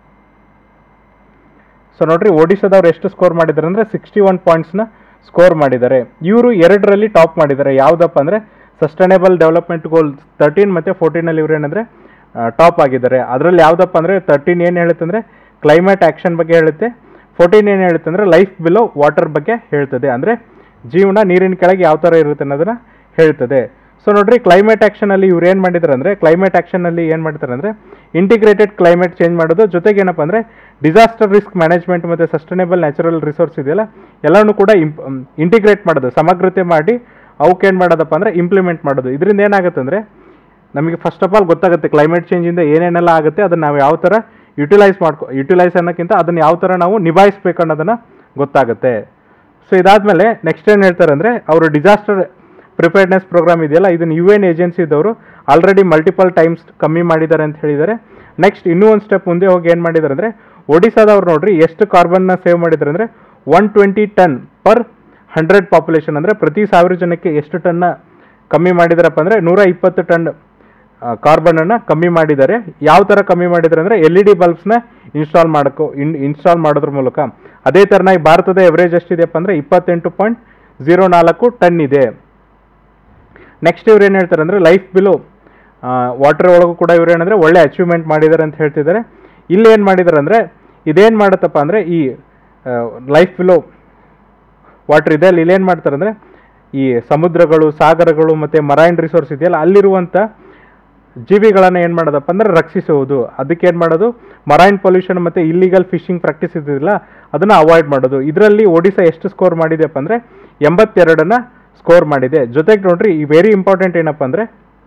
ಸೊ ನೋಡ್ರಿ ಒಡಿಸ್ಸಾದವ್ರು ಎಷ್ಟು ಸ್ಕೋರ್ ಮಾಡಿದ್ದಾರೆ ಅಂದರೆ ಸಿಕ್ಸ್ಟಿ ಒನ್ ಪಾಯಿಂಟ್ಸ್ನ ಸ್ಕೋರ್ ಮಾಡಿದ್ದಾರೆ. ಇವರು ಎರಡರಲ್ಲಿ ಟಾಪ್ ಮಾಡಿದ್ದಾರೆ. ಯಾವುದಪ್ಪ ಅಂದರೆ ಸಸ್ಟೈನೇಬಲ್ ಡೆವಲಪ್ಮೆಂಟ್ ಗೋಲ್ ತರ್ಟೀನ್ ಮತ್ತು ಫೋರ್ಟೀನಲ್ಲಿ ಇವ್ರು ಏನಂದರೆ ಟಾಪ್ ಆಗಿದ್ದಾರೆ. ಅದರಲ್ಲಿ ಯಾವುದಪ್ಪ ಅಂದರೆ ತರ್ಟೀನ್ ಏನು ಹೇಳುತ್ತೆ ಅಂದರೆ ಕ್ಲೈಮೇಟ್ ಆ್ಯಕ್ಷನ್ ಬಗ್ಗೆ ಹೇಳುತ್ತೆ, ಫೋರ್ಟೀನ್ ಏನು ಹೇಳುತ್ತೆ ಅಂದರೆ ಲೈಫ್ ಬಿಲೋ ವಾಟರ್ ಬಗ್ಗೆ ಹೇಳ್ತದೆ, ಅಂದರೆ ಜೀವನ ನೀರಿನ ಕೆಳಗೆ ಯಾವ ಥರ ಇರುತ್ತೆ ಅನ್ನೋದನ್ನು ಹೇಳ್ತದೆ. ಸೊ ನೋಡ್ರಿ ಕ್ಲೈಮೇಟ್ ಆ್ಯಕ್ಷನಲ್ಲಿ ಇವ್ರು ಏನು ಮಾಡಿದ್ದಾರೆ ಅಂದರೆ ಕ್ಲೈಮೇಟ್ ಆ್ಯಕ್ಷನಲ್ಲಿ ಏನು ಮಾಡ್ತಾರೆ ಅಂದರೆ ಇಂಟಿಗ್ರೇಟೆಡ್ ಕ್ಲೈಮೇಟ್ ಚೇಂಜ್ ಮಾಡೋದು, ಜೊತೆಗೆ ಏನಪ್ಪ ಅಂದರೆ ಡಿಸಾಸ್ಟರ್ ರಿಸ್ಕ್ ಮ್ಯಾನೇಜ್ಮೆಂಟ್ ಮತ್ತು ಸಸ್ಟೈನೇಬಲ್ ನ್ಯಾಚುರಲ್ ರಿಸೋರ್ಸ್ ಇದೆಯಲ್ಲ ಎಲ್ಲನೂ ಕೂಡ ಇಂಪ್ ಇಂಟಿಗ್ರೇಟ್ ಮಾಡೋದು, ಸಮಗ್ರತೆ ಮಾಡಿ ಅವಕ್ಕೆ ಏನು ಮಾಡೋದಪ್ಪ ಅಂದರೆ ಇಂಪ್ಲಿಮೆಂಟ್ ಮಾಡೋದು. ಇದರಿಂದ ಏನಾಗುತ್ತೆ ಅಂದರೆ ನಮಗೆ ಫಸ್ಟ್ ಆಫ್ ಆಲ್ ಗೊತ್ತಾಗುತ್ತೆ ಕ್ಲೈಮೇಟ್ ಚೇಂಜಿಂದ ಏನೇನೆಲ್ಲ ಆಗುತ್ತೆ, ಅದನ್ನು ನಾವು ಯಾವ ಥರ ಯುಟಿಲೈಸ್ ಮಾಡ್ಕೊ ಯುಟಿಲೈಸ್ ಅನ್ನೋಕ್ಕಿಂತ ಅದನ್ನು ಯಾವ ಥರ ನಾವು ನಿಭಾಯಿಸ್ಬೇಕು ಅನ್ನೋದನ್ನು ಗೊತ್ತಾಗುತ್ತೆ. ಸೊ ಇದಾದಮೇಲೆ ನೆಕ್ಸ್ಟ್ ಏನು ಹೇಳ್ತಾರೆ ಅಂದರೆ ಅವರು ಡಿಸಾಸ್ಟರ್ ಪ್ರಿಪೇರ್ಡ್ನೆಸ್ ಪ್ರೋಗ್ರಾಮ್ ಇದೆಯಲ್ಲ ಇದನ್ನು ಯು ಎನ್ ಏಜೆನ್ಸಿದವರು ಆಲ್ರೆಡಿ ಮಲ್ಟಿಪಲ್ ಟೈಮ್ಸ್ ಕಮ್ಮಿ ಮಾಡಿದ್ದಾರೆ ಅಂತ ಹೇಳಿದ್ದಾರೆ. ನೆಕ್ಸ್ಟ್ ಇನ್ನೂ ಒಂದು ಸ್ಟೆಪ್ ಮುಂದೆ ಹೋಗಿ ಏನು ಮಾಡಿದ್ದಾರೆ ಅಂದರೆ ಒಡಿಸ್ಸಾದವ್ರು ನೋಡ್ರಿ ಎಷ್ಟು ಕಾರ್ಬನ್ನ ಸೇವ್ ಮಾಡಿದ್ದಾರೆ ಅಂದರೆ one twenty ton per hundred population, ಅಂದರೆ ಪ್ರತಿ ಸಾವಿರ ಜನಕ್ಕೆ ಎಷ್ಟು ಟನ್ನ ಕಮ್ಮಿ ಮಾಡಿದಾರಪ್ಪ ಅಂದರೆ ನೂರ ಇಪ್ಪತ್ತು ಟನ್ ಕಾರ್ಬನನ್ನು ಕಮ್ಮಿ ಮಾಡಿದ್ದಾರೆ. ಯಾವ ಥರ ಕಮ್ಮಿ ಮಾಡಿದ್ದಾರೆ ಅಂದರೆ ಎಲ್ ಇ ಡಿ ಬಲ್ಬ್ಸ್ನ ಇನ್ಸ್ಟಾಲ್ ಮಾಡಕ್ಕೋ ಇನ್ ಇನ್ಸ್ಟಾಲ್ ಮಾಡೋದ್ರ ಮೂಲಕ. ಅದೇ ಥರನಾಗಿ ಭಾರತದ ಎವರೇಜ್ ಎಷ್ಟಿದೆಯಪ್ಪ ಅಂದರೆ ಇಪ್ಪತ್ತೆಂಟು ಪಾಯಿಂಟ್ ಝೀರೋ ನಾಲ್ಕು ಟನ್ ಇದೆ. ನೆಕ್ಸ್ಟ್ ಇವ್ರು ಏನು ಹೇಳ್ತಾರೆ ಅಂದರೆ ಲೈಫ್ ಬಿಲು ವಾಟರ್ ಒಳಗೂ ಕೂಡ ಇವ್ರು ಏನಂದರೆ ಒಳ್ಳೆ ಅಚೀವ್ಮೆಂಟ್ ಮಾಡಿದ್ದಾರೆ ಅಂತ ಹೇಳ್ತಿದ್ದಾರೆ. ಇಲ್ಲಿ ಏನು ಮಾಡಿದ್ದಾರೆ ಅಂದರೆ ಇದೇನು ಮಾಡುತ್ತಪ್ಪ ಅಂದರೆ ಈ ಲೈಫ್ ಬಿಲು ವಾಟರ್ ಇದೆ ಅಲ್ಲಿ ಇಲ್ಲೇನು ಮಾಡ್ತಾರೆ ಅಂದರೆ ಈ ಸಮುದ್ರಗಳು, ಸಾಗರಗಳು ಮತ್ತು ಮರೈನ್ ರಿಸೋರ್ಸ್ ಇದೆಯಲ್ಲ ಅಲ್ಲಿರುವಂಥ ಜೀವಿಗಳನ್ನು ಏನು ಮಾಡೋದಪ್ಪ ಅಂದರೆ ರಕ್ಷಿಸುವುದು. ಅದಕ್ಕೆ ಏನು ಮಾಡೋದು ಮರೈನ್ ಪೊಲ್ಯೂಷನ್ ಮತ್ತು ಇಲ್ಲಿಗಲ್ ಫಿಶಿಂಗ್ ಪ್ರಾಕ್ಟೀಸ್ ಇದೆಯಲ್ಲ ಅದನ್ನು ಅವಾಯ್ಡ್ ಮಾಡೋದು. ಇದರಲ್ಲಿ ಒಡಿಸ್ಸಾ ಎಷ್ಟು ಸ್ಕೋರ್ ಮಾಡಿದೆಯಪ್ಪ ಅಂದರೆ ಎಂಬತ್ತೆರಡನ್ನು ಸ್ಕೋರ್ ಮಾಡಿದೆ. ಜೊತೆಗೆ ನೋಡ್ರಿ ಈ ವೆರಿ ಇಂಪಾರ್ಟೆಂಟ್ ಏನಪ್ಪ ಅಂದರೆ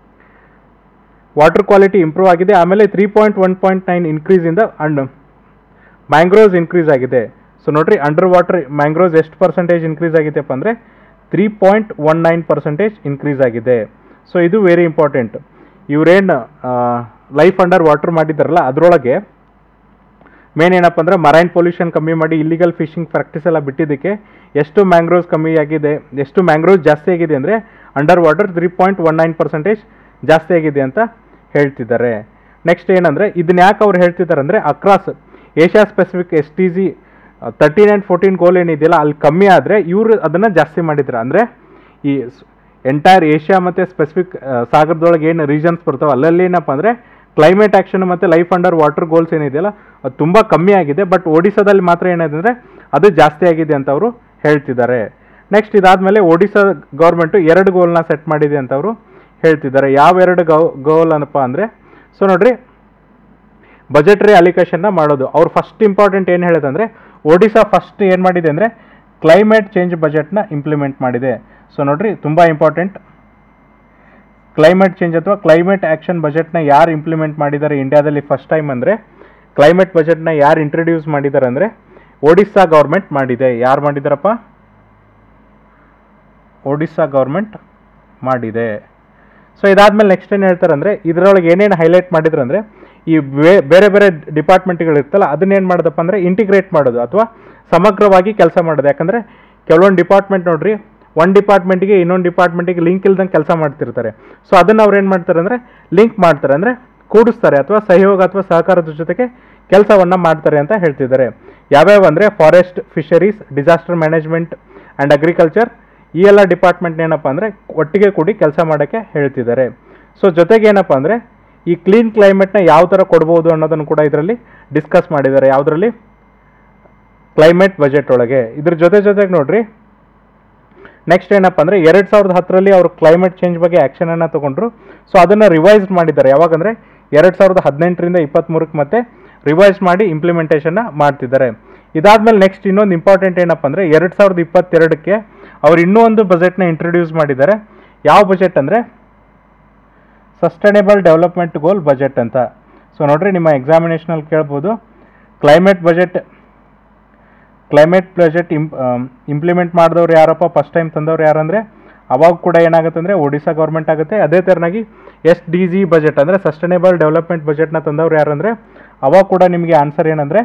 ವಾಟರ್ ಕ್ವಾಲಿಟಿ ಇಂಪ್ರೂವ್ ಆಗಿದೆ. ಆಮೇಲೆ three point one point nine increase ಇಂದ ಅಂಡ್ ಮ್ಯಾಂಗ್ರೋವ್ಸ್ ಇನ್ಕ್ರೀಸ್ ಆಗಿದೆ. ಸೊ ನೋಡ್ರಿ ಅಂಡರ್ ವಾಟರ್ ಮ್ಯಾಂಗ್ರೋವ್ಸ್ ಎಷ್ಟು ಪರ್ಸೆಂಟೇಜ್ ಇನ್ಕ್ರೀಸ್ ಆಗಿದೆಯಪ್ಪ ಅಂದರೆ three point one nine percentage increase ಆಗಿದೆ. ಸೊ ಇದು ವೆರಿ ಇಂಪಾರ್ಟೆಂಟ್. ಇವರೇನು ಲೈಫ್ ಅಂಡರ್ ವಾಟರ್ ಮಾಡಿದ್ದಾರಲ್ಲ ಅದರೊಳಗೆ ಮೇನ್ ಏನಪ್ಪ ಅಂದರೆ ಮರೈನ್ ಪೊಲ್ಯೂಷನ್ ಕಮ್ಮಿ ಮಾಡಿ ಇಲ್ಲಿಗಲ್ ಫಿಶಿಂಗ್ ಪ್ರಾಕ್ಟೀಸ್ ಎಲ್ಲ ಬಿಟ್ಟಿದ್ದಕ್ಕೆ ಎಷ್ಟು ಮ್ಯಾಂಗ್ರೋವ್ಸ್ ಕಮ್ಮಿ ಆಗಿದೆ, ಎಷ್ಟು ಮ್ಯಾಂಗ್ರೋವ್ಸ್ ಜಾಸ್ತಿ ಆಗಿದೆ ಅಂದರೆ under water three point one nine percentage ಜಾಸ್ತಿ ಆಗಿದೆ ಅಂತ ಹೇಳ್ತಿದ್ದಾರೆ. ನೆಕ್ಸ್ಟ್ ಏನಂದರೆ ಇದನ್ನ ಯಾಕೆ ಅವ್ರು ಹೇಳ್ತಿದ್ದಾರೆ ಅಂದರೆ across Asia specific S T G thirteen and fourteen goal ಏನಿದೆಯಲ್ಲ ಅಲ್ಲಿ ಕಮ್ಮಿ ಆದರೆ ಇವರು ಅದನ್ನು ಜಾಸ್ತಿ ಮಾಡಿದ್ರು. ಅಂದರೆ ಈ ಎಂಟೈರ್ ಏಷ್ಯಾ ಮತ್ತು ಸ್ಪೆಸಿಫಿಕ್ ಸಾಗರದೊಳಗೆ ಏನು ರೀಜನ್ಸ್ ಬರ್ತಾವೆ ಅಲ್ಲಲ್ಲಿ ಏನಪ್ಪ ಅಂದರೆ ಕ್ಲೈಮೇಟ್ ಆ್ಯಕ್ಷನ್ ಮತ್ತು ಲೈಫ್ ಅಂಡರ್ ವಾಟರ್ ಗೋಲ್ಸ್ ಏನಿದೆಯಲ್ಲ ಅದು ತುಂಬ ಕಮ್ಮಿ ಆಗಿದೆ. ಬಟ್ ಒಡಿಸ್ಸಾದಲ್ಲಿ ಮಾತ್ರ ಏನಿದೆ ಅಂದರೆ ಅದು ಜಾಸ್ತಿ ಆಗಿದೆ ಅಂತ ಅವರು ಹೇಳ್ತಿದ್ದಾರೆ. ನೆಕ್ಸ್ಟ್ ಇದಾದಮೇಲೆ ಒಡಿಸ್ಸಾ ಗೌರ್ಮೆಂಟು ಎರಡು ಗೋಲ್ನ ಸೆಟ್ ಮಾಡಿದೆ ಅಂತ ಅವರು ಹೇಳ್ತಿದ್ದಾರೆ. ಯಾವ ಎರಡು ಗೌ ಗೋಲ್ ಅನ್ನಪ್ಪ ಅಂದರೆ ಸೊ ನೋಡ್ರಿ ಬಜೆಟ್ರಿ ಅಲಿಕೇಶನ್ನ ಮಾಡೋದು. ಅವ್ರು ಫಸ್ಟ್ ಇಂಪಾರ್ಟೆಂಟ್ ಏನು ಹೇಳಿದಂದರೆ ಒಡಿಸ್ಸಾ ಫಸ್ಟ್ ಏನು ಮಾಡಿದೆ ಅಂದರೆ ಕ್ಲೈಮೇಟ್ ಚೇಂಜ್ ಬಜೆಟ್ನ ಇಂಪ್ಲಿಮೆಂಟ್ ಮಾಡಿದೆ. ಸೊ ನೋಡ್ರಿ ತುಂಬ ಇಂಪಾರ್ಟೆಂಟ್. ಕ್ಲೈಮೇಟ್ ಚೇಂಜ್ ಅಥವಾ ಕ್ಲೈಮೇಟ್ ಆ್ಯಕ್ಷನ್ ಬಜೆಟ್ನ ಯಾರು ಇಂಪ್ಲಿಮೆಂಟ್ ಮಾಡಿದ್ದಾರೆ ಇಂಡಿಯಾದಲ್ಲಿ ಫಸ್ಟ್ ಟೈಮ್ ಅಂದರೆ ಕ್ಲೈಮೇಟ್ ಬಜೆಟ್ನ ಯಾರು ಇಂಟ್ರಡ್ಯೂಸ್ ಮಾಡಿದ್ದಾರೆ ಅಂದರೆ ಒಡಿಸ್ಸಾ ಗೌರ್ಮೆಂಟ್ ಮಾಡಿದೆ. ಯಾರು ಮಾಡಿದಾರಪ್ಪ? ಒಡಿಸ್ಸಾ ಗೌರ್ಮೆಂಟ್ ಮಾಡಿದೆ. ಸೊ ಇದಾದಮೇಲೆ ನೆಕ್ಸ್ಟ್ ಏನು ಹೇಳ್ತಾರೆ ಅಂದರೆ ಇದರೊಳಗೆ ಏನೇನು ಹೈಲೈಟ್ ಮಾಡಿದ್ರು ಅಂದರೆ ಈ ಬೇರೆ ಬೇರೆ ಡಿಪಾರ್ಟ್ಮೆಂಟ್ಗಳಿರ್ತಲ್ಲ ಅದನ್ನೇನು ಮಾಡೋದಪ್ಪ ಅಂದರೆ ಇಂಟಿಗ್ರೇಟ್ ಮಾಡೋದು ಅಥವಾ ಸಮಗ್ರವಾಗಿ ಕೆಲಸ ಮಾಡೋದು. ಯಾಕಂದರೆ ಕೆಲವೊಂದು ಡಿಪಾರ್ಟ್ಮೆಂಟ್ ನೋಡ್ರಿ ಒಂದು ಡಿಪಾರ್ಟ್ಮೆಂಟಿಗೆ ಇನ್ನೊಂದು ಡಿಪಾರ್ಟ್ಮೆಂಟಿಗೆ ಲಿಂಕ್ ಇಲ್ದಂಗೆ ಕೆಲಸ ಮಾಡ್ತಿರ್ತಾರೆ. ಸೊ ಅದನ್ನು ಅವ್ರು ಏನು ಮಾಡ್ತಾರೆ ಅಂದರೆ ಲಿಂಕ್ ಮಾಡ್ತಾರೆ, ಅಂದರೆ ಕೂಡಿಸ್ತಾರೆ ಅಥವಾ ಸಹಯೋಗ ಅಥವಾ ಸಹಕಾರದ ಜೊತೆಗೆ ಕೆಲಸವನ್ನು ಮಾಡ್ತಾರೆ ಅಂತ ಹೇಳ್ತಿದ್ದಾರೆ. ಯಾವ್ಯಾವ ಅಂದರೆ forest, fisheries, disaster management and agriculture, ಈ ಎಲ್ಲ ಡಿಪಾರ್ಟ್ಮೆಂಟ್ ಏನಪ್ಪ ಅಂದರೆ ಒಟ್ಟಿಗೆ ಕೂಡಿ ಕೆಲಸ ಮಾಡೋಕ್ಕೆ ಹೇಳ್ತಿದ್ದಾರೆ. ಸೊ ಜೊತೆಗೆ ಏನಪ್ಪ ಅಂದರೆ ಈ ಕ್ಲೀನ್ ಕ್ಲೈಮೇಟ್ನ ಯಾವ ಥರ ಕೊಡ್ಬೋದು ಅನ್ನೋದನ್ನು ಕೂಡ ಇದರಲ್ಲಿ ಡಿಸ್ಕಸ್ ಮಾಡಿದ್ದಾರೆ. ಯಾವುದರಲ್ಲಿ? ಕ್ಲೈಮೇಟ್ ಬಜೆಟ್ ಒಳಗೆ. ಇದ್ರ ಜೊತೆ ಜೊತೆಗೆ ನೋಡ್ರಿ ನೆಕ್ಸ್ಟ್ ಏನಪ್ಪ ಅಂದರೆ ಎರಡು ಸಾವಿರದ ಹತ್ತರಲ್ಲಿ ಅವರು ಕ್ಲೈಮೇಟ್ ಚೇಂಜ್ ಬಗ್ಗೆ ಆ್ಯಕ್ಷನನ್ನು ತೊಗೊಂಡ್ರು. ಸೊ ಅದನ್ನು ರಿವೈಸ್ ಮಾಡಿದ್ದಾರೆ. ಯಾವಾಗಂದರೆ ಎರಡು ಸಾವಿರದ ಹದಿನೆಂಟರಿಂದ ಇಪ್ಪತ್ತ್ಮೂರಕ್ಕೆ ಮತ್ತೆ ರಿವೈಸ್ ಮಾಡಿ ಇಂಪ್ಲಿಮೆಂಟೇಷನ್ನ ಮಾಡ್ತಿದ್ದಾರೆ. ಇದಾದಮೇಲೆ ನೆಕ್ಸ್ಟ್ ಇನ್ನೊಂದು ಇಂಪಾರ್ಟೆಂಟ್ ಏನಪ್ಪ ಅಂದರೆ ಎರಡು ಸಾವಿರದ ಇಪ್ಪತ್ತೆರಡಕ್ಕೆ ಅವ್ರು ಇನ್ನೂ ಒಂದು ಬಜೆಟ್ನ ಇಂಟ್ರೊಡ್ಯೂಸ್ ಮಾಡಿದ್ದಾರೆ. ಯಾವ ಬಜೆಟ್ ಅಂದರೆ ಸಸ್ಟೈನೇಬಲ್ ಡೆವಲಪ್ಮೆಂಟ್ ಗೋಲ್ ಬಜೆಟ್ ಅಂತ. ಸೊ ನೋಡ್ರಿ ನಿಮ್ಮ ಎಕ್ಸಾಮಿನೇಷನಲ್ಲಿ ಕೇಳ್ಬೋದು ಕ್ಲೈಮೇಟ್ ಬಜೆಟ್ ಕ್ಲೈಮೇಟ್ ಬಜೆಟ್ ಇಂಪ್ ಇಂಪ್ಲಿಮೆಂಟ್ ಮಾಡಿದವ್ರು ಯಾರಪ್ಪ, ಫಸ್ಟ್ ಟೈಮ್ ತಂದವ್ರು ಯಾರಂದರೆ ಅವಾಗ ಕೂಡ ಏನಾಗುತ್ತೆ ಅಂದರೆ ಒಡಿಶಾ ಗೌರ್ಮೆಂಟ್ ಆಗುತ್ತೆ. ಅದೇ ಥರನಾಗಿ ಎಸ್ ಡಿ ಜಿ ಬಜೆಟ್ ಅಂದರೆ ಸಸ್ಟೈನೇಬಲ್ ಡೆವಲಪ್ಮೆಂಟ್ ಬಜೆಟ್ನ ತಂದವ್ರು ಯಾರಂದರೆ ಅವಾಗ ಕೂಡ ನಿಮಗೆ ಆನ್ಸರ್ ಏನಂದರೆ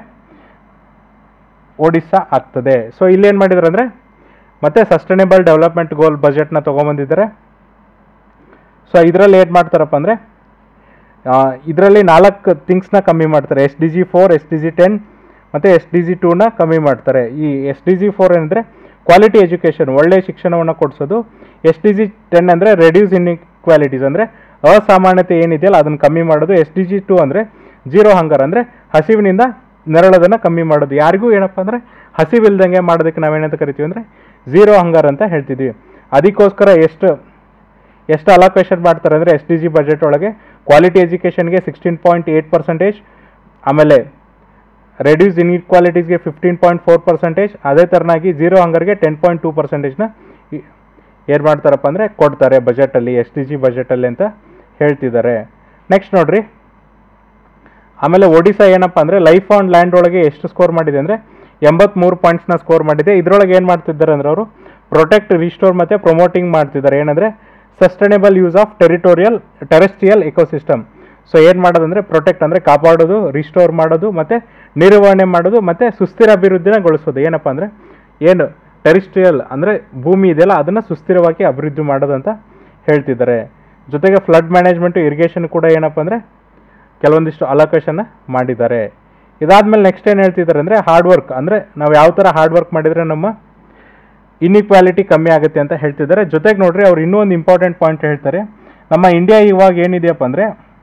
ಒಡಿಶಾ ಆಗ್ತದೆ. ಸೊ ಇಲ್ಲೇನು ಮಾಡಿದ್ರು ಅಂದರೆ ಮತ್ತೆ ಸಸ್ಟೈನೇಬಲ್ ಡೆವಲಪ್ಮೆಂಟ್ ಗೋಲ್ ಬಜೆಟ್ನ ತೊಗೊಂಬಂದಿದ್ದಾರೆ. ಸೊ ಇದರಲ್ಲಿ ಏನು ಮಾಡ್ತಾರಪ್ಪ ಅಂದರೆ ಇದರಲ್ಲಿ ನಾಲ್ಕು ಥಿಂಗ್ಸ್ನ ಕಮ್ಮಿ ಮಾಡ್ತಾರೆ. S D G four, S D G ten ಮತ್ತು ಎಸ್ ಡಿ ಜಿ ಟೂನ ಕಮ್ಮಿ ಮಾಡ್ತಾರೆ. ಈ ಎಸ್ ಡಿ ಜಿ ಫೋರ್ ಏನಂದರೆ ಕ್ವಾಲಿಟಿ ಎಜುಕೇಷನ್, ಒಳ್ಳೆಯ ಶಿಕ್ಷಣವನ್ನು ಕೊಡಿಸೋದು. ಎಸ್ ಡಿ ಜಿ ಟೆನ್ ಅಂದರೆ ರೆಡ್ಯೂಸ್ ಇನ್ಇಕ್ವಾಲಿಟೀಸ್ ಅಂದರೆ ಅಸಮಾನತೆ ಏನಿದೆಯಲ್ಲ ಅದನ್ನು ಕಮ್ಮಿ ಮಾಡೋದು. ಎಸ್ ಡಿ ಜಿ ಟು ಅಂದರೆ ಜೀರೋ ಹಂಗರ್ ಅಂದರೆ ಹಸಿವಿನಿಂದ ನೆರಳೋದನ್ನು ಕಮ್ಮಿ ಮಾಡೋದು. ಯಾರಿಗೂ ಏನಪ್ಪ ಅಂದರೆ ಹಸಿವಿಲ್ದಂಗೆ ಮಾಡೋದಕ್ಕೆ ನಾವೇನಂತ ಕರಿತೀವಿ ಅಂದರೆ ಝೀರೋ ಹಂಗರ್ ಅಂತ ಹೇಳ್ತಿದ್ವಿ. ಅದಕ್ಕೋಸ್ಕರ ಎಷ್ಟು ಎಷ್ಟು ಅಲೋಕೇಶನ್ ಮಾಡ್ತಾರೆ ಅಂದರೆ ಎಸ್ ಡಿ ಜಿ ಬಜೆಟ್ ಒಳಗೆ ಕ್ವಾಲಿಟಿ ಎಜುಕೇಷನ್ಗೆ ಸಿಕ್ಸ್ಟೀನ್ ಪಾಯಿಂಟ್ ಏಯ್ಟ್ ಪರ್ಸೆಂಟೇಜ್, ಆಮೇಲೆ ರೆಡ್ಯೂಸ್ ಇನ್ಇಕ್ವಾಲಿಟೀಸ್ಗೆ ಫಿಫ್ಟೀನ್ ಪಾಯಿಂಟ್ ಫೋರ್ ಪರ್ಸೆಂಟೇಜ್, ಅದೇ ಥರನಾಗಿ ಝೀರೋ ಹಂಗರ್ಗೆ ಟೆನ್ ಪಾಯಿಂಟ್ ಟೂ ಪರ್ಸೆಂಟೇಜ್ನ ಏನು ಮಾಡ್ತಾರಪ್ಪ ಅಂದರೆ ಕೊಡ್ತಾರೆ ಬಜೆಟಲ್ಲಿ, ಎಸ್ ಡಿ ಜಿ ಬಜೆಟಲ್ಲಿ ಅಂತ ಹೇಳ್ತಿದ್ದಾರೆ. ನೆಕ್ಸ್ಟ್ ನೋಡ್ರಿ ಆಮೇಲೆ ಒಡಿಶಾ ಏನಪ್ಪ ಅಂದರೆ ಲೈಫ್ ಆನ್ ಲ್ಯಾಂಡ್ ಒಳಗೆ ಎಷ್ಟು ಸ್ಕೋರ್ ಮಾಡಿದೆ ಅಂದರೆ ಎಂಬತ್ತ್ಮೂರು ಪಾಯಿಂಟ್ಸ್ನ ಸ್ಕೋರ್ ಮಾಡಿದೆ. ಇದರೊಳಗೆ ಏನು ಮಾಡ್ತಿದ್ದಾರೆ ಅಂದರೆ ಅವರು ಪ್ರೊಟೆಕ್ಟ್, ರಿಸ್ಟೋರ್ ಮತ್ತು ಪ್ರೊಮೋಟಿಂಗ್ ಮಾಡ್ತಿದ್ದಾರೆ. ಏನಂದರೆ sustainable use of territorial terrestrial ecosystem. So ಏನು ಮಾಡೋದಂದರೆ ಪ್ರೊಟೆಕ್ಟ್ ಅಂದರೆ ಕಾಪಾಡೋದು, ರಿಸ್ಟೋರ್ ಮಾಡೋದು ಮತ್ತು ನಿರ್ವಹಣೆ ಮಾಡೋದು ಮತ್ತು ಸುಸ್ಥಿರ ಅಭಿವೃದ್ಧಿನಗೊಳಿಸೋದು. ಏನಪ್ಪ ಅಂದರೆ ಏನು ಟೆರಿಸ್ಟ್ರಿಯಲ್ ಅಂದರೆ ಭೂಮಿ ಇದೆಯಲ್ಲ ಅದನ್ನು ಸುಸ್ಥಿರವಾಗಿ ಅಭಿವೃದ್ಧಿ ಮಾಡೋದು ಅಂತ ಹೇಳ್ತಿದ್ದಾರೆ. ಜೊತೆಗೆ ಫ್ಲಡ್ ಮ್ಯಾನೇಜ್ಮೆಂಟು, ಇರಿಗೇಷನ್ ಕೂಡ ಏನಪ್ಪ ಅಂದರೆ ಕೆಲವೊಂದಿಷ್ಟು ಅಲೋಕೇಶನ್ನ ಮಾಡಿದ್ದಾರೆ. ಇದಾದಮೇಲೆ ನೆಕ್ಸ್ಟ್ ಏನು ಹೇಳ್ತಿದ್ದಾರೆ ಅಂದರೆ ಹಾರ್ಡ್ ವರ್ಕ್ ಅಂದರೆ ನಾವು ಯಾವ ಥರ ಹಾರ್ಡ್ ವರ್ಕ್ ಮಾಡಿದರೆ ನಮ್ಮ ಇನ್ಇಕ್ವಾಲಿಟಿ ಕಮ್ಮಿ ಆಗುತ್ತೆ ಅಂತ ಹೇಳ್ತಿದ್ದಾರೆ. ಜೊತೆಗೆ ನೋಡ್ರಿ ಅವ್ರು ಇನ್ನೂ ಒಂದು ಇಂಪಾರ್ಟೆಂಟ್ ಪಾಯಿಂಟ್ ಹೇಳ್ತಾರೆ. ನಮ್ಮ ಇಂಡಿಯಾ ಇವಾಗ ಏನಿದೆಯಪ್ಪ ಅಂದರೆ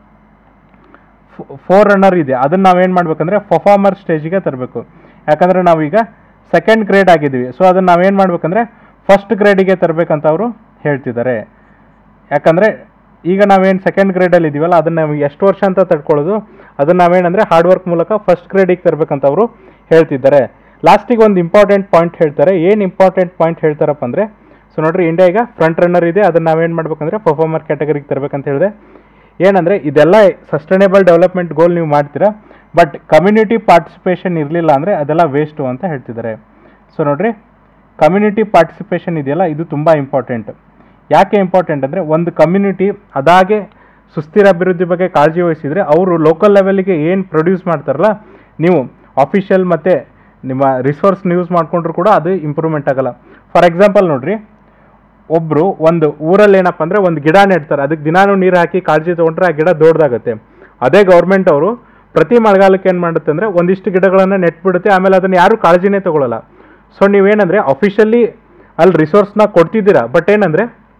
ಫೋರ್ ರನ್ನರ್ ಇದೆ, ಅದನ್ನು ನಾವೇನು ಮಾಡಬೇಕಂದ್ರೆ ಪರ್ಫಾರ್ಮರ್ ಸ್ಟೇಜಿಗೆ ತರಬೇಕು. ಯಾಕಂದರೆ ನಾವೀಗ ಸೆಕೆಂಡ್ ಗ್ರೇಡ್ ಆಗಿದ್ದೀವಿ. ಸೊ ಅದನ್ನು ನಾವೇನು ಮಾಡಬೇಕಂದ್ರೆ ಫಸ್ಟ್ ಗ್ರೇಡಿಗೆ ತರಬೇಕಂತ ಅವರು ಹೇಳ್ತಿದ್ದಾರೆ. ಯಾಕಂದರೆ ಈಗ ನಾವೇನು ಸೆಕೆಂಡ್ ಗ್ರೇಡಲ್ಲಿ ಇದ್ದೀವಲ್ಲ ಅದನ್ನು ನಾವು ಎಷ್ಟು ವರ್ಷ ಅಂತ ತಡ್ಕೊಳ್ಳೋದು, ಅದನ್ನು ನಾವೇನಂದರೆ ಹಾರ್ಡ್ ವರ್ಕ್ ಮೂಲಕ ಫಸ್ಟ್ ಗ್ರೇಡಿಗೆ ತರಬೇಕಂತ ಅವರು ಹೇಳ್ತಿದ್ದಾರೆ. ಲಾಸ್ಟಿಗೆ ಒಂದು ಇಂಪಾರ್ಟೆಂಟ್ ಪಾಯಿಂಟ್ ಹೇಳ್ತಾರೆ. ಏನು ಇಂಪಾರ್ಟೆಂಟ್ ಪಾಯಿಂಟ್ ಹೇಳ್ತಾರಪ್ಪ ಅಂದರೆ ಸೊ ನೋಡ್ರಿ ಇಂಡಿಯಾ ಈಗ ಫ್ರಂಟ್ ರನ್ನರ್ ಇದೆ, ಅದನ್ನು ನಾವೇನು ಮಾಡ್ಬೇಕಂದ್ರೆ ಪರ್ಫಾರ್ಮರ್ ಕ್ಯಾಟಗರಿಗೆ ತರಬೇಕಂತ ಹೇಳಿದೆ. ಏನಂದರೆ ಇದೆಲ್ಲ ಸಸ್ಟೈನೇಬಲ್ ಡೆವಲಪ್ಮೆಂಟ್ ಗೋಲ್ ನೀವು ಮಾಡ್ತೀರಾ, ಬಟ್ ಕಮ್ಯುನಿಟಿ ಪಾರ್ಟಿಸಿಪೇಷನ್ ಇರಲಿಲ್ಲ ಅಂದರೆ ಅದೆಲ್ಲ ವೇಸ್ಟು ಅಂತ ಹೇಳ್ತಿದ್ದಾರೆ. ಸೊ ನೋಡ್ರಿ ಕಮ್ಯುನಿಟಿ ಪಾರ್ಟಿಸಿಪೇಷನ್ ಇದೆಯಲ್ಲ ಇದು ತುಂಬ ಇಂಪಾರ್ಟೆಂಟ್. ಯಾಕೆ ಇಂಪಾರ್ಟೆಂಟ್ ಅಂದರೆ ಒಂದು ಕಮ್ಯುನಿಟಿ ಅದಾಗೆ ಸುಸ್ಥಿರ ಅಭಿವೃದ್ಧಿ ಬಗ್ಗೆ ಕಾಳಜಿ ವಹಿಸಿದರೆ ಅವರು ಲೋಕಲ್ ಲೆವೆಲ್ಗೆ ಏನು ಪ್ರೊಡ್ಯೂಸ್ ಮಾಡ್ತಾರಲ್ಲ, ನೀವು ಆಫಿಷಿಯಲ್ ಮತ್ತು ನಿಮ್ಮ ರಿಸೋರ್ಸ್ನ ಯೂಸ್ ಮಾಡಿಕೊಂಡ್ರು ಕೂಡ ಅದು ಇಂಪ್ರೂವ್ಮೆಂಟ್ ಆಗೋಲ್ಲ. ಫಾರ್ ಎಕ್ಸಾಂಪಲ್ ನೋಡ್ರಿ ಒಬ್ಬರು ಒಂದು ಊರಲ್ಲಿ ಏನಪ್ಪ ಅಂದರೆ ಒಂದು ಗಿಡ ನೆಡ್ತಾರೆ, ಅದಕ್ಕೆ ದಿನಾನು ನೀರು ಹಾಕಿ ಕಾಳಜಿ ತೊಗೊಂಡ್ರೆ ಆ ಗಿಡ ದೊಡ್ಡದಾಗುತ್ತೆ. ಅದೇ ಗೌರ್ಮೆಂಟ್ ಅವರು ಪ್ರತಿ ಮಳೆಗಾಲಕ್ಕೆ ಏನು ಮಾಡುತ್ತೆ ಅಂದರೆ ಒಂದಿಷ್ಟು ಗಿಡಗಳನ್ನು ನೆಟ್ಬಿಡುತ್ತೆ, ಆಮೇಲೆ ಅದನ್ನು ಯಾರೂ ಕಾಳಜಿನೇ ತೊಗೊಳ್ಳಲ್ಲ. ಸೊ ನೀವೇನಂದರೆ ಅಫಿಷಿಯಲಿ ಅಲ್ಲಿ ರಿಸೋರ್ಸ್ನ ಕೊಡ್ತಿದ್ದೀರಾ, ಬಟ್ ಏನಂದರೆ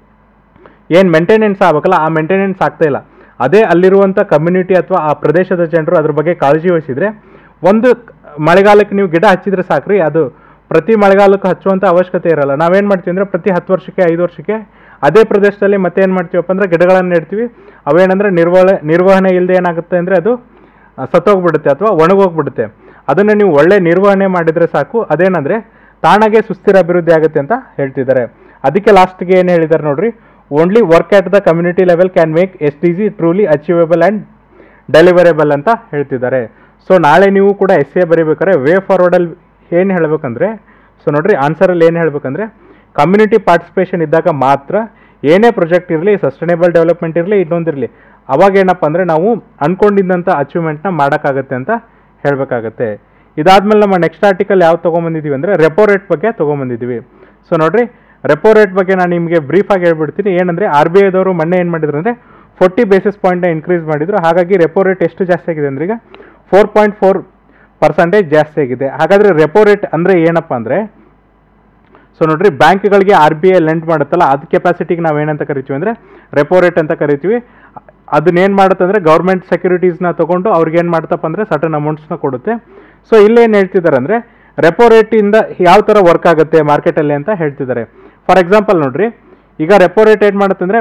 ಏನು ಮೇಂಟೆನೆನ್ಸ್ ಆಗಬೇಕಲ್ಲ ಆ ಮೇಂಟೆನೆನ್ಸ್ ಆಗ್ತಾಯಿಲ್ಲ. ಅದೇ ಅಲ್ಲಿರುವಂಥ ಕಮ್ಯುನಿಟಿ ಅಥವಾ ಆ ಪ್ರದೇಶದ ಜನರು ಅದ್ರ ಬಗ್ಗೆ ಕಾಳಜಿ ವಹಿಸಿದರೆ ಒಂದು ಮಳೆಗಾಲಕ್ಕೆ ನೀವು ಗಿಡ ಹಚ್ಚಿದ್ರೆ ಸಾಕ್ರಿ, ಅದು ಪ್ರತಿ ಮಳೆಗಾಲಕ್ಕೆ ಹಚ್ಚುವಂಥ ಅವಶ್ಯಕತೆ ಇರಲ್ಲ. ನಾವೇನು ಮಾಡ್ತೀವಿ ಅಂದರೆ ಪ್ರತಿ ಹತ್ತು ವರ್ಷಕ್ಕೆ ಐದು ವರ್ಷಕ್ಕೆ ಅದೇ ಪ್ರದೇಶದಲ್ಲಿ ಮತ್ತೆ ಏನು ಮಾಡ್ತೀವಪ್ಪ ಅಂದರೆ ಗಿಡಗಳನ್ನು ನೆಡ್ತೀವಿ. ಅವೇನಂದರೆ ನಿರ್ವಹಣೆ ನಿರ್ವಹಣೆ ಇಲ್ಲದೆ ಏನಾಗುತ್ತೆ ಅಂದರೆ ಅದು ಸತ್ತೋಗ್ಬಿಡುತ್ತೆ ಅಥವಾ ಒಣಗೋಗ್ಬಿಡುತ್ತೆ. ಅದನ್ನು ನೀವು ಒಳ್ಳೆ ನಿರ್ವಹಣೆ ಮಾಡಿದರೆ ಸಾಕು, ಅದೇನಂದರೆ ತಾನಾಗೆ ಸುಸ್ಥಿರ ಅಭಿವೃದ್ಧಿ ಆಗುತ್ತೆ ಅಂತ ಹೇಳ್ತಿದ್ದಾರೆ. ಅದಕ್ಕೆ ಲಾಸ್ಟ್ಗೆ ಏನು ಹೇಳಿದ್ದಾರೆ ನೋಡ್ರಿ, only work at the community level can make S D G truly achievable and deliverable ಅಂತ ಹೇಳ್ತಿದ್ದಾರೆ. ಸೊ ನಾಳೆ ನೀವು ಕೂಡ ಎಸ್ ಎ ಬರೀಬೇಕಾದ್ರೆ ವೇ ಫಾರ್ವರ್ಡಲ್ಲಿ ಏನು ಹೇಳಬೇಕಂದ್ರೆ ಸೊ ನೋಡ್ರಿ ಆನ್ಸರಲ್ಲಿ ಏನು ಹೇಳಬೇಕಂದ್ರೆ ಕಮ್ಯುನಿಟಿ ಪಾರ್ಟಿಸಿಪೇಷನ್ ಇದ್ದಾಗ ಮಾತ್ರ ಏನೇ ಪ್ರಾಜೆಕ್ಟ್ ಇರಲಿ, ಸಸ್ಟೈನೇಬಲ್ ಡೆವಲಪ್ಮೆಂಟ್ ಇರಲಿ, ಇನ್ನೊಂದಿರಲಿ, ಅವಾಗ ಏನಪ್ಪ ಅಂದರೆ ನಾವು ಅಂದ್ಕೊಂಡಿದ್ದಂಥ ಅಚೀವ್ಮೆಂಟ್ನ ಮಾಡೋಕ್ಕಾಗತ್ತೆ ಅಂತ ಹೇಳಬೇಕಾಗತ್ತೆ. ಇದಾದಮೇಲೆ ನಮ್ಮ ನೆಕ್ಸ್ಟ್ ಆರ್ಟಿಕಲ್ ಯಾವ್ದು ತೊಗೊಂಬಂದಿದ್ದೀವಿ ಅಂದರೆ ರೆಪೋ ರೇಟ್ ಬಗ್ಗೆ ತೊಗೊಂಬಂದಿದ್ದೀವಿ. ಸೊ ನೋಡಿರಿ ರೆಪೋ ರೇಟ್ ಬಗ್ಗೆ ನಾನು ನಿಮಗೆ ಬ್ರೀಫಾಗಿ ಹೇಳ್ಬಿಡ್ತೀನಿ. ಏನಂದರೆ ಆರ್ ಬಿ ಐದವರು ಮೊನ್ನೆ ಏನು ಮಾಡಿದ್ರು ಅಂದರೆ ಫೋರ್ಟಿ ಬೇಸಿಸ್ ಪಾಯಿಂಟ್ನ ಇನ್ಕ್ರೀಸ್ ಮಾಡಿದರು. ಹಾಗಾಗಿ ರೆಪೋ ರೇಟ್ ಎಷ್ಟು ಜಾಸ್ತಿ ಆಗಿದೆ ಅಂದರೆ ಈಗ ಫೋರ್ ಪಾಯಿಂಟ್ ಫೋರ್ ಪರ್ಸೆಂಟೇಜ್ ಜಾಸ್ತಿ ಆಗಿದೆ. ಹಾಗಾದರೆ ರೆಪೋ ರೇಟ್ ಅಂದರೆ ಏನಪ್ಪ ಅಂದರೆ, ಸೊ ನೋಡಿರಿ ಬ್ಯಾಂಕ್ಗಳಿಗೆ ಆರ್ ಬಿ ಐ ಲೆಂಡ್ ಮಾಡುತ್ತಲ್ಲ, ಅದು ಕೆಪಾಸಿಟಿಗೆ ನಾವು ಏನಂತ ಕರಿತೀವಿ ಅಂದರೆ ರೆಪೋ ರೇಟ್ ಅಂತ ಕರಿತೀವಿ. ಅದನ್ನೇನು ಮಾಡುತ್ತೆ ಅಂದರೆ ಗೌರ್ಮೆಂಟ್ ಸೆಕ್ಯೂರಿಟೀಸ್ನ ತೊಗೊಂಡು ಅವ್ರಿಗೆ ಏನು ಮಾಡ್ತಪ್ಪ ಅಂದರೆ ಸರ್ಟನ್ ಅಮೌಂಟ್ಸ್ನ ಕೊಡುತ್ತೆ. ಸೊ ಇಲ್ಲೇನು ಹೇಳ್ತಿದ್ದಾರೆ ಅಂದರೆ ರೆಪೋ ರೇಟಿಂದ ಯಾವ ಥರ ವರ್ಕ್ ಆಗುತ್ತೆ ಮಾರ್ಕೆಟಲ್ಲಿ ಅಂತ ಹೇಳ್ತಿದ್ದಾರೆ. ಫಾರ್ ಎಕ್ಸಾಂಪಲ್ ನೋಡಿರಿ, ಈಗ ರೆಪೋ ರೇಟ್ ಏನು ಮಾಡುತ್ತೆ ಅಂದರೆ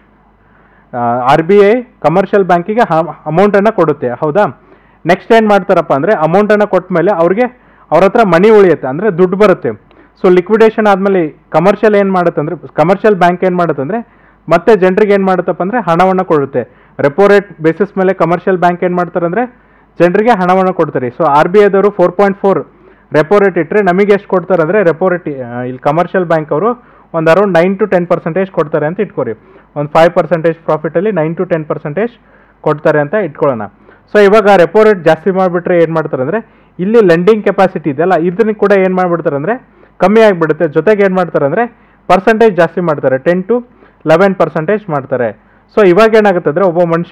ಆರ್ ಬಿ ಐ ಕಮರ್ಷಿಯಲ್ ಬ್ಯಾಂಕಿಗೆ ಅಮೌಂಟನ್ನು ಕೊಡುತ್ತೆ, ಹೌದಾ. ನೆಕ್ಸ್ಟ್ ಏನು ಮಾಡ್ತಾರಪ್ಪ ಅಂದರೆ ಅಮೌಂಟನ್ನು ಕೊಟ್ಟ ಮೇಲೆ ಅವ್ರಿಗೆ ಅವ್ರ ಹತ್ರ ಮನಿ ಉಳಿಯುತ್ತೆ, ಅಂದರೆ ದುಡ್ಡು ಬರುತ್ತೆ. ಸೊ ಲಿಕ್ವಿಡೇಷನ್ ಆದಮೇಲೆ ಕಮರ್ಷಿಯಲ್ ಏನು ಮಾಡುತ್ತೆ ಅಂದರೆ ಕಮರ್ಷಿಯಲ್ ಬ್ಯಾಂಕ್ ಏನು ಮಾಡುತ್ತೆ ಅಂದರೆ ಮತ್ತೆ ಜನರಿಗೆ ಏನು ಮಾಡುತ್ತಪ್ಪ ಅಂದರೆ ಹಣವನ್ನು ಕೊಡುತ್ತೆ. ರೆಪೋ ರೇಟ್ ಬೇಸಿಸ್ ಮೇಲೆ ಕಮರ್ಷಿಯಲ್ ಬ್ಯಾಂಕ್ ಏನು ಮಾಡ್ತಾರೆ ಅಂದರೆ ಜನರಿಗೆ ಹಣವನ್ನು ಕೊಡ್ತಾರೆ. ಸೊ ಆರ್ ಬಿ ಐದವರು four point four repo rate ಇಟ್ಟರೆ ನಮಗೆ ಎಷ್ಟು ಕೊಡ್ತಾರೆ ಅಂದರೆ ರೆಪೋ ರೇಟ್ ಇಲ್ಲಿ ಕಮರ್ಷಿಯಲ್ ಬ್ಯಾಂಕ್ ಅವರು ಒಂದು around nine to ten percentage ಕೊಡ್ತಾರೆ ಅಂತ ಇಟ್ಕೊರಿ. ಒಂದು ಫೈವ್ ಪರ್ಸೆಂಟೇಜ್ ಪ್ರಾಫಿಟಲ್ಲಿ ನೈನ್ ಟು ಟೆನ್ ಪರ್ಸೆಂಟೇಜ್ ಕೊಡ್ತಾರೆ ಅಂತ ಇಟ್ಕೊಳ್ಳೋಣ. ಸೊ ಇವಾಗ ರೆಪೋ ರೇಟ್ ಜಾಸ್ತಿ ಮಾಡಿಬಿಟ್ರೆ ಏನು ಮಾಡ್ತಾರೆ ಅಂದರೆ ಇಲ್ಲಿ ಲೆಂಡಿಂಗ್ ಕೆಪಾಸಿಟಿ ಇದೆಯಲ್ಲ ಇದನ್ನ ಕೂಡ ಏನು ಮಾಡಿಬಿಡ್ತಾರೆ ಅಂದರೆ ಕಮ್ಮಿ ಆಗಿಬಿಡುತ್ತೆ. ಜೊತೆಗೆ ಏನು ಮಾಡ್ತಾರೆ ಅಂದರೆ ಪರ್ಸೆಂಟೇಜ್ ಜಾಸ್ತಿ ಮಾಡ್ತಾರೆ, ಟೆನ್ ಟು ಲೆವೆನ್ ಪರ್ಸೆಂಟೇಜ್ ಮಾಡ್ತಾರೆ. ಸೊ ಇವಾಗ ಏನಾಗುತ್ತೆ ಅಂದರೆ ಒಬ್ಬ ಮನುಷ್ಯ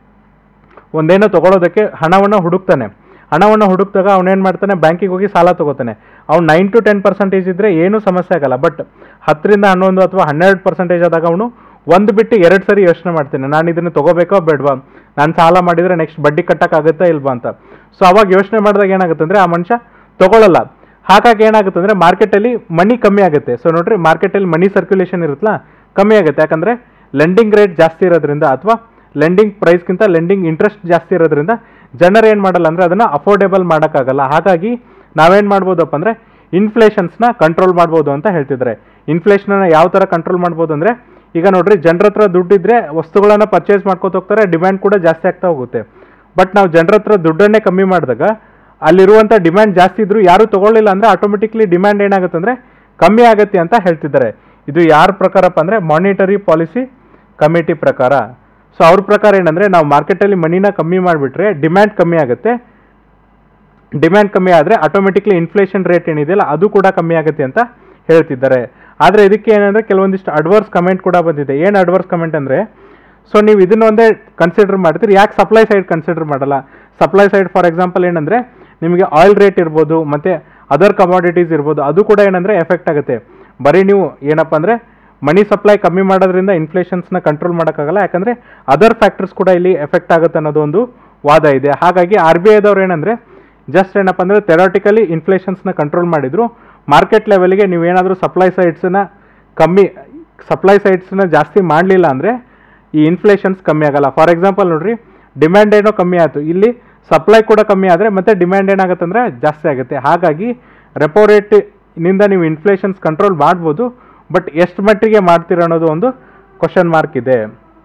ಒಂದೇನೋ ತೊಗೊಳೋದಕ್ಕೆ ಹಣವನ್ನು ಹುಡುಕ್ತಾನೆ. ಹಣವನ್ನು ಹುಡುಕ್ದಾಗ ಅವನೇನು ಮಾಡ್ತಾನೆ, ಬ್ಯಾಂಕಿಗೆ ಹೋಗಿ ಸಾಲ ತೊಗೋತಾನೆ. ಅವ್ನು ನೈನ್ ಟು ಟೆನ್ ಪರ್ಸೆಂಟೇಜ್ ಇದ್ದರೆ ಏನೂ ಸಮಸ್ಯೆ ಆಗಲ್ಲ. ಬಟ್ ಹತ್ತರಿಂದ ಹನ್ನೊಂದು ಅಥವಾ ಹನ್ನೆರಡು ಪರ್ಸೆಂಟೇಜ್ ಆದಾಗ ಅವನು ಒಂದು ಬಿಟ್ಟು ಎರಡು ಸರಿ ಯೋಚನೆ ಮಾಡ್ತಾನೆ, ನಾನು ಇದನ್ನು ತೊಗೋಬೇಕೋ ಬೇಡವಾ, ನಾನು ಸಾಲ ಮಾಡಿದರೆ ನೆಕ್ಸ್ಟ್ ಬಡ್ಡಿ ಕಟ್ಟೋಕ್ಕಾಗುತ್ತಾ ಇಲ್ವಾ ಅಂತ. ಸೊ ಅವಾಗ ಯೋಚನೆ ಮಾಡಿದಾಗ ಏನಾಗುತ್ತೆ ಅಂದರೆ ಆ ಮನುಷ್ಯ ತೊಗೊಳ್ಳಲ್ಲ. ಹಾಗಾಗಿ ಏನಾಗುತ್ತೆ ಅಂದರೆ ಮಾರ್ಕೆಟಲ್ಲಿ ಮನಿ ಕಮ್ಮಿ ಆಗುತ್ತೆ. ಸೊ ನೋಡ್ರಿ ಮಾರ್ಕೆಟಲ್ಲಿ ಮನಿ ಸರ್ಕ್ಯುಲೇಷನ್ ಇರುತ್ತಲ್ಲ ಕಮ್ಮಿ ಆಗುತ್ತೆ. ಯಾಕಂದರೆ ಲೆಂಡಿಂಗ್ ರೇಟ್ ಜಾಸ್ತಿ ಇರೋದ್ರಿಂದ ಅಥವಾ ಲೆಂಡಿಂಗ್ ಪ್ರೈಸ್ಗಿಂತ ಲೆಂಡಿಂಗ್ ಇಂಟ್ರೆಸ್ಟ್ ಜಾಸ್ತಿ ಇರೋದ್ರಿಂದ ಜನರು ಏನು ಮಾಡಲ್ಲ ಅಂದರೆ ಅದನ್ನು ಅಫೋರ್ಡೆಬಲ್ ಮಾಡೋಕ್ಕಾಗಲ್ಲ. ಹಾಗಾಗಿ ನಾವೇನು ಮಾಡ್ಬೋದಪ್ಪ ಅಂದರೆ ಇನ್ಫ್ಲೇಷನ್ಸ್ನ ಕಂಟ್ರೋಲ್ ಮಾಡ್ಬೋದು ಅಂತ ಹೇಳ್ತಿದ್ದಾರೆ. ಇನ್ಫ್ಲೇಷನ್ನ ಯಾವ ಥರ ಕಂಟ್ರೋಲ್ ಮಾಡ್ಬೋದು ಅಂದರೆ ಈಗ ನೋಡ್ರಿ ಜನರ ಹತ್ರ ದುಡ್ಡಿದ್ರೆ ವಸ್ತುಗಳನ್ನು ಪರ್ಚೇಸ್ ಮಾಡ್ಕೊತ ಹೋಗ್ತಾರೆ, ಡಿಮ್ಯಾಂಡ್ ಕೂಡ ಜಾಸ್ತಿ ಆಗ್ತಾ ಹೋಗುತ್ತೆ. ಬಟ್ ನಾವು ಜನರ ಹತ್ರ ದುಡ್ಡನ್ನೇ ಕಮ್ಮಿ ಮಾಡಿದಾಗ ಅಲ್ಲಿರುವಂಥ ಡಿಮ್ಯಾಂಡ್ ಜಾಸ್ತಿ ಇದ್ದರೂ ಯಾರೂ ತೊಗೊಳ್ಳಿಲ್ಲ ಅಂದರೆ ಆಟೋಮೆಟಿಕ್ಲಿ ಡಿಮ್ಯಾಂಡ್ ಏನಾಗುತ್ತೆ ಅಂದರೆ ಕಮ್ಮಿ ಆಗುತ್ತೆ ಅಂತ ಹೇಳ್ತಿದ್ದಾರೆ. ಇದು ಯಾರ ಪ್ರಕಾರಪ್ಪ ಅಂದರೆ ಮಾನಿಟರಿ ಪಾಲಿಸಿ ಕಮಿಟಿ ಪ್ರಕಾರ. ಸೊ ಅವ್ರ ಪ್ರಕಾರ ಏನಂದರೆ ನಾವು ಮಾರ್ಕೆಟಲ್ಲಿ ಮನಿನ ಕಮ್ಮಿ ಮಾಡಿಬಿಟ್ರೆ ಡಿಮ್ಯಾಂಡ್ ಕಮ್ಮಿ ಆಗುತ್ತೆ. ಡಿಮ್ಯಾಂಡ್ ಕಮ್ಮಿ ಆದರೆ ಆಟೋಮೆಟಿಕ್ಲಿ ಇನ್ಫ್ಲೇಷನ್ ರೇಟ್ ಏನಿದೆಯಲ್ಲ ಅದು ಕೂಡ ಕಮ್ಮಿ ಆಗುತ್ತೆ ಅಂತ ಹೇಳ್ತಿದ್ದಾರೆ. ಆದರೆ ಇದಕ್ಕೆ ಏನಂದರೆ ಕೆಲವೊಂದಿಷ್ಟು ಅಡ್ವರ್ಸ್ ಕಮೆಂಟ್ ಕೂಡ ಬಂದಿದೆ. ಏನು ಅಡ್ವರ್ಸ್ ಕಮೆಂಟ್ ಅಂದರೆ, ಸೊ ನೀವು ಇದನ್ನ ಒಂದೇ ಕನ್ಸಿಡರ್ ಮಾಡ್ತೀರಿ, ಯಾಕೆ ಸಪ್ಲೈ ಸೈಡ್ ಕನ್ಸಿಡರ್ ಮಾಡಲ್ಲ? ಸಪ್ಲೈ ಸೈಡ್ ಫಾರ್ ಎಕ್ಸಾಂಪಲ್ ಏನಂದರೆ ನಿಮಗೆ ಆಯಿಲ್ ರೇಟ್ ಇರ್ಬೋದು ಮತ್ತು ಅದರ್ ಕಮಾಡಿಟೀಸ್ ಇರ್ಬೋದು, ಅದು ಕೂಡ ಏನಂದರೆ ಎಫೆಕ್ಟ್ ಆಗುತ್ತೆ. ಬರೀ ನೀವು ಏನಪ್ಪ ಅಂದರೆ ಮನಿ ಸಪ್ಲೈ ಕಮ್ಮಿ ಮಾಡೋದ್ರಿಂದ ಇನ್ಫ್ಲೇಷನ್ಸ್ನ ಕಂಟ್ರೋಲ್ ಮಾಡೋಕ್ಕಾಗಲ್ಲ, ಯಾಕಂದರೆ ಅದರ್ ಫ್ಯಾಕ್ಟರ್ಸ್ ಕೂಡ ಇಲ್ಲಿ ಎಫೆಕ್ಟ್ ಆಗುತ್ತೆ ಅನ್ನೋದು ಒಂದು ವಾದ ಇದೆ. ಹಾಗಾಗಿ ಆರ್ ಬಿ ಐದವ್ರು ಏನಂದರೆ ಜಸ್ಟ್ ಏನಪ್ಪ ಅಂದರೆ ಥೆರಾಟಿಕಲಿ ಇನ್ಫ್ಲೇಷನ್ಸ್ನ ಕಂಟ್ರೋಲ್ ಮಾಡಿದ್ರು, ಮಾರ್ಕೆಟ್ ಲೆವೆಲ್ಗೆ ನೀವೇನಾದರೂ ಸಪ್ಲೈ ಸೈಡ್ಸನ್ನ ಕಮ್ಮಿ ಸಪ್ಲೈ ಸೈಡ್ಸನ್ನ ಜಾಸ್ತಿ ಮಾಡಲಿಲ್ಲ ಅಂದರೆ ಈ ಇನ್ಫ್ಲೇಷನ್ಸ್ ಕಮ್ಮಿ ಆಗಲ್ಲ. ಫಾರ್ ಎಕ್ಸಾಂಪಲ್ ನೋಡಿರಿ, ಡಿಮ್ಯಾಂಡ್ ಏನೋ ಕಮ್ಮಿ ಆಯಿತು, ಇಲ್ಲಿ ಸಪ್ಲೈ ಕೂಡ ಕಮ್ಮಿ ಆದರೆ ಮತ್ತೆ ಡಿಮ್ಯಾಂಡ್ ಏನಾಗುತ್ತೆ ಅಂದರೆ ಜಾಸ್ತಿ ಆಗುತ್ತೆ. ಹಾಗಾಗಿ ರೆಪೋ ರೇಟ್ನಿಂದ ನೀವು ಇನ್ಫ್ಲೇಷನ್ಸ್ ಕಂಟ್ರೋಲ್ ಮಾಡ್ಬೋದು, ಬಟ್ ಎಷ್ಟು ಮಟ್ಟಿಗೆ ಮಾಡ್ತೀರ ಅನ್ನೋದು ಒಂದು ಕ್ವಶನ್ ಮಾರ್ಕ್ ಇದೆ.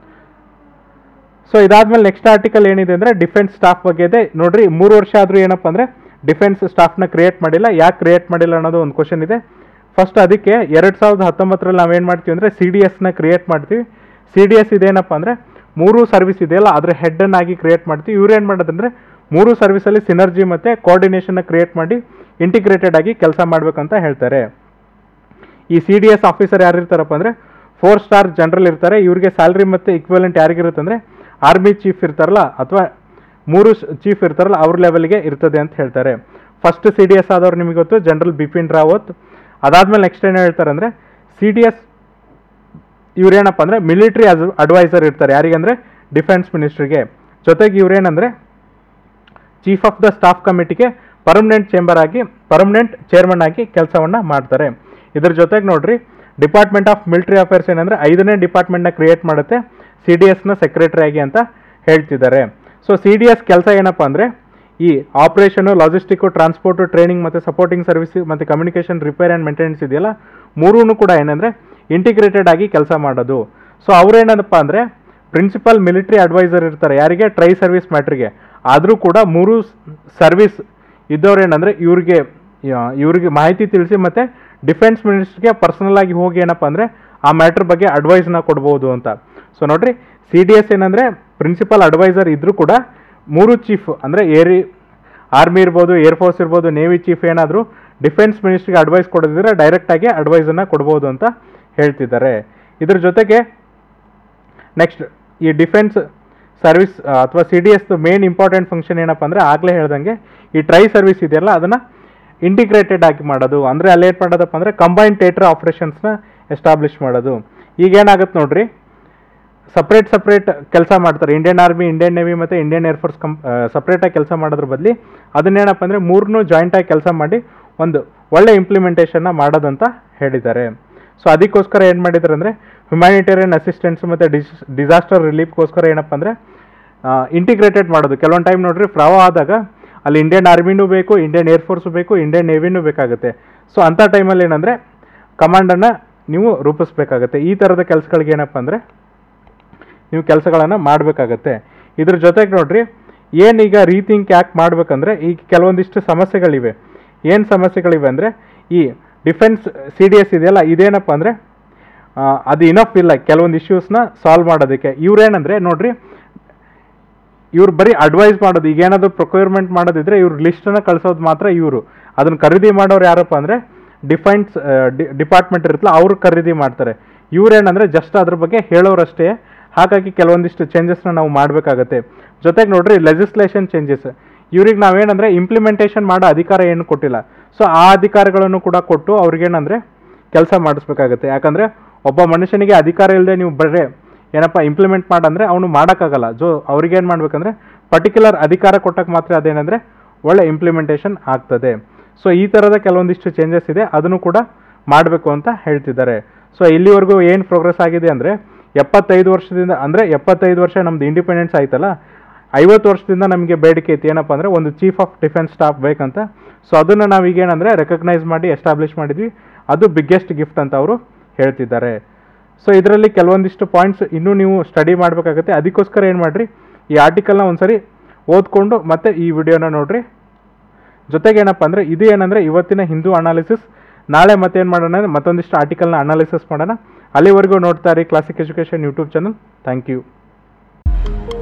ಸೊ ಇದಾದ್ಮೇಲೆ ನೆಕ್ಸ್ಟ್ ಆರ್ಟಿಕಲ್ ಏನಿದೆ ಅಂದರೆ ಡಿಫೆನ್ಸ್ ಸ್ಟಾಫ್ ಬಗ್ಗೆ ಇದೆ. ನೋಡ್ರಿ ಮೂರು ವರ್ಷ ಆದರೂ ಏನಪ್ಪ ಅಂದರೆ ಡಿಫೆನ್ಸ್ ಸ್ಟಾಫ್ನ ಕ್ರಿಯೇಟ್ ಮಾಡಿಲ್ಲ. ಯಾಕೆ ಕ್ರಿಯೇಟ್ ಮಾಡಿಲ್ಲ ಅನ್ನೋದು ಒಂದು ಕ್ವಶನ್ ಇದೆ. ಫಸ್ಟ್ ಅದಕ್ಕೆ ಎರಡು ಸಾವಿರದ ಹತ್ತೊಂಬತ್ತರಲ್ಲಿ ನಾವೇನು ಮಾಡ್ತೀವಿ ಅಂದರೆ ಸಿ ಡಿ ಎಸ್ನ ಕ್ರಿಯೇಟ್ ಮಾಡ್ತೀವಿ. ಸಿ ಡಿ ಎಸ್ ಇದೇನಪ್ಪ ಅಂದರೆ ಮೂರು ಸರ್ವಿಸ್ ಇದೆಯಲ್ಲ ಅದರ ಹೆಡ್ಡನ್ನಾಗಿ ಕ್ರಿಯೇಟ್ ಮಾಡ್ತೀವಿ. ಇವ್ರು ಏನು ಮಾಡೋದಂದರೆ ಮೂರು ಸರ್ವಿಸಲ್ಲಿ ಸಿನರ್ಜಿ ಮತ್ತು ಕೋಆರ್ಡಿನೇಷನ್ನ ಕ್ರಿಯೇಟ್ ಮಾಡಿ ಇಂಟಿಗ್ರೇಟೆಡ್ ಆಗಿ ಕೆಲಸ ಮಾಡಬೇಕಂತ ಹೇಳ್ತಾರೆ. ಈ ಸಿ ಡಿ ಎಸ್ ಆಫೀಸರ್ ಯಾರು ಇರ್ತಾರಪ್ಪ ಅಂದರೆ ಫೋರ್ ಸ್ಟಾರ್ ಜನರಲ್ ಇರ್ತಾರೆ. ಇವ್ರಿಗೆ ಸ್ಯಾಲ್ರಿ ಮತ್ತು ಇಕ್ವಿವೆಲೆಂಟ್ ಯಾರಿಗಿರುತ್ತೆ ಅಂದರೆ ಆರ್ಮಿ ಚೀಫ್ ಇರ್ತಾರಲ್ಲ ಅಥವಾ ಮೂರು ಚೀಫ್ ಇರ್ತಾರಲ್ಲ ಅವ್ರ ಲೆವೆಲ್ಗೆ ಇರ್ತದೆ ಅಂತ ಹೇಳ್ತಾರೆ. ಫಸ್ಟ್ ಸಿ ಡಿ ಎಸ್ ಆದವ್ರು ನಿಮಗೆ ಗೊತ್ತು, ಜನರಲ್ ಬಿಪಿನ್ ರಾವತ್. ಅದಾದಮೇಲೆ ನೆಕ್ಸ್ಟ್ ಏನು ಹೇಳ್ತಾರೆ ಅಂದರೆ ಸಿ ಡಿ ಎಸ್ ಇವ್ರೇನಪ್ಪ ಅಂದರೆ ಮಿಲಿಟ್ರಿ ಅಡ್ವೈಸರ್ ಇರ್ತಾರೆ. ಯಾರಿಗಂದರೆ ಡಿಫೆನ್ಸ್ ಮಿನಿಸ್ಟ್ರಿಗೆ. ಜೊತೆಗೆ ಇವ್ರೇನಂದರೆ ಚೀಫ್ ಆಫ್ ದ ಸ್ಟಾಫ್ ಕಮಿಟಿಗೆ ಪರ್ಮನೆಂಟ್ ಚೇಂಬರ್ ಆಗಿ ಪರ್ಮನೆಂಟ್ ಚೇರ್ಮನ್ ಆಗಿ ಕೆಲಸವನ್ನು ಮಾಡ್ತಾರೆ. ಇದ್ರ ಜೊತೆಗೆ ನೋಡ್ರಿ ಡಿಪಾರ್ಟ್ಮೆಂಟ್ ಆಫ್ ಮಿಲಿಟರಿ ಅಫೇರ್ಸ್ ಏನಂದರೆ ಐದನೇ ಡಿಪಾರ್ಟ್ಮೆಂಟ್ನ ಕ್ರಿಯೇಟ್ ಮಾಡುತ್ತೆ ಸಿ ಡಿ ಎಸ್ನ ಸೆಕ್ರೆಟರಿ ಆಗಿ ಅಂತ ಹೇಳ್ತಿದ್ದಾರೆ. ಸೊ ಸಿ ಡಿ ಎಸ್ ಕೆಲಸ ಏನಪ್ಪ ಅಂದರೆ ಈ ಆಪರೇಷನು, ಲಾಜಿಸ್ಟಿಕ್ಕು, ಟ್ರಾನ್ಸ್ಪೋರ್ಟು, ಟ್ರೈನಿಂಗ್ ಮತ್ತು ಸಪೋರ್ಟಿಂಗ್ ಸರ್ವಿಸ್ ಮತ್ತು ಕಮ್ಯುನಿಕೇಷನ್, ರಿಪೇರ್ ಆ್ಯಂಡ್ ಮೇಂಟೆನೆನ್ಸ್ ಇದೆಯಲ್ಲ ಮೂರೂ ಕೂಡ ಏನಂದರೆ ಇಂಟಿಗ್ರೇಟೆಡ್ ಆಗಿ ಕೆಲಸ ಮಾಡೋದು. ಸೊ ಅವ್ರೇನಪ್ಪ ಅಂದರೆ ಪ್ರಿನ್ಸಿಪಲ್ ಮಿಲಿಟರಿ ಅಡ್ವೈಸರ್ ಇರ್ತಾರೆ ಯಾರಿಗೆ, ಟ್ರೈ ಸರ್ವಿಸ್ ಮ್ಯಾಟ್ರಿಗೆ. ಆದರೂ ಕೂಡ ಮೂರು ಸರ್ವಿಸ್ ಇದ್ದವ್ರು ಏನಂದರೆ ಇವ್ರಿಗೆ ಇವ್ರಿಗೆ ಮಾಹಿತಿ ತಿಳಿಸಿ ಮತ್ತು ಡಿಫೆನ್ಸ್ ಮಿನಿಸ್ಟ್ರಿಗೆ ಪರ್ಸನಲ್ ಆಗಿ ಹೋಗಿ ಏನಪ್ಪ ಅಂದರೆ ಆ ಮ್ಯಾಟ್ರ್ ಬಗ್ಗೆ ಅಡ್ವೈಸ್ನ ಕೊಡ್ಬೋದು ಅಂತ. ಸೊ ನೋಡ್ರಿ ಸಿ ಡಿ ಎಸ್ ಏನಂದರೆ ಪ್ರಿನ್ಸಿಪಲ್ ಅಡ್ವೈಸರ್ ಇದ್ದರೂ ಕೂಡ ಮೂರು ಚೀಫ್ ಅಂದರೆ ಏರಿ ಆರ್ಮಿ ಇರ್ಬೋದು, ಏರ್ಫೋರ್ಸ್ ಇರ್ಬೋದು, ನೇವಿ ಚೀಫ್ ಏನಾದರೂ ಡಿಫೆನ್ಸ್ ಮಿನಿಸ್ಟ್ರಿಗೆ ಅಡ್ವೈಸ್ ಕೊಡೋದಿದ್ರೆ ಡೈರೆಕ್ಟಾಗಿ ಅಡ್ವೈಸನ್ನು ಕೊಡ್ಬೋದು ಅಂತ ಹೇಳ್ತಿದ್ದಾರೆ. ಇದ್ರ ಜೊತೆಗೆ ನೆಕ್ಸ್ಟ್ ಈ ಡಿಫೆನ್ಸ್ ಸರ್ವಿಸ್ ಅಥವಾ C D S main important function ಏನಪ್ಪ ಅಂದರೆ ಆಗಲೇ ಹೇಳ್ದಂಗೆ ಈ ಟ್ರೈ ಸರ್ವಿಸ್ ಇದೆಯಲ್ಲ ಅದನ್ನು ಇಂಟಿಗ್ರೇಟೆಡ್ ಆಗಿ ಮಾಡೋದು. ಅಂದರೆ ಅಲ್ಲಿ ಏನು ಮಾಡೋದಪ್ಪ ಅಂದರೆ ಕಂಬೈನ್ ಥಿಯೇಟರ್ ಆಪ್ರೇಷನ್ಸ್ನ ಎಸ್ಟಾಬ್ಲಿಷ್ ಮಾಡೋದು. ಈಗೇನಾಗುತ್ತೆ ನೋಡ್ರಿ, ಸಪ್ರೇಟ್ ಸಪ್ರೇಟ್ ಕೆಲಸ ಮಾಡ್ತಾರೆ. ಇಂಡಿಯನ್ ಆರ್ಮಿ, ಇಂಡಿಯನ್ ನೇವಿ ಮತ್ತು ಇಂಡಿಯನ್ ಏರ್ಫೋರ್ಸ್ ಕಂ ಸಪ್ರೇಟಾಗಿ ಕೆಲಸ ಮಾಡೋದ್ರ ಬದಲಿ ಅದನ್ನೇನಪ್ಪ ಅಂದರೆ ಮೂರನ್ನೂ ಜಾಯಿಂಟಾಗಿ ಕೆಲಸ ಮಾಡಿ ಒಂದು ಒಳ್ಳೆ ಇಂಪ್ಲಿಮೆಂಟೇಷನ್ನ ಮಾಡೋದಂತ ಹೇಳಿದ್ದಾರೆ. ಸೊ ಅದಕ್ಕೋಸ್ಕರ ಏನು ಮಾಡಿದ್ದಾರೆ ಅಂದರೆ ಹ್ಯುಮ್ಯಾನಿಟೇರಿಯನ್ ಅಸಿಸ್ಟೆನ್ಸ್ ಮತ್ತು ಡಿಸ್ ಡಿಸಾಸ್ಟರ್ ರಿಲೀಫ್ಗೋಸ್ಕರ ಏನಪ್ಪ ಅಂದರೆ ಇಂಟಿಗ್ರೇಟೆಡ್ ಮಾಡೋದು. ಕೆಲವೊಂದು ಟೈಮ್ ನೋಡ್ರಿ ಪ್ರವಾಹ ಆದಾಗ ಅಲ್ಲಿ ಇಂಡಿಯನ್ ಆರ್ಮಿನೂ ಬೇಕು, ಇಂಡಿಯನ್ ಏರ್ಫೋರ್ಸು ಬೇಕು, ಇಂಡಿಯನ್ ನೇವಿನೂ ಬೇಕಾಗುತ್ತೆ. ಸೊ ಅಂಥ ಟೈಮಲ್ಲಿ ಏನಂದರೆ ಕಮಾಂಡನ್ನು ನೀವು ರೂಪಿಸ್ಬೇಕಾಗತ್ತೆ. ಈ ಥರದ ಕೆಲಸಗಳಿಗೆ ಏನಪ್ಪ ಅಂದರೆ ನೀವು ಕೆಲಸಗಳನ್ನು ಮಾಡಬೇಕಾಗತ್ತೆ. ಇದ್ರ ಜೊತೆಗೆ ನೋಡ್ರಿ ಏನೀಗ ರೀಥಿಂಕ್ ಯಾಕೆ ಮಾಡಬೇಕಂದ್ರೆ ಈಗ ಕೆಲವೊಂದಿಷ್ಟು ಸಮಸ್ಯೆಗಳಿವೆ. ಏನು ಸಮಸ್ಯೆಗಳಿವೆ ಅಂದರೆ ಈ ಡಿಫೆನ್ಸ್ ಸಿ ಡಿ ಎಸ್ ಇದೆಯಲ್ಲ ಇದೇನಪ್ಪ ಅಂದರೆ ಅದು ಇನಫ್ ಇಲ್ಲ ಕೆಲವೊಂದು ಇಶ್ಯೂಸ್ನ ಸಾಲ್ವ್ ಮಾಡೋದಕ್ಕೆ. ಇವ್ರೇನಂದರೆ ನೋಡ್ರಿ ಇವ್ರು ಬರೀ ಅಡ್ವೈಸ್ ಮಾಡೋದು. ಈಗ ಏನಾದರೂ ಪ್ರೊಕ್ಯೂರ್ಮೆಂಟ್ ಮಾಡೋದಿದ್ರೆ ಇವ್ರು ಲಿಸ್ಟನ್ನು ಕಳಿಸೋದು ಮಾತ್ರ ಇವರು. ಅದನ್ನು ಖರೀದಿ ಮಾಡೋರು ಯಾರಪ್ಪ ಅಂದರೆ ಡಿಫೆನ್ಸ್ ಡಿಪಾರ್ಟ್ಮೆಂಟ್ ಇರುತ್ತಲ್ಲ ಅವರು ಖರೀದಿ ಮಾಡ್ತಾರೆ. ಇವ್ರೇನಂದರೆ ಜಸ್ಟ್ ಅದ್ರ ಬಗ್ಗೆ ಹೇಳೋರಷ್ಟೇ. ಹಾಗಾಗಿ ಕೆಲವೊಂದಿಷ್ಟು ಚೇಂಜಸ್ನ ನಾವು ಮಾಡಬೇಕಾಗತ್ತೆ. ಜೊತೆಗೆ ನೋಡ್ರಿ ಲೆಜಿಸ್ಲೇಷನ್ ಚೇಂಜಸ್, ಇವ್ರಿಗೆ ನಾವೇನಂದರೆ ಇಂಪ್ಲಿಮೆಂಟೇಷನ್ ಮಾಡೋ ಅಧಿಕಾರ ಏನು ಕೊಟ್ಟಿಲ್ಲ. ಸೊ ಆ ಅಧಿಕಾರಗಳನ್ನು ಕೂಡ ಕೊಟ್ಟು ಅವ್ರಿಗೇನಂದರೆ ಕೆಲಸ ಮಾಡಿಸ್ಬೇಕಾಗತ್ತೆ. ಯಾಕಂದರೆ ಒಬ್ಬ ಮನುಷ್ಯನಿಗೆ ಅಧಿಕಾರ ಇಲ್ಲದೆ ನೀವು ಬರೇ ಏನಪ್ಪ ಇಂಪ್ಲಿಮೆಂಟ್ ಮಾಡಂದರೆ ಅವನು ಮಾಡೋಕ್ಕಾಗಲ್ಲ. ಸೊ ಅವ್ರಿಗೇನು ಮಾಡಬೇಕಂದ್ರೆ ಪರ್ಟಿಕ್ಯುಲರ್ ಅಧಿಕಾರ ಕೊಟ್ಟಕ್ಕೆ ಮಾತ್ರ ಅದೇನೆಂದರೆ ಒಳ್ಳೆ ಇಂಪ್ಲಿಮೆಂಟೇಷನ್ ಆಗ್ತದೆ. ಸೊ ಈ ಥರದ ಕೆಲವೊಂದಿಷ್ಟು ಚೇಂಜಸ್ ಇದೆ, ಅದನ್ನು ಕೂಡ ಮಾಡಬೇಕು ಅಂತ ಹೇಳ್ತಿದ್ದಾರೆ. ಸೊ ಇಲ್ಲಿವರೆಗೂ ಏನು ಪ್ರೋಗ್ರೆಸ್ ಆಗಿದೆ ಅಂದರೆ ಎಪ್ಪತ್ತೈದು ವರ್ಷದಿಂದ ಅಂದರೆ ಎಪ್ಪತ್ತೈದು ವರ್ಷ ನಮ್ಮದು ಇಂಡಿಪೆಂಡೆನ್ಸ್ ಆಯ್ತಲ್ಲ, ಐವತ್ತು ವರ್ಷದಿಂದ ನಮಗೆ ಬೇಡಿಕೆ ಇತ್ತು ಏನಪ್ಪ ಅಂದರೆ ಒಂದು ಚೀಫ್ ಆಫ್ ಡಿಫೆನ್ಸ್ ಸ್ಟಾಫ್ ಬೇಕಂತ. ಸೊ ಅದನ್ನು ನಾವೀಗೇನಂದರೆ ರೆಕಗ್ನೈಸ್ ಮಾಡಿ ಎಸ್ಟಾಬ್ಲಿಷ್ ಮಾಡಿದ್ವಿ. ಅದು ಬಿಗ್ಗೆಸ್ಟ್ ಗಿಫ್ಟ್ ಅಂತ ಅವರು ಹೇಳ್ತಿದ್ದಾರೆ. ಸೊ ಇದರಲ್ಲಿ ಕೆಲವೊಂದಿಷ್ಟು ಪಾಯಿಂಟ್ಸ್ ಇನ್ನೂ ನೀವು ಸ್ಟಡಿ ಮಾಡಬೇಕಾಗುತ್ತೆ. ಅದಕ್ಕೋಸ್ಕರ ಏನು ಮಾಡಿರಿ, ಈ ಆರ್ಟಿಕಲ್ನ ಒಂದ್ಸರಿ ಓದ್ಕೊಂಡು ಮತ್ತೆ ಈ ವಿಡಿಯೋನ ನೋಡಿರಿ. ಜೊತೆಗೆ ಏನಪ್ಪ ಅಂದರೆ ಇದು ಏನಂದರೆ ಇವತ್ತಿನ ಹಿಂದೂ ಅನಾಲಿಸಿಸ್. ನಾಳೆ ಮತ್ತೇನು ಮಾಡೋಣ ಅಂದರೆ ಮತ್ತೊಂದಿಷ್ಟು ಆರ್ಟಿಕಲ್ನ ಅನಾಲಿಸಿಸ್ ಮಾಡೋಣ. ಅಲ್ಲಿವರೆಗೂ ನೋಡ್ತಾ ಇರಿ classic education YouTube channel. Thank you.